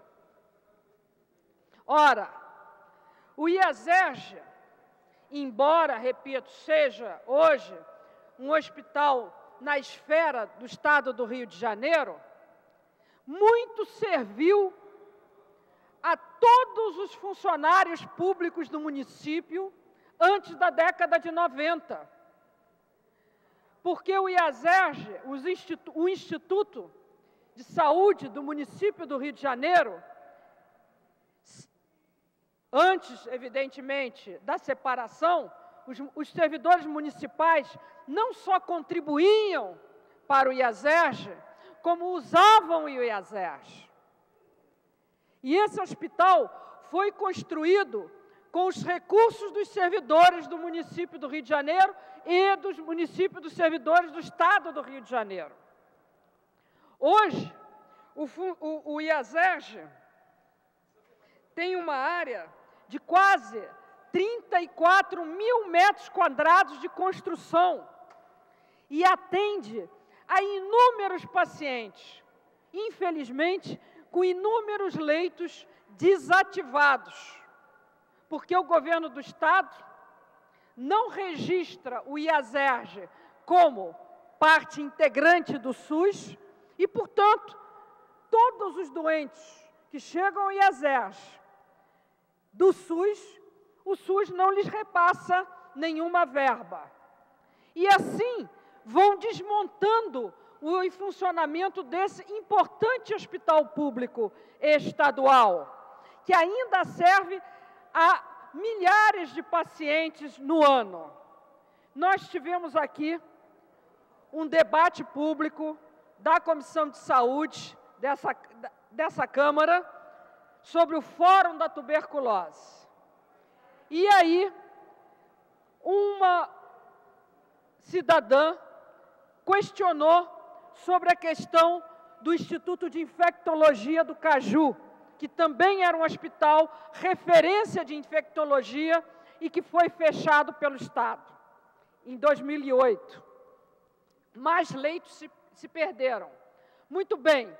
Ora, o IASERJ, embora, repito, seja hoje um hospital na esfera do Estado do Rio de Janeiro, muito serviu a todos os funcionários públicos do município antes da década de noventa. Porque o IASERJ, o Instituto de Saúde do município do Rio de Janeiro, antes, evidentemente, da separação, os, os servidores municipais não só contribuíam para o IASERJ, como usavam o IASERJ. E esse hospital foi construído com os recursos dos servidores do município do Rio de Janeiro e dos municípios dos servidores do Estado do Rio de Janeiro. Hoje, o, o, o IASERJ tem uma área de quase trinta e quatro mil metros quadrados de construção e atende a inúmeros pacientes, infelizmente, com inúmeros leitos desativados, porque o governo do Estado não registra o IASERJ como parte integrante do SUS e, portanto, todos os doentes que chegam ao IASERJ do SUS, o SUS não lhes repassa nenhuma verba. E assim vão desmontando o funcionamento desse importante hospital público estadual, que ainda serve a milhares de pacientes no ano. Nós tivemos aqui um debate público da Comissão de Saúde dessa, dessa Câmara sobre o Fórum da Tuberculose. E aí, uma cidadã questionou sobre a questão do Instituto de Infectologia do Caju, que também era um hospital referência de infectologia e que foi fechado pelo Estado em dois mil e oito. Mais leitos se, se perderam. Muito bem,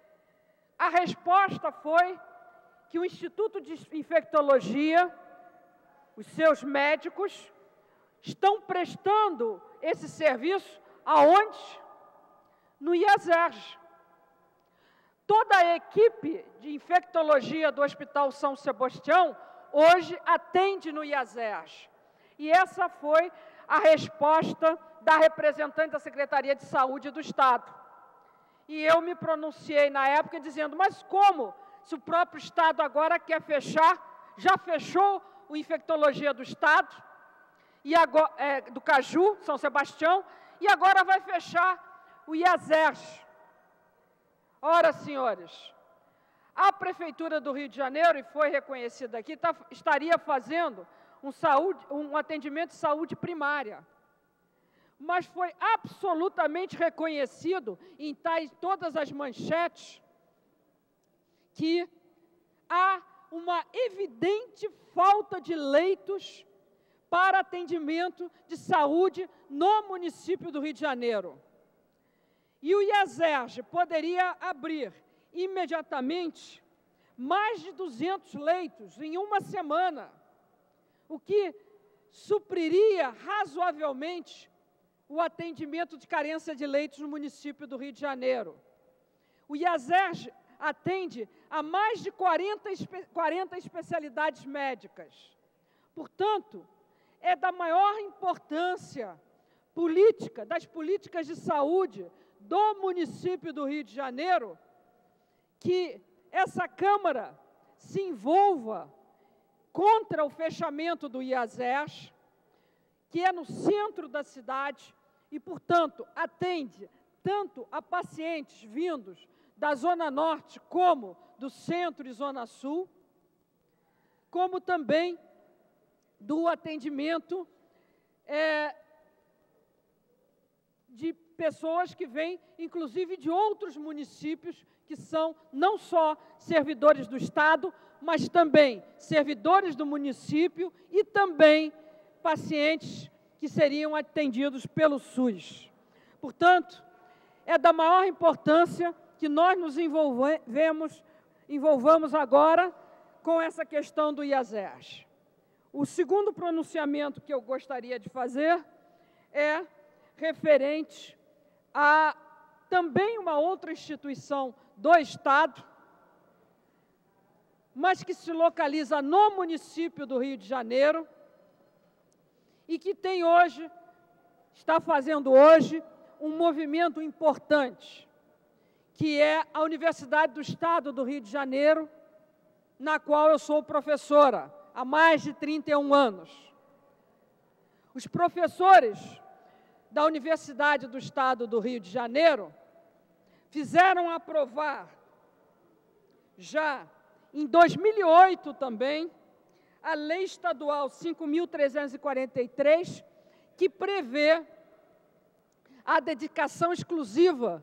a resposta foi que o Instituto de Infectologia, os seus médicos, estão prestando esse serviço aonde? No IASERJ. Toda a equipe de infectologia do Hospital São Sebastião hoje atende no IASERJ. E essa foi a resposta da representante da Secretaria de Saúde do Estado. E eu me pronunciei na época dizendo, mas como? Se o próprio Estado agora quer fechar, já fechou o Infectologia do Estado, e agora, é, do Caju, São Sebastião, e agora vai fechar o IASERJ. Ora, senhores, a Prefeitura do Rio de Janeiro, e foi reconhecida aqui, tá, estaria fazendo um, saúde, um atendimento de saúde primária. Mas foi absolutamente reconhecido em tais, todas as manchetes que há uma evidente falta de leitos para atendimento de saúde no município do Rio de Janeiro. E o IASERJ poderia abrir imediatamente mais de duzentos leitos em uma semana, o que supriria razoavelmente o atendimento de carência de leitos no município do Rio de Janeiro. O IASERJ atende a mais de quarenta, quarenta especialidades médicas. Portanto, é da maior importância política, das políticas de saúde do município do Rio de Janeiro, que essa Câmara se envolva contra o fechamento do IASERJ, que é no centro da cidade e, portanto, atende tanto a pacientes vindos da Zona Norte como do Centro e Zona Sul, como também do atendimento é, de pessoas que vêm, inclusive, de outros municípios, que são não só servidores do Estado, mas também servidores do município e também pacientes que seriam atendidos pelo SUS. Portanto, é da maior importância que nós nos envolvemos, envolvamos agora com essa questão do IASERJ. O segundo pronunciamento que eu gostaria de fazer é referente a também uma outra instituição do Estado, mas que se localiza no município do Rio de Janeiro e que tem hoje, está fazendo hoje, um movimento importante, que é a Universidade do Estado do Rio de Janeiro, na qual eu sou professora há mais de trinta e um anos. Os professores da Universidade do Estado do Rio de Janeiro fizeram aprovar, já em dois mil e oito também, a Lei Estadual cinco mil trezentos e quarenta e três, que prevê a dedicação exclusiva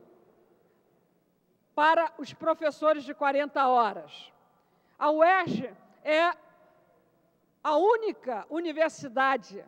para os professores de quarenta horas. A U E R J é a única universidade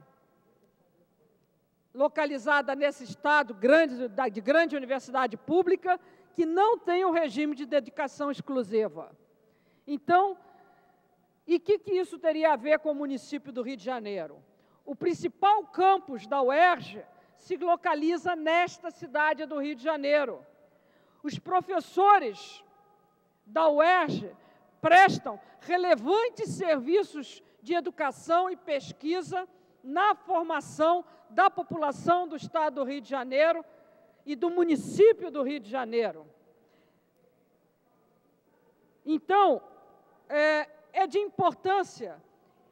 localizada nesse estado, grande, de grande universidade pública, que não tem o regime de dedicação exclusiva. Então, e o que, que isso teria a ver com o município do Rio de Janeiro? O principal campus da U E R J se localiza nesta cidade do Rio de Janeiro. Os professores da U E R J prestam relevantes serviços de educação e pesquisa na formação da população do Estado do Rio de Janeiro e do município do Rio de Janeiro. Então, é, é de importância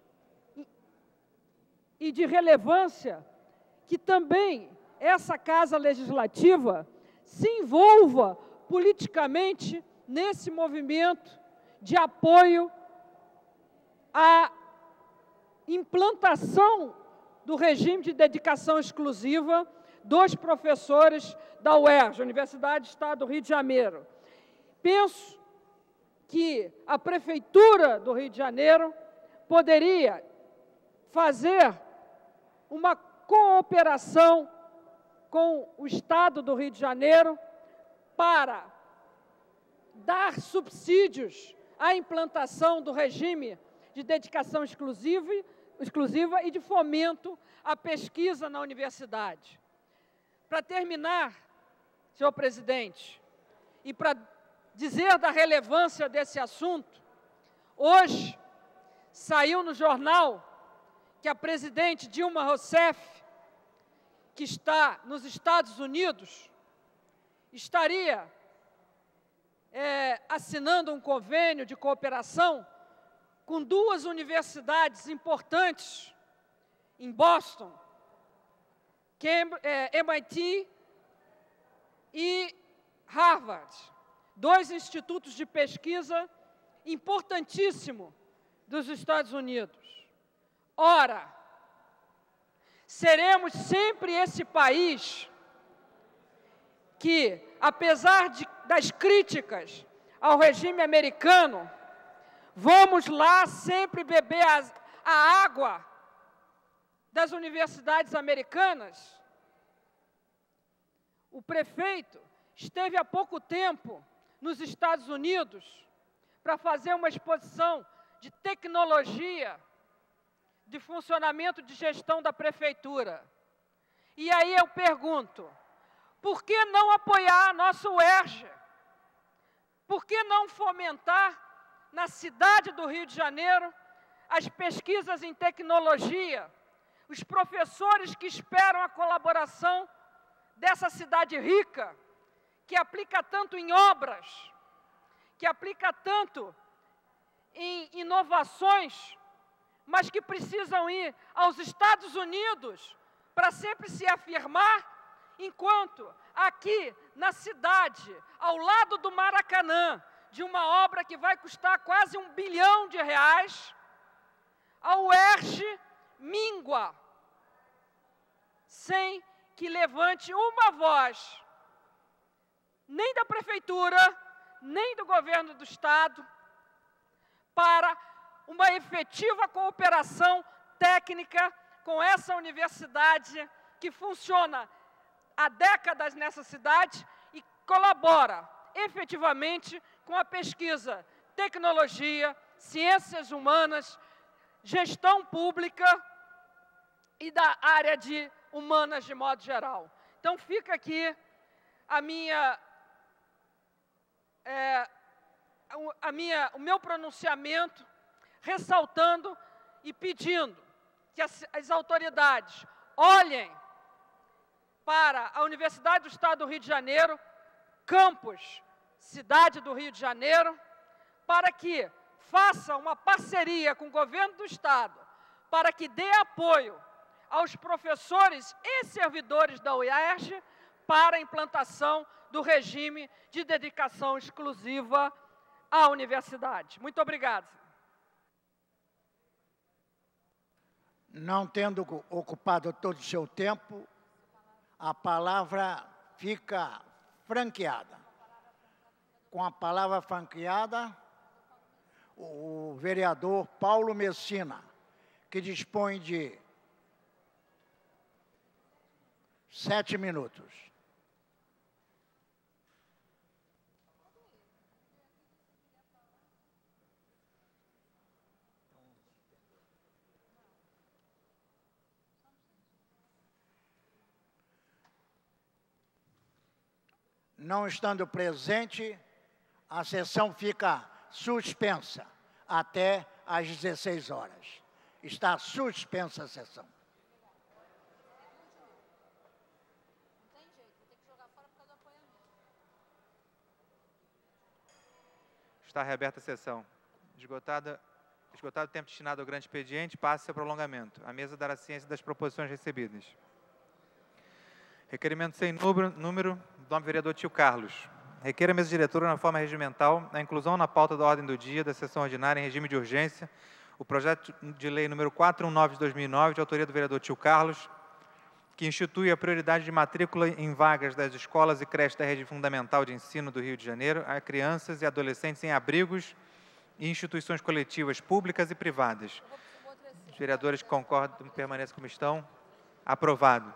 e de relevância que também essa Casa Legislativa se envolva politicamente nesse movimento de apoio à implantação do regime de dedicação exclusiva dos professores da U E R J, Universidade do Estado do Rio de Janeiro. Penso que a Prefeitura do Rio de Janeiro poderia fazer uma cooperação com o Estado do Rio de Janeiro para dar subsídios à implantação do regime de dedicação exclusiva, exclusiva e de fomento à pesquisa na universidade. Para terminar, senhor presidente, e para dizer da relevância desse assunto, hoje saiu no jornal que a presidente Dilma Rousseff, que está nos Estados Unidos, estaria é, assinando um convênio de cooperação com duas universidades importantes em Boston, M I T e Harvard, dois institutos de pesquisa importantíssimos dos Estados Unidos. Ora, seremos sempre esse país que, apesar de, das críticas ao regime americano, vamos lá sempre beber a, a água das universidades americanas? O prefeito esteve há pouco tempo nos Estados Unidos para fazer uma exposição de tecnologia, de funcionamento de gestão da prefeitura. E aí eu pergunto, por que não apoiar a nossa U E R J? Por que não fomentar na cidade do Rio de Janeiro as pesquisas em tecnologia, os professores que esperam a colaboração dessa cidade rica, que aplica tanto em obras, que aplica tanto em inovações, mas que precisam ir aos Estados Unidos para sempre se afirmar, enquanto aqui na cidade, ao lado do Maracanã, de uma obra que vai custar quase um bilhão de reais, a U E R J míngua, sem que levante uma voz, nem da prefeitura, nem do governo do estado, para uma efetiva cooperação técnica com essa universidade que funciona há décadas nessa cidade e colabora efetivamente com a pesquisa, tecnologia, ciências humanas, gestão pública e da área de humanas de modo geral. Então fica aqui a minha, é, a minha, o meu pronunciamento, ressaltando e pedindo que as, as autoridades olhem para a Universidade do Estado do Rio de Janeiro, campus, cidade do Rio de Janeiro, para que faça uma parceria com o governo do Estado, para que dê apoio aos professores e servidores da U E R J para a implantação do regime de dedicação exclusiva à universidade. Muito obrigada. Não tendo ocupado todo o seu tempo, a palavra fica franqueada. Com a palavra franqueada, o vereador Paulo Messina, que dispõe de sete minutos. Não estando presente, a sessão fica suspensa até às dezesseis horas. Está suspensa a sessão. Está reaberta a sessão. Esgotada, esgotado o tempo destinado ao grande expediente, passa-se ao prolongamento. A mesa dará ciência das proposições recebidas. Requerimento sem número, número do nome vereador Tio Carlos. Requer a mesa diretora, na forma regimental, a inclusão na pauta da ordem do dia da sessão ordinária em regime de urgência, o projeto de lei número quatrocentos e dezenove de dois mil e nove, de autoria do vereador Tio Carlos, que institui a prioridade de matrícula em vagas das escolas e creches da rede fundamental de ensino do Rio de Janeiro a crianças e adolescentes em abrigos e instituições coletivas públicas e privadas. Os vereadores que concordam permaneçam como estão. Aprovado.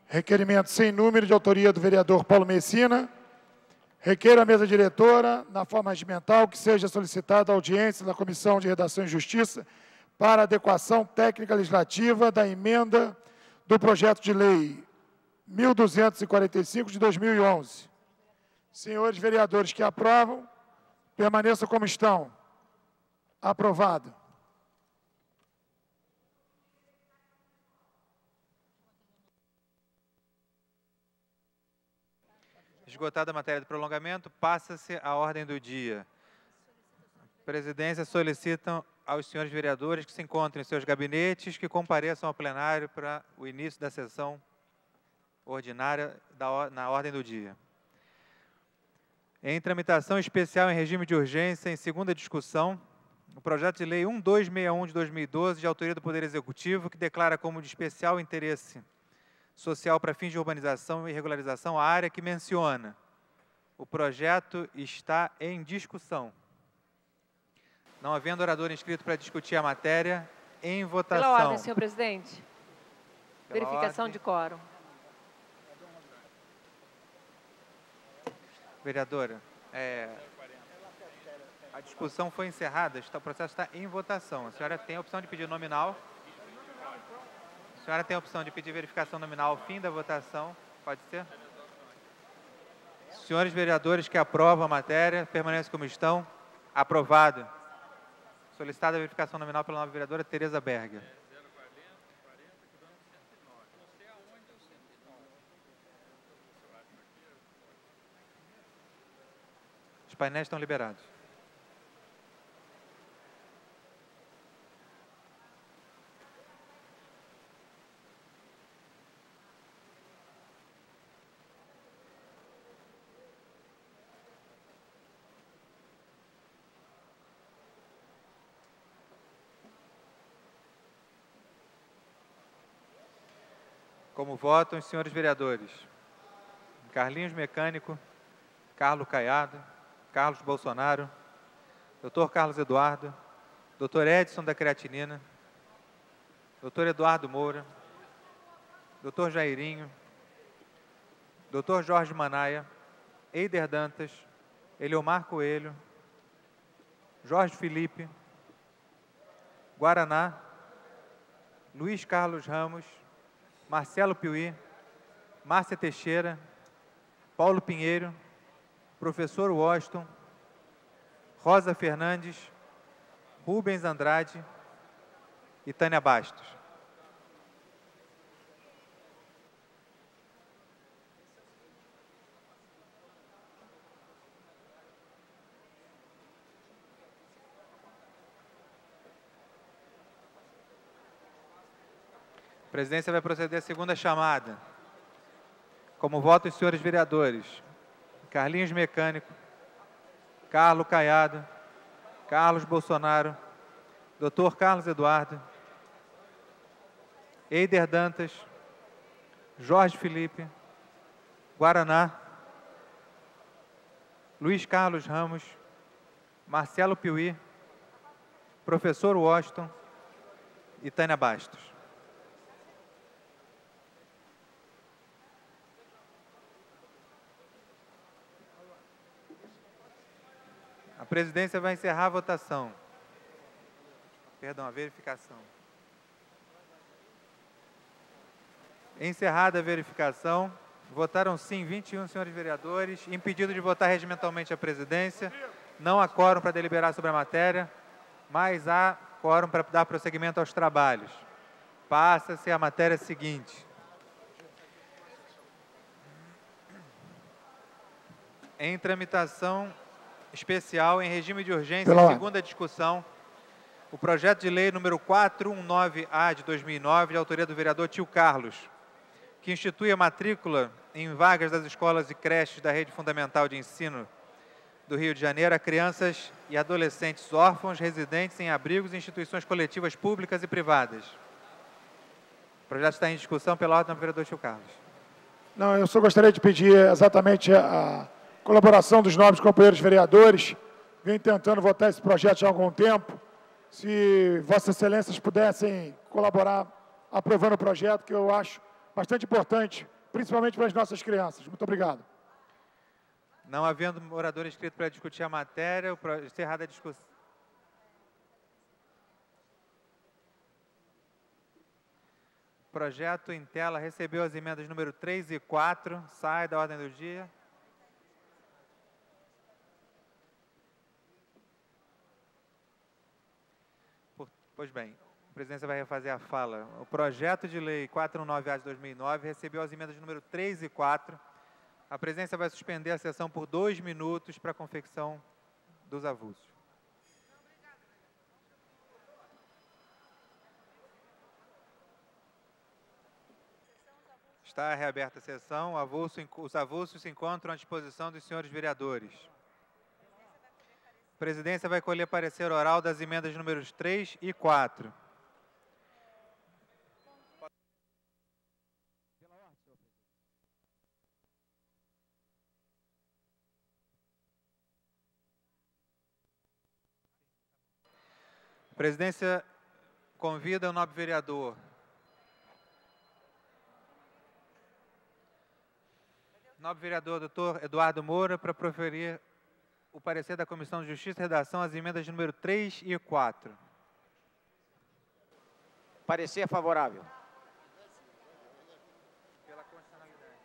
Requerimento sem número, de autoria do vereador Paulo Messina. Requer a mesa diretora, na forma regimental, que seja solicitada a audiência da Comissão de Redação e Justiça para adequação técnica legislativa da emenda do projeto de lei mil duzentos e quarenta e cinco de dois mil e onze. Senhores vereadores que aprovam, permaneçam como estão. Aprovado. Esgotada a matéria do prolongamento, passa-se à ordem do dia. A presidência solicita aos senhores vereadores que se encontrem em seus gabinetes que compareçam ao plenário para o início da sessão ordinária da, na ordem do dia. Em tramitação especial em regime de urgência, em segunda discussão, o projeto de lei um dois seis um de dois mil e doze, de autoria do Poder Executivo, que declara como de especial interesse social para fins de urbanização e regularização a área que menciona. O projeto está em discussão. Não havendo orador inscrito para discutir a matéria, em votação. Pela ordem, senhor presidente. Pela Verificação ordem. de quórum. Vereadora, é, a discussão foi encerrada, está, o processo está em votação. A senhora tem a opção de pedir nominal. A senhora tem a opção de pedir verificação nominal ao fim da votação. Pode ser? Senhores vereadores que aprovam a matéria, permanecem como estão. Aprovado. Solicitada a verificação nominal pela nova vereadora Tereza Berger. Os painéis estão liberados. Como votam os senhores vereadores? Carlinhos Mecânico, Carlos Caiado, Carlos Bolsonaro, doutor Carlos Eduardo, doutor Edson da Creatinina, doutor Eduardo Moura, doutor Jairinho, doutor Jorge Manaia, Eider Dantas, Eliomar Coelho, Jorge Felipe, Guaraná, Luiz Carlos Ramos, Marcelo Piuí, Márcia Teixeira, Paulo Pinheiro, professor Washington, Rosa Fernandes, Rubens Andrade e Tânia Bastos. A presidência vai proceder à segunda chamada. Como votam os senhores vereadores? Carlinhos Mecânico, Carlos Caiado, Carlos Bolsonaro, doutor Carlos Eduardo, Eider Dantas, Jorge Felipe, Guaraná, Luiz Carlos Ramos, Marcelo Piuí, professor Washington e Tânia Bastos. A presidência vai encerrar a votação. Perdão, a verificação. Encerrada a verificação, votaram sim vinte e um senhores vereadores, impedido de votar regimentalmente a presidência, não há quórum para deliberar sobre a matéria, mas há quórum para dar prosseguimento aos trabalhos. Passa-se a matéria seguinte. Em tramitação especial em regime de urgência, Pela em segunda discussão, o projeto de lei número quatrocentos e dezenove A de dois mil e nove, de autoria do vereador Tio Carlos, que institui a matrícula em vagas das escolas e creches da rede fundamental de ensino do Rio de Janeiro a crianças e adolescentes órfãos residentes em abrigos e instituições coletivas públicas e privadas. O projeto está em discussão pela ordem do vereador Tio Carlos. Não, eu só gostaria de pedir exatamente a colaboração dos nobres companheiros vereadores. Venho tentando votar esse projeto há algum tempo. Se Vossas Excelências pudessem colaborar aprovando o projeto, que eu acho bastante importante principalmente para as nossas crianças. Muito obrigado. Não havendo orador inscrito para discutir a matéria, encerrada a discussão. O projeto em tela recebeu as emendas número três e quatro, sai da ordem do dia. Por, pois bem, a presidência vai refazer a fala. O projeto de lei quatrocentos e nove A de dois mil e nove recebeu as emendas número três e quatro. A presidência vai suspender a sessão por dois minutos para a confecção dos avulsos. Está reaberta a sessão. Os avulsos se encontram à disposição dos senhores vereadores. A presidência vai colher parecer oral das emendas números três e quatro. A presidência convida o nobre vereador nobre vereador doutor Eduardo Moura para proferir o parecer da Comissão de Justiça e Redação às emendas de número três e quatro. Parecer favorável. Pela constitucionalidade.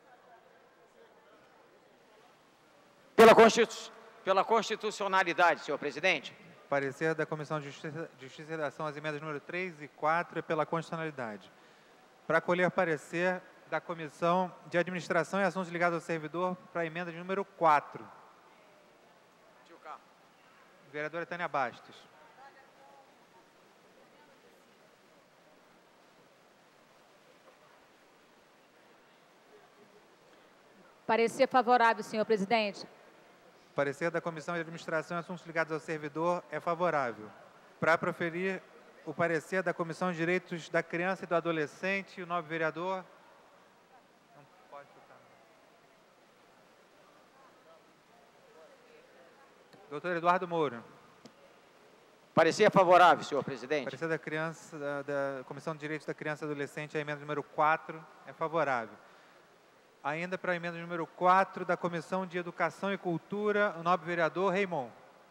Pela, Constitu... Pela constitucionalidade, senhor presidente. Parecer da Comissão de Justiça, Justiça e Redação às emendas número três e quatro é pela constitucionalidade. Para colher parecer da Comissão de Administração e Assuntos Ligados ao Servidor para a emenda de número quatro. Vereadora Tânia Bastos. Parecer favorável, senhor presidente. Parecer da Comissão de Administração e Assuntos Ligados ao Servidor é favorável. Para proferir o parecer da Comissão de Direitos da Criança e do Adolescente, o nobre vereador... Não pode tocar. Doutor Eduardo Moura. Parecer favorável, senhor presidente. Parecer da, criança, da, da Comissão de Direitos da Criança e do Adolescente, a emenda número quatro, é favorável. Ainda para a emenda número quatro, da Comissão de Educação e Cultura, o nobre vereador Raimon.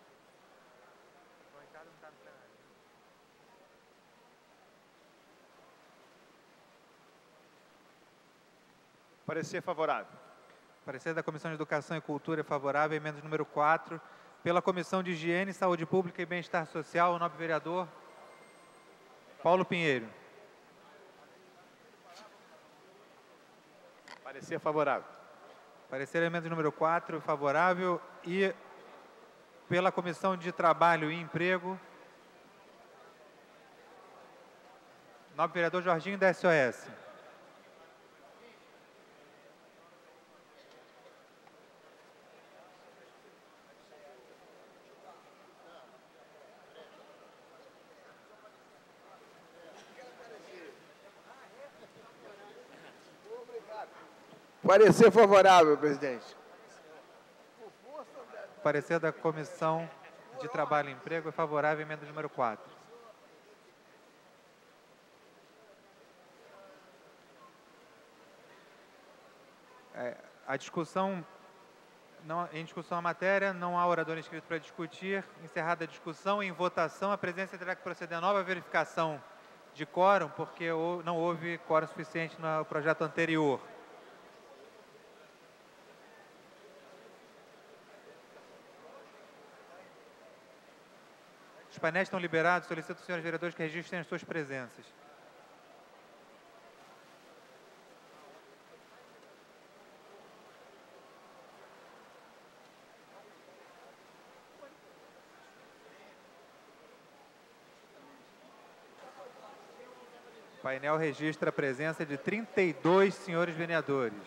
Parecer favorável. Parecer da Comissão de Educação e Cultura é favorável, emenda número quatro. Pela Comissão de Higiene, Saúde Pública e Bem-Estar Social, o nobre vereador Paulo Pinheiro. Parecer favorável. Parecer a emenda número quatro, favorável. E pela Comissão de Trabalho e Emprego, nobre vereador Jorginho da S O S. Parecer favorável, presidente. Parecer da Comissão de Trabalho e Emprego é favorável, emenda número quatro. É, a discussão, não, em discussão a matéria, não há orador inscrito para discutir. Encerrada a discussão, em votação, a presidência terá que proceder a nova verificação de quórum, porque não houve quórum suficiente no projeto anterior. Os painéis estão liberados. Solicito aos senhores vereadores que registrem as suas presenças. O painel registra a presença de trinta e dois senhores vereadores.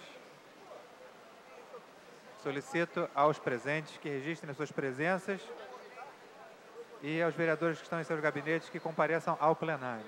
Solicito aos presentes que registrem as suas presenças e aos vereadores que estão em seus gabinetes que compareçam ao plenário.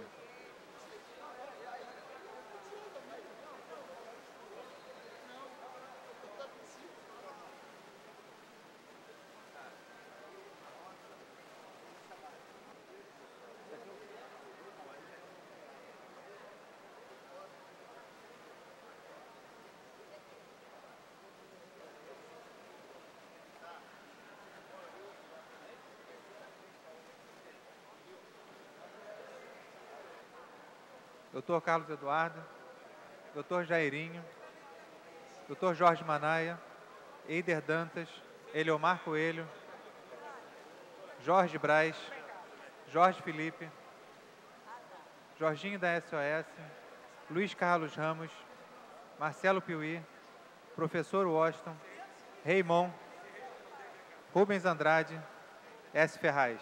doutor Carlos Eduardo, doutor Jairinho, doutor Jorge Manaia, Eider Dantas, Eliomar Coelho, Jorge Braz, Jorge Felipe, Jorginho da S O S, Luiz Carlos Ramos, Marcelo Piuí, professor Washington, Raymond, Rubens Andrade, S. Ferraz.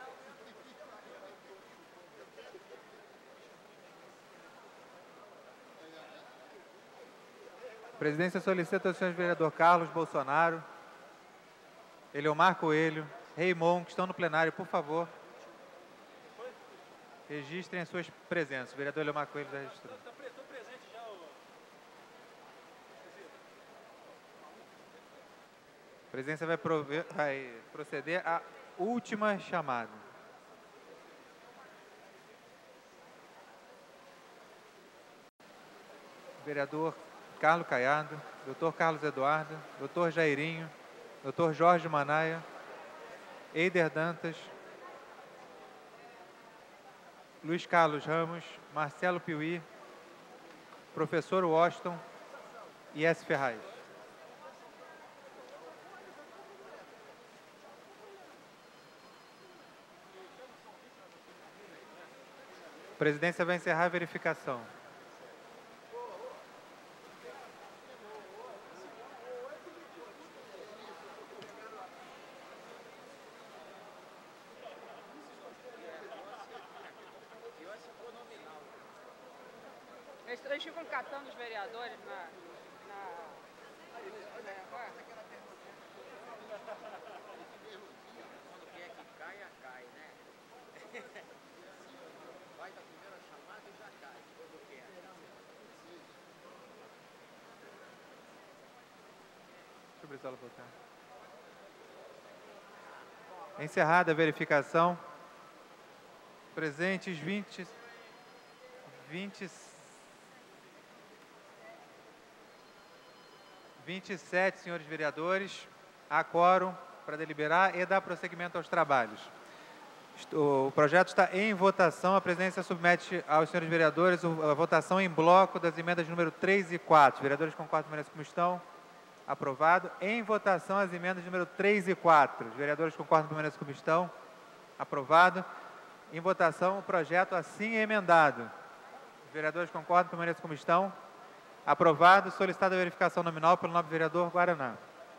A presidência solicita ao senhor vereador Carlos Bolsonaro, Eliomar Coelho, Raymond, que estão no plenário, por favor, registrem as suas presenças. O vereador Eliomar Coelho já registrou. A presidência vai, prover, vai proceder à última chamada. Vereador Carlos Caiado, doutor Carlos Eduardo, doutor Jairinho, doutor Jorge Manaia, Eider Dantas, Luiz Carlos Ramos, Marcelo Piuí, professor Washington e S. Ferraz. A presidência vai encerrar a verificação. Eles ficam catando os vereadores na... na... Quando quer que caia, cai, né? Vai da primeira chamada e já cai, quando quer. Deixa eu Brizola voltar. Encerrada a verificação. Presentes vinte, vinte, vinte e sete senhores vereadores. Há quórum para deliberar e dar prosseguimento aos trabalhos. O projeto está em votação. A presidência submete aos senhores vereadores a votação em bloco das emendas número três e quatro. Os vereadores concordam permaneçam como estão? Aprovado. Em votação as emendas número três e quatro. Os vereadores concordam permaneçam como estão? Aprovado. Em votação o projeto assim emendado. Os vereadores concordam permaneçam como estão? Aprovado. Solicitada a verificação nominal pelo nobre vereador Guaraná.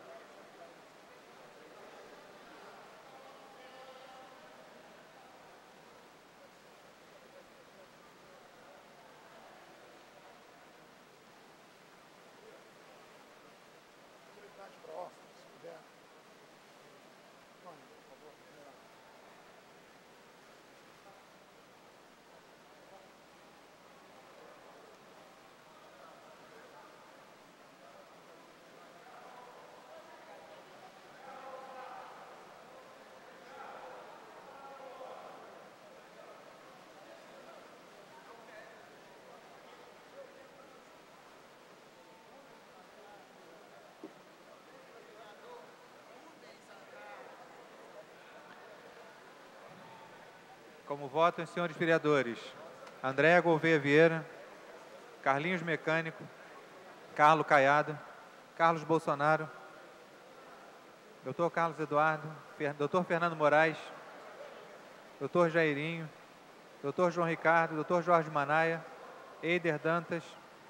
Como votam os senhores vereadores Andréa Gouveia Vieira, Carlinhos Mecânico, Carlos Caiado, Carlos Bolsonaro, doutor Carlos Eduardo, doutor Fernando Moraes, doutor Jairinho, doutor João Ricardo, doutor Jorge Manaia, Eider Dantas,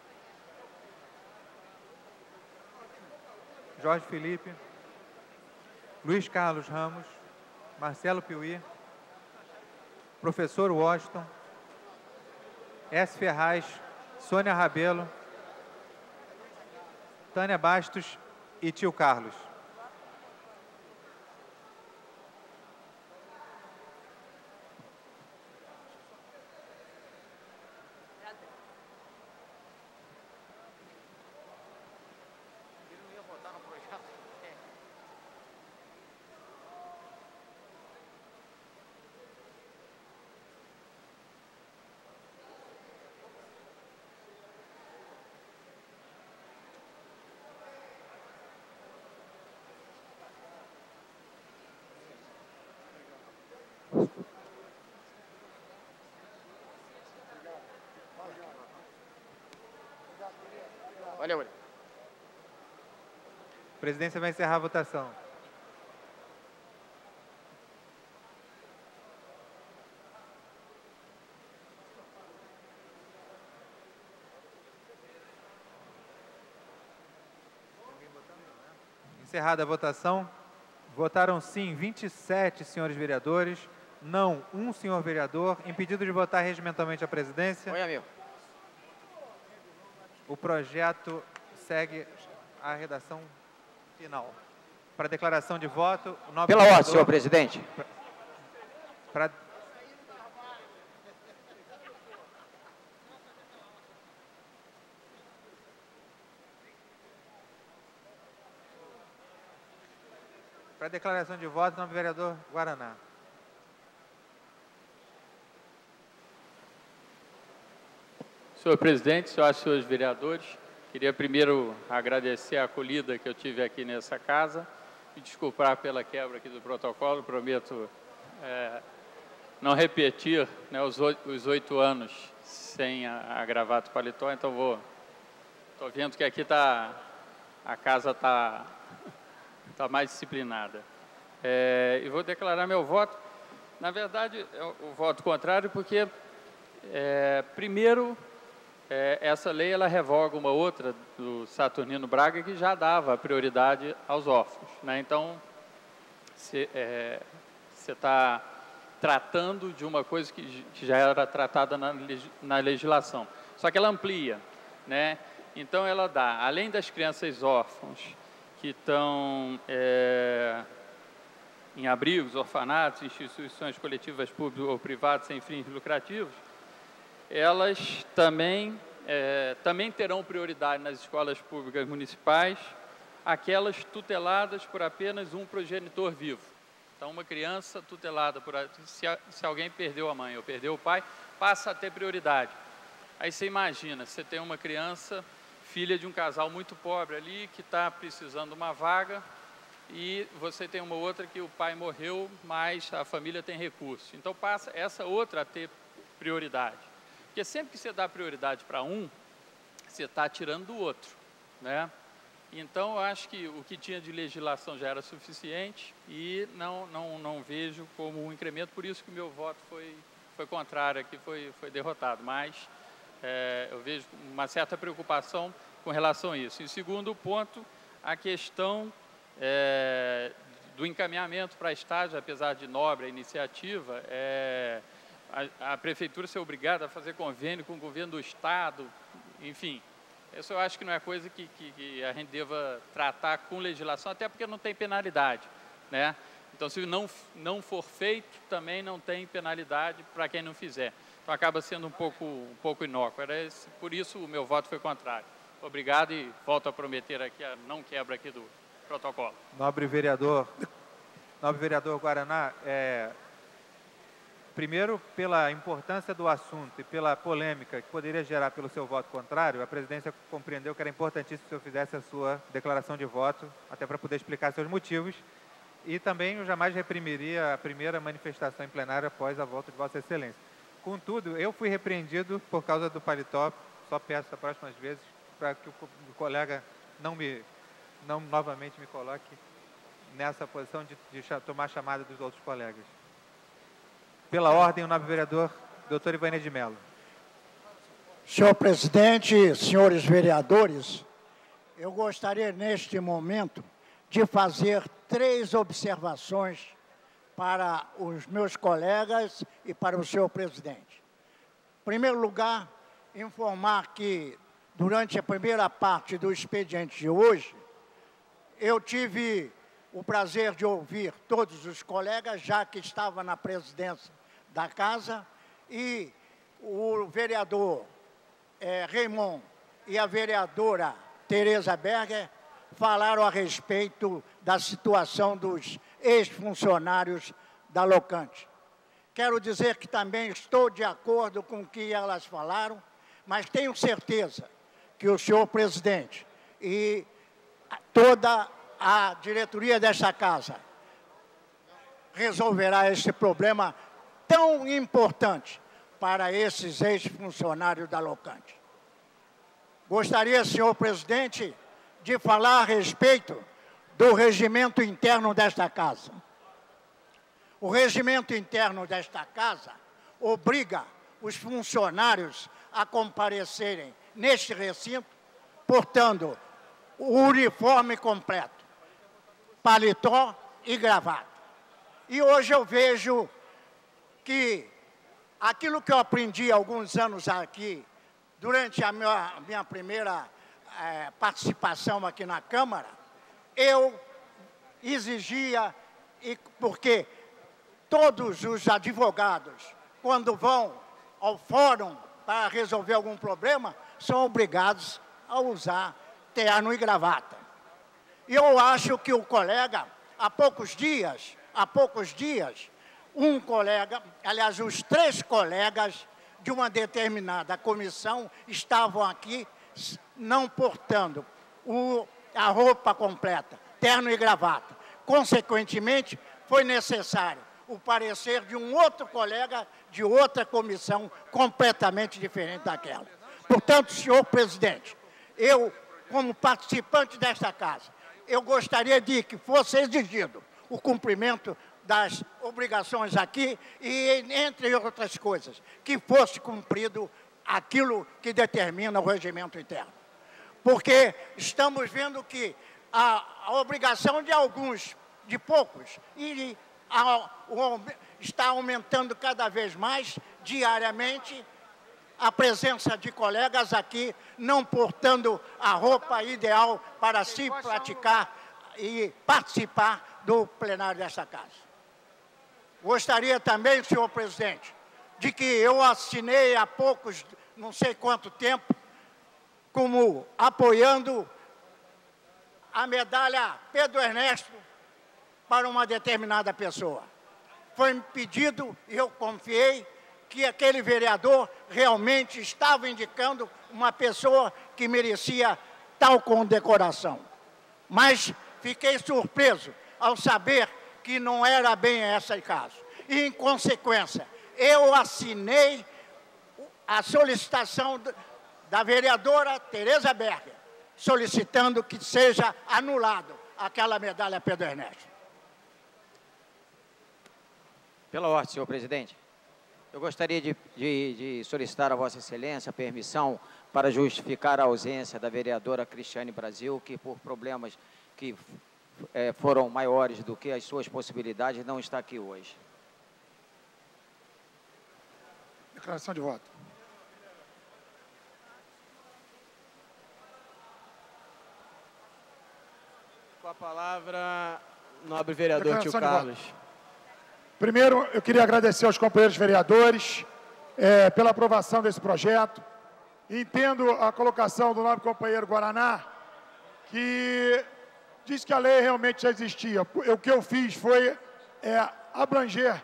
Jorge Felipe, Luiz Carlos Ramos, Marcelo Piuí, professor Washington, S. Ferraz, Sônia Rabelo, Tânia Bastos e tio Carlos. Valeu. A presidência vai encerrar a votação. Encerrada a votação, votaram sim vinte e sete senhores vereadores, não um senhor vereador, impedido de votar regimentalmente a presidência. Oi, amigo. O projeto segue a redação final. Para declaração de voto... O nobre Pela ordem, vereador, senhor presidente. Para... Para declaração de voto, o nobre vereador Guaraná. Senhor presidente, senhoras e senhores vereadores, queria primeiro agradecer a acolhida que eu tive aqui nessa casa e desculpar pela quebra aqui do protocolo. Prometo é, não repetir, né, os, oito, os oito anos sem a, a gravata paletó, então vou... Estou vendo que aqui tá, a casa está tá mais disciplinada. É, e vou declarar meu voto. Na verdade, é o, o voto contrário, porque, é, primeiro... É, essa lei ela revoga uma outra do Saturnino Braga que já dava prioridade aos órfãos, né? Então, você é, está tratando de uma coisa que, que já era tratada na, na legislação, só que ela amplia, né? Então, ela dá, além das crianças órfãos que estão é, em abrigos, orfanatos, instituições coletivas públicas ou privadas sem fins lucrativos, elas também, é, também terão prioridade nas escolas públicas municipais, aquelas tuteladas por apenas um progenitor vivo. Então, uma criança tutelada, por, se, se alguém perdeu a mãe ou perdeu o pai, passa a ter prioridade. Aí você imagina, você tem uma criança, filha de um casal muito pobre ali, que está precisando de uma vaga, e você tem uma outra que o pai morreu, mas a família tem recurso. Então, passa essa outra a ter prioridade. Porque sempre que você dá prioridade para um, você está tirando do outro, né? Então, eu acho que o que tinha de legislação já era suficiente e não, não, não vejo como um incremento, por isso que o meu voto foi, foi contrário, aqui foi, foi derrotado. Mas é, eu vejo uma certa preocupação com relação a isso. Em segundo ponto, a questão é, do encaminhamento para estágio, apesar de nobre a iniciativa, é... A, a prefeitura ser obrigada a fazer convênio com o governo do estado, enfim, isso eu acho que não é coisa que, que, que a gente deva tratar com legislação, até porque não tem penalidade, né? Então, se não, não for feito, também não tem penalidade para quem não fizer. Então, acaba sendo um pouco, um pouco inócuo. Era esse, por isso, o meu voto foi contrário. Obrigado e volto a prometer aqui a não quebra aqui do protocolo. Nobre vereador, nobre vereador Guaraná, é... Primeiro, pela importância do assunto e pela polêmica que poderia gerar pelo seu voto contrário, a presidência compreendeu que era importantíssimo que o senhor fizesse a sua declaração de voto, até para poder explicar seus motivos. E também eu jamais reprimiria a primeira manifestação em plenário após a volta de Vossa Excelência. Contudo, eu fui repreendido por causa do paletó, só peço das próximas vezes para que o, o colega não, me, não novamente me coloque nessa posição de, de tomar chamada dos outros colegas. Pela ordem, o nobre vereador, doutor Ivanir de Mello. Senhor presidente, senhores vereadores, eu gostaria neste momento de fazer três observações para os meus colegas e para o senhor presidente. Em primeiro lugar, informar que durante a primeira parte do expediente de hoje, eu tive o prazer de ouvir todos os colegas, já que estava na presidência da casa, e o vereador é, Raymond e a vereadora Tereza Berger falaram a respeito da situação dos ex-funcionários da Locante. Quero dizer que também estou de acordo com o que elas falaram, mas tenho certeza que o senhor presidente e toda a diretoria desta casa resolverá esse problema tão importante para esses ex-funcionários da Locante. gostaria, senhor presidente, de falar a respeito do regimento interno desta casa. O regimento interno desta casa obriga os funcionários a comparecerem neste recinto, portando o uniforme completo, paletó e gravata. E hoje eu vejo que aquilo que eu aprendi há alguns anos aqui, durante a minha, a minha primeira eh, participação aqui na Câmara, eu exigia, e, porque todos os advogados, quando vão ao fórum para resolver algum problema, são obrigados a usar terno e gravata. E eu acho que o colega, há poucos dias, há poucos dias, um colega, aliás, os três colegas de uma determinada comissão estavam aqui não portando o, a roupa completa, terno e gravata. Consequentemente, foi necessário o parecer de um outro colega de outra comissão completamente diferente daquela. Portanto, senhor presidente, eu, como participante desta casa, eu gostaria de que fosse exigido o cumprimento das obrigações aqui e, entre outras coisas, que fosse cumprido aquilo que determina o regimento interno. Porque estamos vendo que a, a obrigação de alguns, de poucos, e a, o, está aumentando cada vez mais, diariamente, a presença de colegas aqui não portando a roupa ideal para se praticar e participar do plenário desta casa. Gostaria também, senhor presidente, de que eu assinei há poucos, não sei quanto tempo, como apoiando a medalha Pedro Ernesto para uma determinada pessoa. Foi me pedido, e eu confiei, que aquele vereador realmente estava indicando uma pessoa que merecia tal condecoração. Mas fiquei surpreso ao saber que não era bem esse o caso. E, em consequência, eu assinei a solicitação da vereadora Tereza Berger, solicitando que seja anulado aquela medalha Pedro Ernesto. Pela ordem, senhor presidente. Eu gostaria de, de, de solicitar a Vossa Excelência a permissão para justificar a ausência da vereadora Cristiane Brasil, que por problemas que é, foram maiores do que as suas possibilidades, não está aqui hoje. Declaração de voto. Com a palavra, nobre vereador Tio Carlos. Primeiro, eu queria agradecer aos companheiros vereadores é, pela aprovação desse projeto. Entendo a colocação do nobre companheiro Guaraná, que diz que a lei realmente já existia. O que eu fiz foi é, abranger,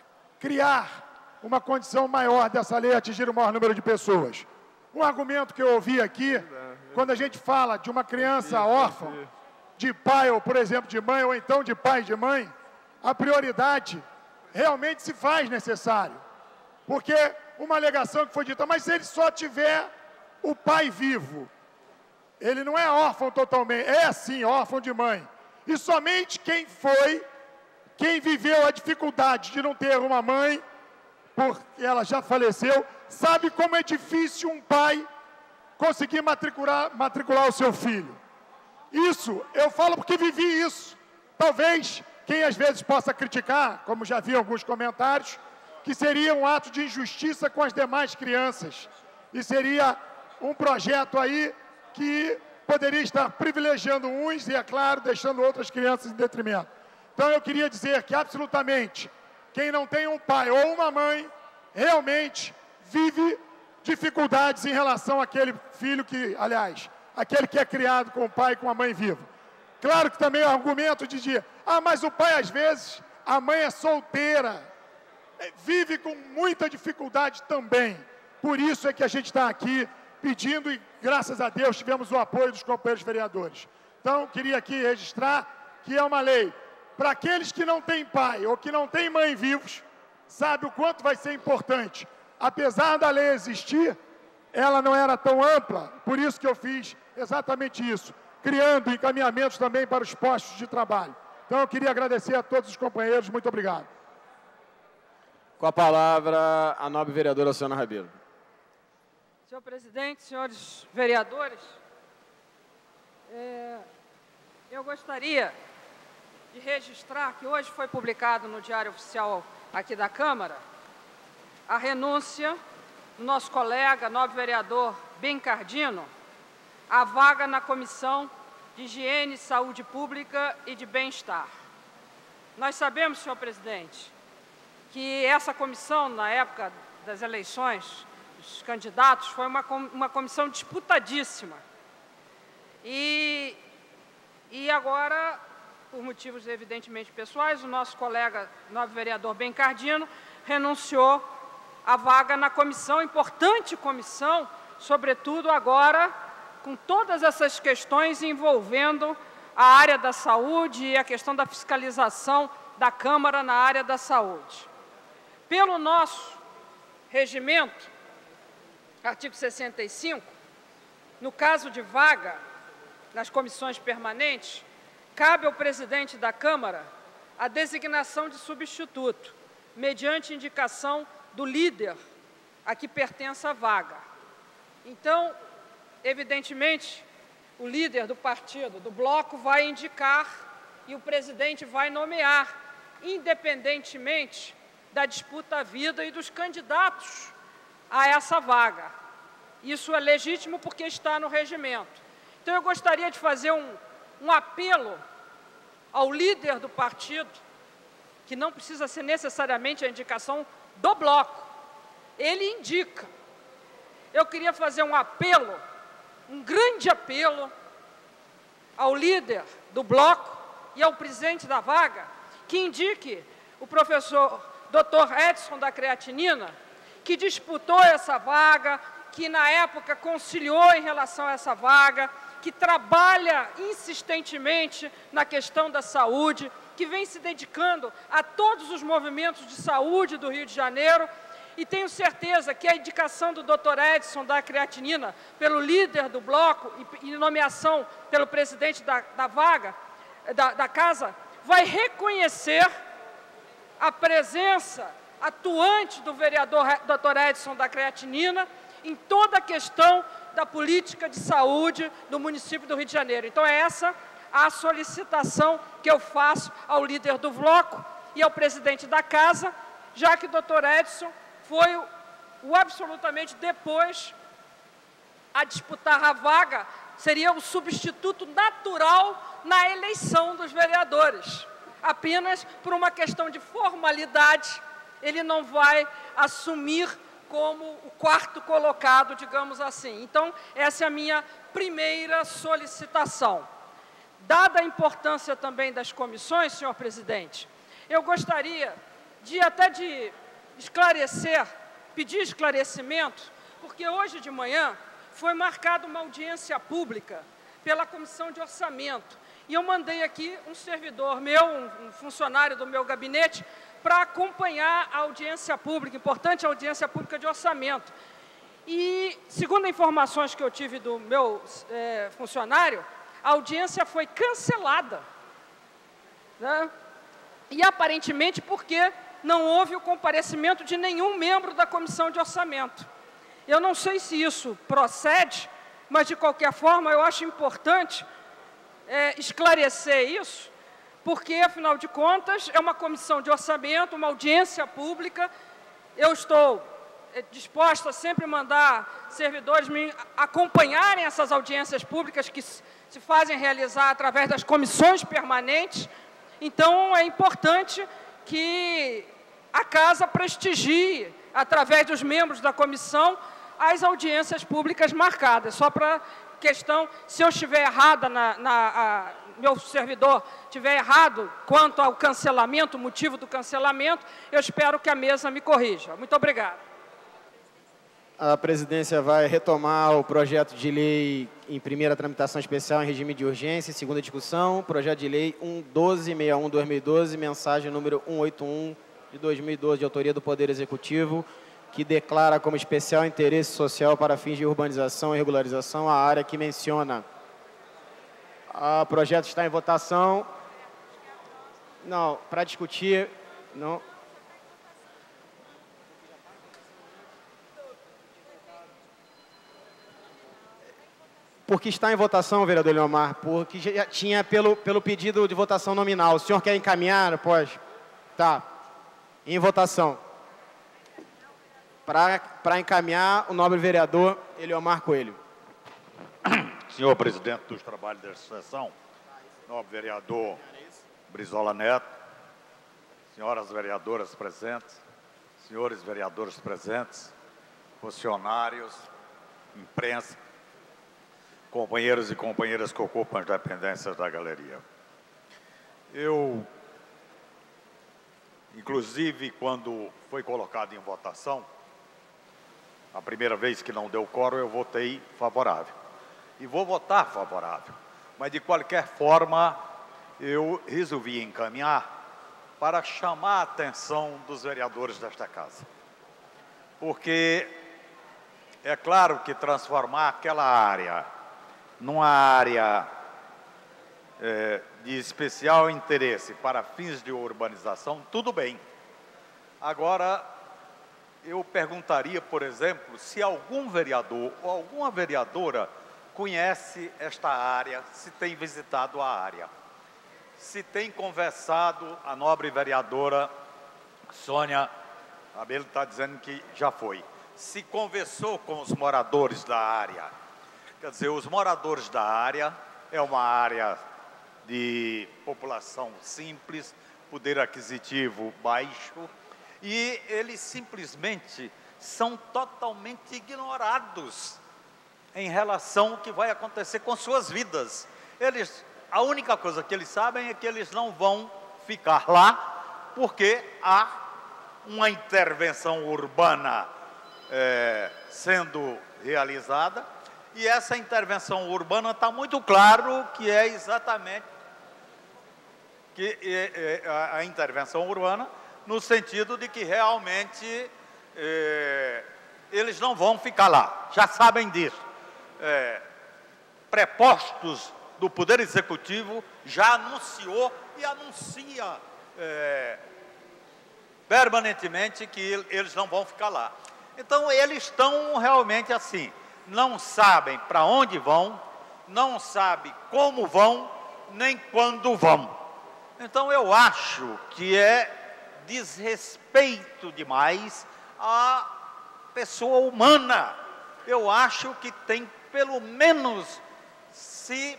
criar uma condição maior dessa lei atingir o maior número de pessoas. Um argumento que eu ouvi aqui, quando a gente fala de uma criança órfã, de pai ou, por exemplo, de mãe, ou então de pai e de mãe, a prioridade realmente se faz necessário. Porque uma alegação que foi dita, mas se ele só tiver o pai vivo, ele não é órfão totalmente, é sim órfão de mãe. E somente quem foi, quem viveu a dificuldade de não ter uma mãe, porque ela já faleceu, sabe como é difícil um pai conseguir matricular, matricular o seu filho. Isso, eu falo porque vivi isso. Talvez quem às vezes possa criticar, como já vi em alguns comentários, que seria um ato de injustiça com as demais crianças. E seria um projeto aí que poderia estar privilegiando uns e, é claro, deixando outras crianças em detrimento. Então eu queria dizer que absolutamente quem não tem um pai ou uma mãe, realmente vive dificuldades em relação àquele filho que, aliás, aquele que é criado com o pai e com a mãe vivo. Claro que também o argumento de dizer, ah, mas o pai às vezes, a mãe é solteira, vive com muita dificuldade também. Por isso é que a gente está aqui pedindo e, graças a Deus, tivemos o apoio dos companheiros vereadores. Então, queria aqui registrar que é uma lei para aqueles que não têm pai ou que não têm mãe vivos, sabe o quanto vai ser importante. Apesar da lei existir, ela não era tão ampla, por isso que eu fiz exatamente isso, criando encaminhamentos também para os postos de trabalho. Então, eu queria agradecer a todos os companheiros. Muito obrigado. Com a palavra, a nobre vereadora Luciana Rabelo. Senhor presidente, senhores vereadores, é, eu gostaria de registrar que hoje foi publicado no Diário Oficial aqui da Câmara a renúncia do nosso colega, nobre vereador Bencardino, à vaga na Comissão de Higiene, Saúde Pública e de Bem-Estar. Nós sabemos, senhor presidente, que essa comissão, na época das eleições, dos candidatos, foi uma, uma comissão disputadíssima. E, e agora, por motivos evidentemente pessoais, o nosso colega, nobre vereador Bencardino, renunciou à vaga na comissão, importante comissão, sobretudo agora, com todas essas questões envolvendo a área da saúde e a questão da fiscalização da Câmara na área da saúde. Pelo nosso regimento, artigo sessenta e cinco, no caso de vaga nas comissões permanentes, cabe ao presidente da Câmara a designação de substituto, mediante indicação do líder a que pertence a vaga. Então, evidentemente, o líder do partido, do bloco, vai indicar e o presidente vai nomear, independentemente da disputa à vida e dos candidatos a essa vaga. Isso é legítimo porque está no regimento. Então, eu gostaria de fazer um, um apelo ao líder do partido, que não precisa ser necessariamente a indicação do bloco. Ele indica. Eu queria fazer um apelo, um grande apelo ao líder do bloco e ao presidente da vaga, que indique o professor doutor Edson da Creatinina, que disputou essa vaga, que na época conciliou em relação a essa vaga, que trabalha insistentemente na questão da saúde, que vem se dedicando a todos os movimentos de saúde do Rio de Janeiro, e tenho certeza que a indicação do doutor Edson da Creatinina pelo líder do bloco e, e nomeação pelo presidente da, da vaga, da, da casa, vai reconhecer a presença atuante do vereador doutor Edson da Creatinina em toda a questão da política de saúde do município do Rio de Janeiro. Então, é essa a solicitação que eu faço ao líder do bloco e ao presidente da casa, já que o doutor Edson foi o, o absolutamente depois a disputar a vaga, seria o substituto natural na eleição dos vereadores. Apenas por uma questão de formalidade, ele não vai assumir como o quarto colocado, digamos assim. Então, essa é a minha primeira solicitação. Dada a importância também das comissões, senhor presidente, eu gostaria de até de esclarecer, pedir esclarecimento, porque hoje de manhã foi marcada uma audiência pública pela Comissão de Orçamento. E eu mandei aqui um servidor meu, um funcionário do meu gabinete, para acompanhar a audiência pública, importante audiência pública de orçamento. E, segundo informações que eu tive do meu é, funcionário, a audiência foi cancelada, né? E aparentemente porque não houve o comparecimento de nenhum membro da Comissão de Orçamento. Eu não sei se isso procede, mas de qualquer forma eu acho importante é, esclarecer isso, porque, afinal de contas, é uma comissão de orçamento, uma audiência pública. Eu estou disposta a sempre mandar servidores me acompanharem essas audiências públicas que se fazem realizar através das comissões permanentes. Então, é importante que a Casa prestigie, através dos membros da comissão, as audiências públicas marcadas. Só para questão, se eu estiver errada, na, na, a, meu servidor estiver errado quanto ao cancelamento, o motivo do cancelamento, eu espero que a mesa me corrija. Muito obrigado. A presidência vai retomar o projeto de lei em primeira tramitação especial em regime de urgência, segunda discussão, projeto de lei cento e doze sessenta e um barra dois mil e doze, mensagem número cento e oitenta e um de dois mil e doze, de autoria do Poder Executivo, que declara como especial interesse social para fins de urbanização e regularização a área que menciona. O projeto está em votação. Não, para discutir, não. Porque está em votação, vereador Leomar, porque já tinha pelo, pelo pedido de votação nominal. O senhor quer encaminhar? Pode. Tá. Em votação. Para encaminhar o nobre vereador Eliomar Coelho. Senhor presidente dos trabalhos desta sessão, nobre vereador Brizola Neto, senhoras vereadoras presentes, senhores vereadores presentes, funcionários, imprensa, companheiros e companheiras que ocupam as dependências da galeria. Eu, inclusive, quando foi colocado em votação, a primeira vez que não deu quórum, eu votei favorável. E vou votar favorável. Mas, de qualquer forma, eu resolvi encaminhar para chamar a atenção dos vereadores desta casa. Porque é claro que transformar aquela área numa área é, de especial interesse para fins de urbanização, tudo bem. Agora, eu perguntaria, por exemplo, se algum vereador ou alguma vereadora conhece esta área, se tem visitado a área, se tem conversado, a nobre vereadora Sônia Abello está dizendo que já foi, se conversou com os moradores da área. Quer dizer, os moradores da área é uma área de população simples, poder aquisitivo baixo, e eles simplesmente são totalmente ignorados em relação ao que vai acontecer com suas vidas. Eles, a única coisa que eles sabem é que eles não vão ficar lá, porque há uma intervenção urbana é, sendo realizada, e essa intervenção urbana está muito claro que é exatamente que é, é, a, a intervenção urbana, no sentido de que realmente é, eles não vão ficar lá, já sabem disso. É, prepostos do Poder Executivo já anunciou e anuncia é, permanentemente que eles não vão ficar lá. Então, eles estão realmente assim, não sabem para onde vão, não sabem como vão, nem quando vão. Então, eu acho que é desrespeito demais à pessoa humana. Eu acho que tem, pelo menos, se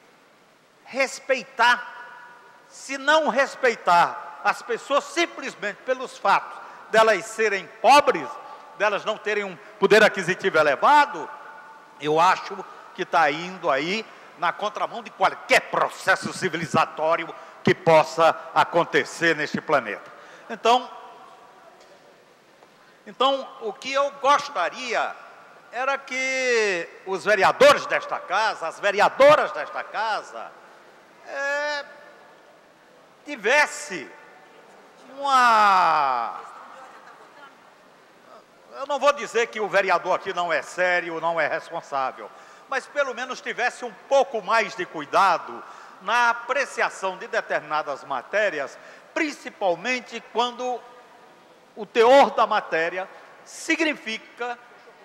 respeitar. Se não respeitar as pessoas simplesmente pelos fatos delas serem pobres, delas não terem um poder aquisitivo elevado, eu acho que está indo aí na contramão de qualquer processo civilizatório que possa acontecer neste planeta. Então, então, o que eu gostaria era que os vereadores desta casa, as vereadoras desta casa, é, tivesse uma... Eu não vou dizer que o vereador aqui não é sério, não é responsável, mas pelo menos tivesse um pouco mais de cuidado na apreciação de determinadas matérias, principalmente quando o teor da matéria significa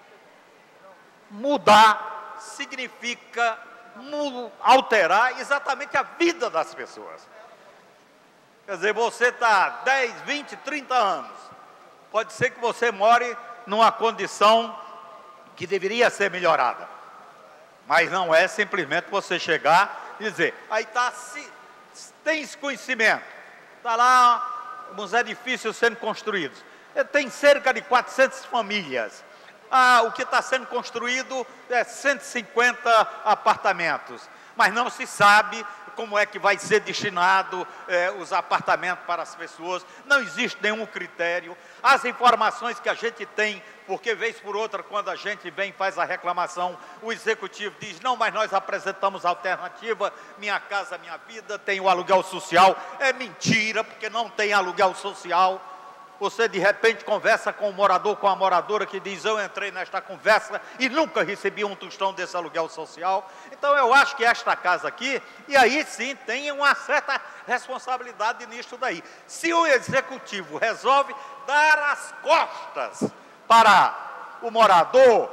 mudar, significa alterar exatamente a vida das pessoas. Quer dizer, você está dez, vinte, trinta anos, pode ser que você more numa condição que deveria ser melhorada, mas não é simplesmente você chegar e dizer, aí está, tem esse conhecimento, está lá uns edifícios sendo construídos, tem cerca de quatrocentas famílias, ah, o que está sendo construído é cento e cinquenta apartamentos, mas não se sabe como é que vai ser destinado eh, os apartamentos para as pessoas, não existe nenhum critério. As informações que a gente tem, porque vez por outra, quando a gente vem e faz a reclamação, o executivo diz, não, mas nós apresentamos alternativa, Minha Casa Minha Vida, tem o aluguel social. É mentira, porque não tem aluguel social. Você, de repente, conversa com o morador, com a moradora, que diz, eu entrei nesta conversa e nunca recebi um tostão desse aluguel social. Então, eu acho que esta casa aqui, e aí sim, tem uma certa responsabilidade nisso daí. Se o Executivo resolve dar as costas para o morador,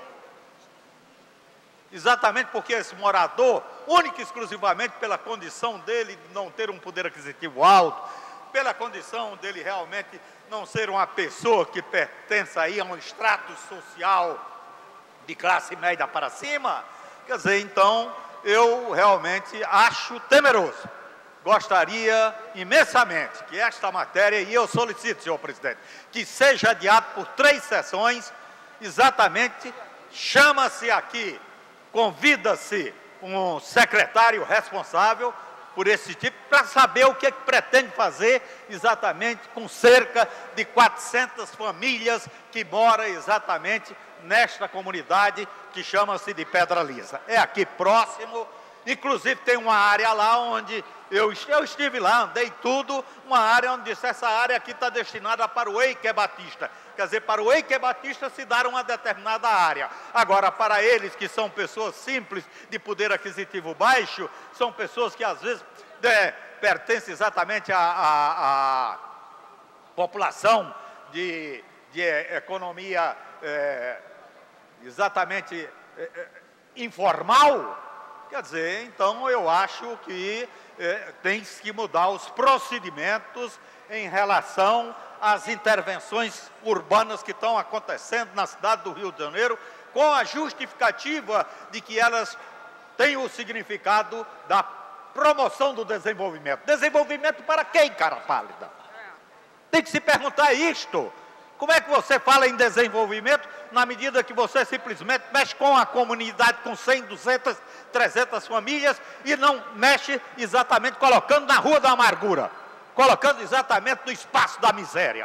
exatamente porque esse morador, única e exclusivamente pela condição dele de não ter um poder aquisitivo alto, pela condição dele realmente não ser uma pessoa que pertence aí a um extrato social de classe média para cima, quer dizer, então, eu realmente acho temeroso. Gostaria imensamente que esta matéria, e eu solicito, senhor presidente, que seja adiado por três sessões, exatamente, chama-se aqui, convida-se um secretário responsável por esse tipo, para saber o que, é que pretende fazer exatamente com cerca de quatrocentas famílias que moram exatamente nesta comunidade que chama-se de Pedra Lisa. É aqui próximo, inclusive tem uma área lá onde eu, eu estive lá, andei tudo, uma área onde disse, essa área aqui está destinada para o Eique Batista. Quer dizer, para o Eique Batista se dar uma determinada área. Agora, para eles que são pessoas simples, de poder aquisitivo baixo, são pessoas que às vezes é, pertencem exatamente à, à, à população de, de economia é, exatamente é, informal. Quer dizer, então eu acho que é, tem que mudar os procedimentos em relação às intervenções urbanas que estão acontecendo na cidade do Rio de Janeiro, com a justificativa de que elas têm o significado da promoção do desenvolvimento. Desenvolvimento para quem, cara pálida? Tem que se perguntar isto. Como é que você fala em desenvolvimento na medida que você simplesmente mexe com a comunidade com cem, duzentas, trezentas famílias e não mexe exatamente colocando na rua da amargura, colocando exatamente no espaço da miséria?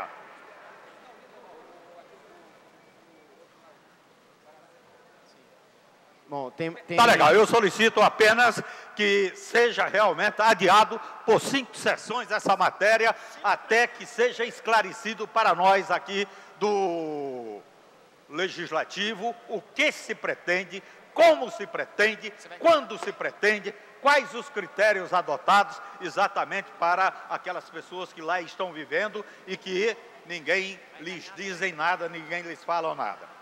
Bom, tem, tem... Tá legal, eu solicito apenas que seja realmente adiado por cinco sessões essa matéria, até que seja esclarecido para nós aqui do Legislativo o que se pretende, como se pretende, quando se pretende, quais os critérios adotados exatamente para aquelas pessoas que lá estão vivendo e que ninguém lhes dizem nada, ninguém lhes fala nada.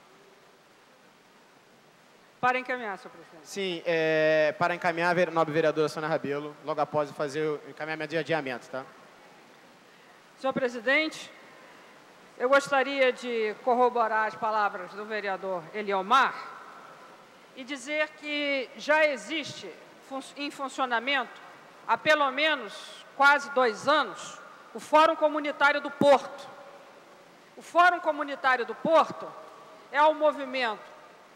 Para encaminhar, senhor presidente. Sim, é, para encaminhar a nobre vereadora Sônia Rabelo, logo após fazer o encaminhamento de adiamento, tá? Senhor presidente, eu gostaria de corroborar as palavras do vereador Eliomar e dizer que já existe em funcionamento, há pelo menos quase dois anos, o Fórum Comunitário do Porto. O Fórum Comunitário do Porto é um movimento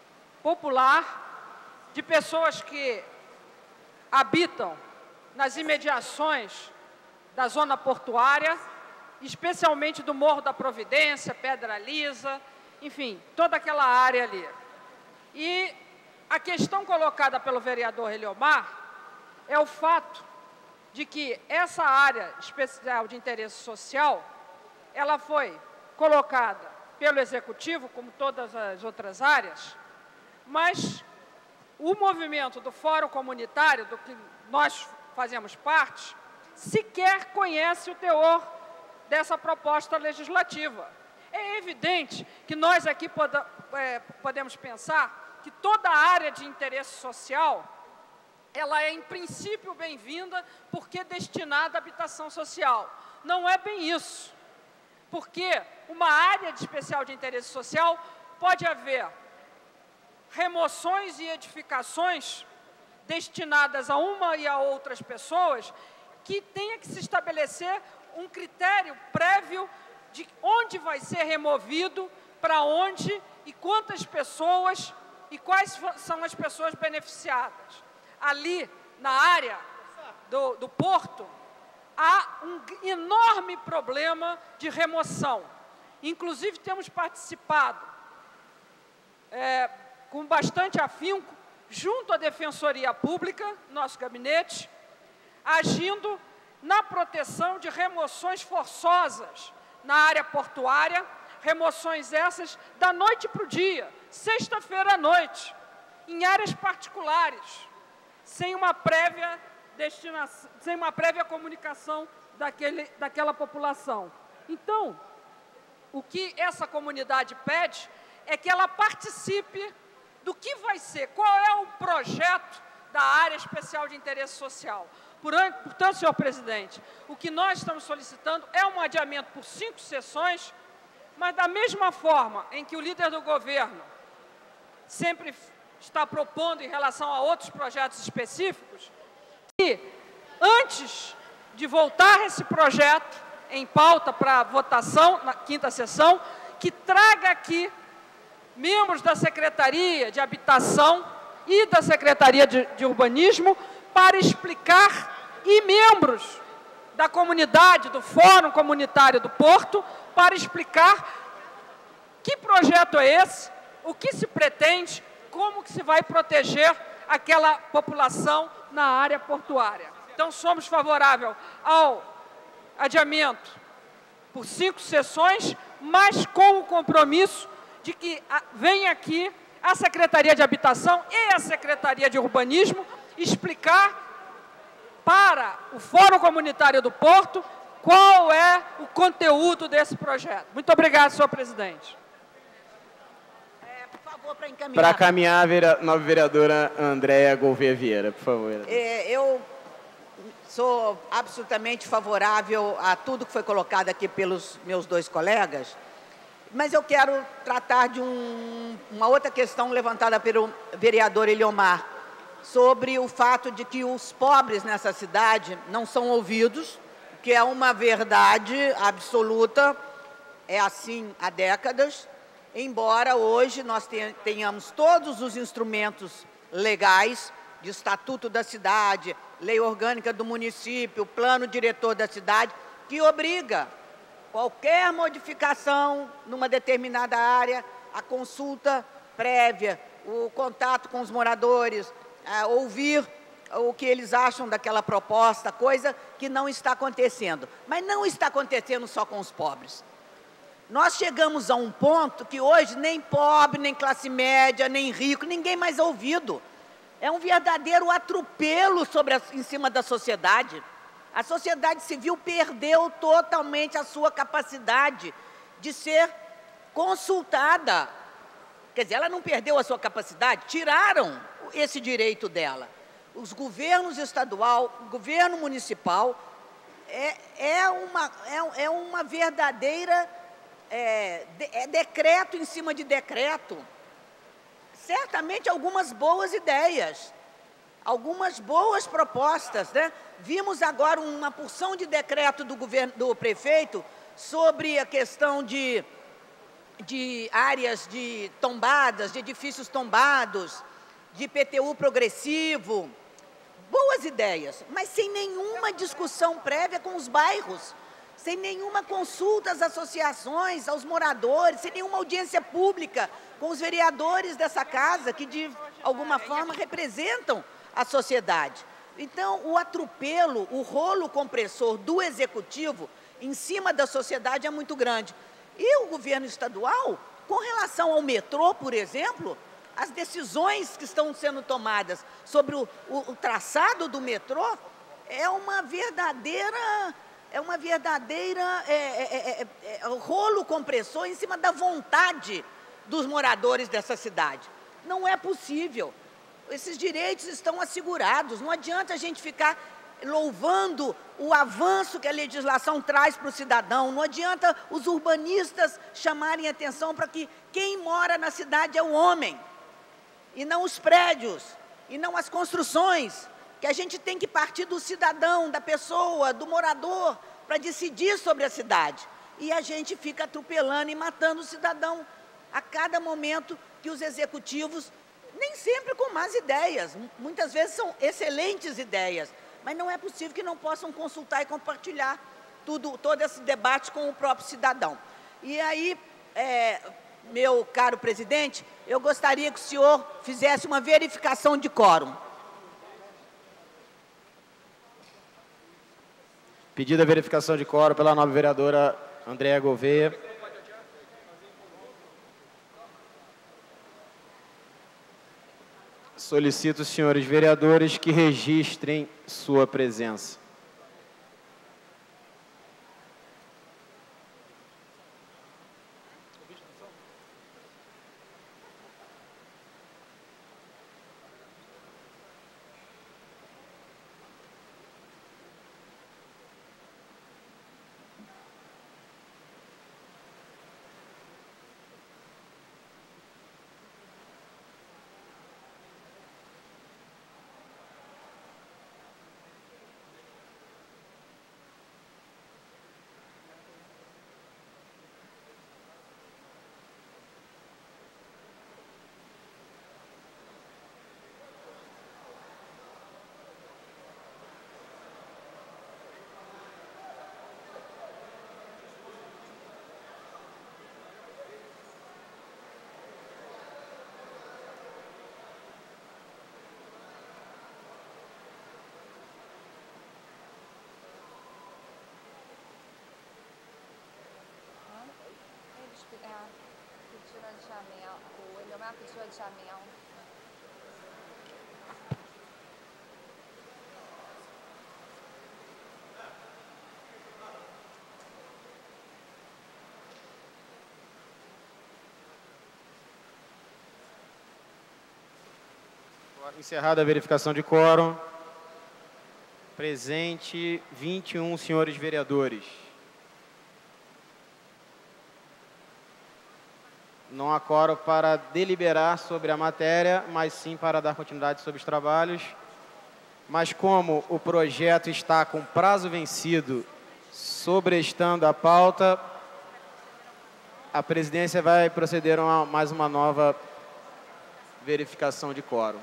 popular de pessoas que habitam nas imediações da zona portuária, especialmente do Morro da Providência, Pedra Lisa, enfim, toda aquela área ali. E a questão colocada pelo vereador Eliomar é o fato de que essa área especial de interesse social, ela foi colocada pelo Executivo, como todas as outras áreas, mas o movimento do Fórum Comunitário, do que nós fazemos parte, sequer conhece o teor dessa proposta legislativa. É evidente que nós aqui pode, é, podemos pensar que toda a área de interesse social, ela é em princípio bem-vinda porque é destinada à habitação social. Não é bem isso, porque uma área de especial de interesse social pode haver remoções e edificações destinadas a uma e a outras pessoas, que tenha que se estabelecer um critério prévio de onde vai ser removido, para onde e quantas pessoas e quais são as pessoas beneficiadas. Ali, na área do, do porto, há um enorme problema de remoção. Inclusive, temos participado é, com bastante afinco, junto à Defensoria Pública, nosso gabinete, agindo na proteção de remoções forçosas na área portuária, remoções essas da noite para o dia, sexta-feira à noite, em áreas particulares, sem uma prévia destinação, sem uma prévia comunicação daquele, daquela população. Então, o que essa comunidade pede é que ela participe do que vai ser, qual é o projeto da área especial de interesse social. Portanto, senhor presidente, o que nós estamos solicitando é um adiamento por cinco sessões, mas da mesma forma em que o líder do governo sempre está propondo em relação a outros projetos específicos, que antes de voltar esse projeto em pauta para votação na quinta sessão, que traga aqui membros da Secretaria de Habitação e da Secretaria de, de Urbanismo para explicar, e membros da comunidade, do Fórum Comunitário do Porto, para explicar que projeto é esse, o que se pretende, como que se vai proteger aquela população na área portuária. Então, somos favoráveis ao adiamento por cinco sessões, mas com o compromisso de que venha aqui a Secretaria de Habitação e a Secretaria de Urbanismo explicar para o Fórum Comunitário do Porto qual é o conteúdo desse projeto. Muito obrigado, senhor presidente. É, por favor, para encaminhar. Para caminhar, a nova vereadora Andréa Gouveia Vieira, por favor. É, eu sou absolutamente favorável a tudo que foi colocado aqui pelos meus dois colegas, mas eu quero tratar de um, uma outra questão levantada pelo vereador Eliomar, sobre o fato de que os pobres nessa cidade não são ouvidos, que é uma verdade absoluta, é assim há décadas, embora hoje nós tenhamos todos os instrumentos legais de estatuto da cidade, lei orgânica do município, plano diretor da cidade, que obriga qualquer modificação numa determinada área, a consulta prévia, o contato com os moradores, a ouvir o que eles acham daquela proposta, coisa que não está acontecendo. Mas não está acontecendo só com os pobres. Nós chegamos a um ponto que hoje nem pobre, nem classe média, nem rico, ninguém mais é ouvido. É um verdadeiro atropelo sobre a, em cima da sociedade. A sociedade civil perdeu totalmente a sua capacidade de ser consultada. Quer dizer, ela não perdeu a sua capacidade, tiraram esse direito dela. Os governos estadual, o governo municipal, é, é, uma, é, é uma verdadeira, é, de, é decreto em cima de decreto. Certamente algumas boas ideias, algumas boas propostas, né? Vimos agora uma porção de decreto do governo, do prefeito, sobre a questão de, de áreas de tombadas, de edifícios tombados, de I P T U progressivo, boas ideias, mas sem nenhuma discussão prévia com os bairros, sem nenhuma consulta às associações, aos moradores, sem nenhuma audiência pública com os vereadores dessa casa, que de alguma forma representam a sociedade. Então, o atropelo, o rolo compressor do executivo em cima da sociedade é muito grande. E o governo estadual, com relação ao metrô, por exemplo, as decisões que estão sendo tomadas sobre o, o, o traçado do metrô é uma verdadeira, é uma verdadeira é, é, é, é, rolo compressor em cima da vontade dos moradores dessa cidade. Não é possível. Esses direitos estão assegurados. Não adianta a gente ficar louvando o avanço que a legislação traz para o cidadão. Não adianta os urbanistas chamarem atenção para que quem mora na cidade é o homem, e não os prédios, e não as construções, que a gente tem que partir do cidadão, da pessoa, do morador, para decidir sobre a cidade. E a gente fica atropelando e matando o cidadão a cada momento que os executivos, nem sempre com más ideias, muitas vezes são excelentes ideias, mas não é possível que não possam consultar e compartilhar tudo, todo esse debate com o próprio cidadão. E aí, é, meu caro presidente, eu gostaria que o senhor fizesse uma verificação de quórum. Pedida a verificação de quórum pela nova vereadora Andréa Gouveia. Solicito os senhores vereadores que registrem sua presença. Pediu adiamento, o Eliomar pediu adiamento. Encerrada a verificação de quórum. Presente vinte e um senhores vereadores. Não há quórum para deliberar sobre a matéria, mas sim para dar continuidade sobre os trabalhos. Mas como o projeto está com prazo vencido, sobrestando a pauta, a presidência vai proceder a mais uma nova verificação de quórum.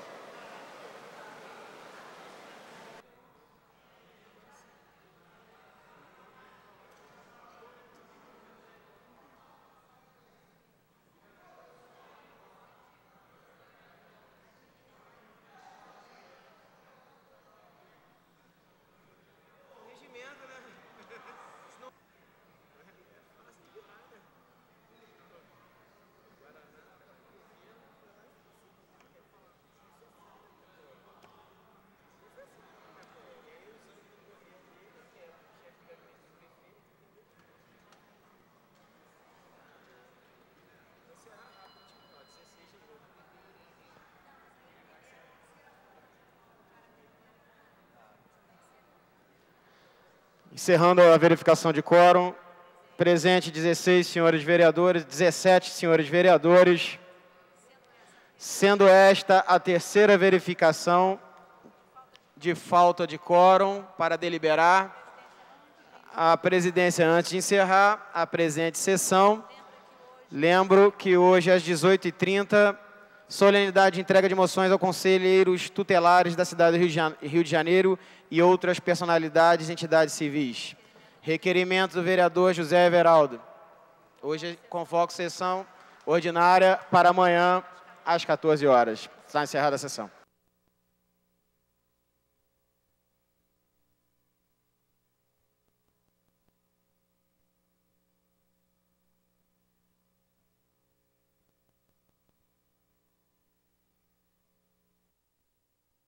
Encerrando a verificação de quórum, presente dezesseis senhores vereadores, dezessete senhores vereadores, sendo esta a terceira verificação de falta de quórum para deliberar. A presidência, antes de encerrar a presente sessão, lembro que hoje às dezoito e trinta, solenidade de entrega de moções aos conselheiros tutelares da cidade do Rio de Janeiro e outras personalidades e entidades civis. Requerimento do vereador José Everaldo. Hoje convoco sessão ordinária para amanhã às quatorze horas. Está encerrada a sessão.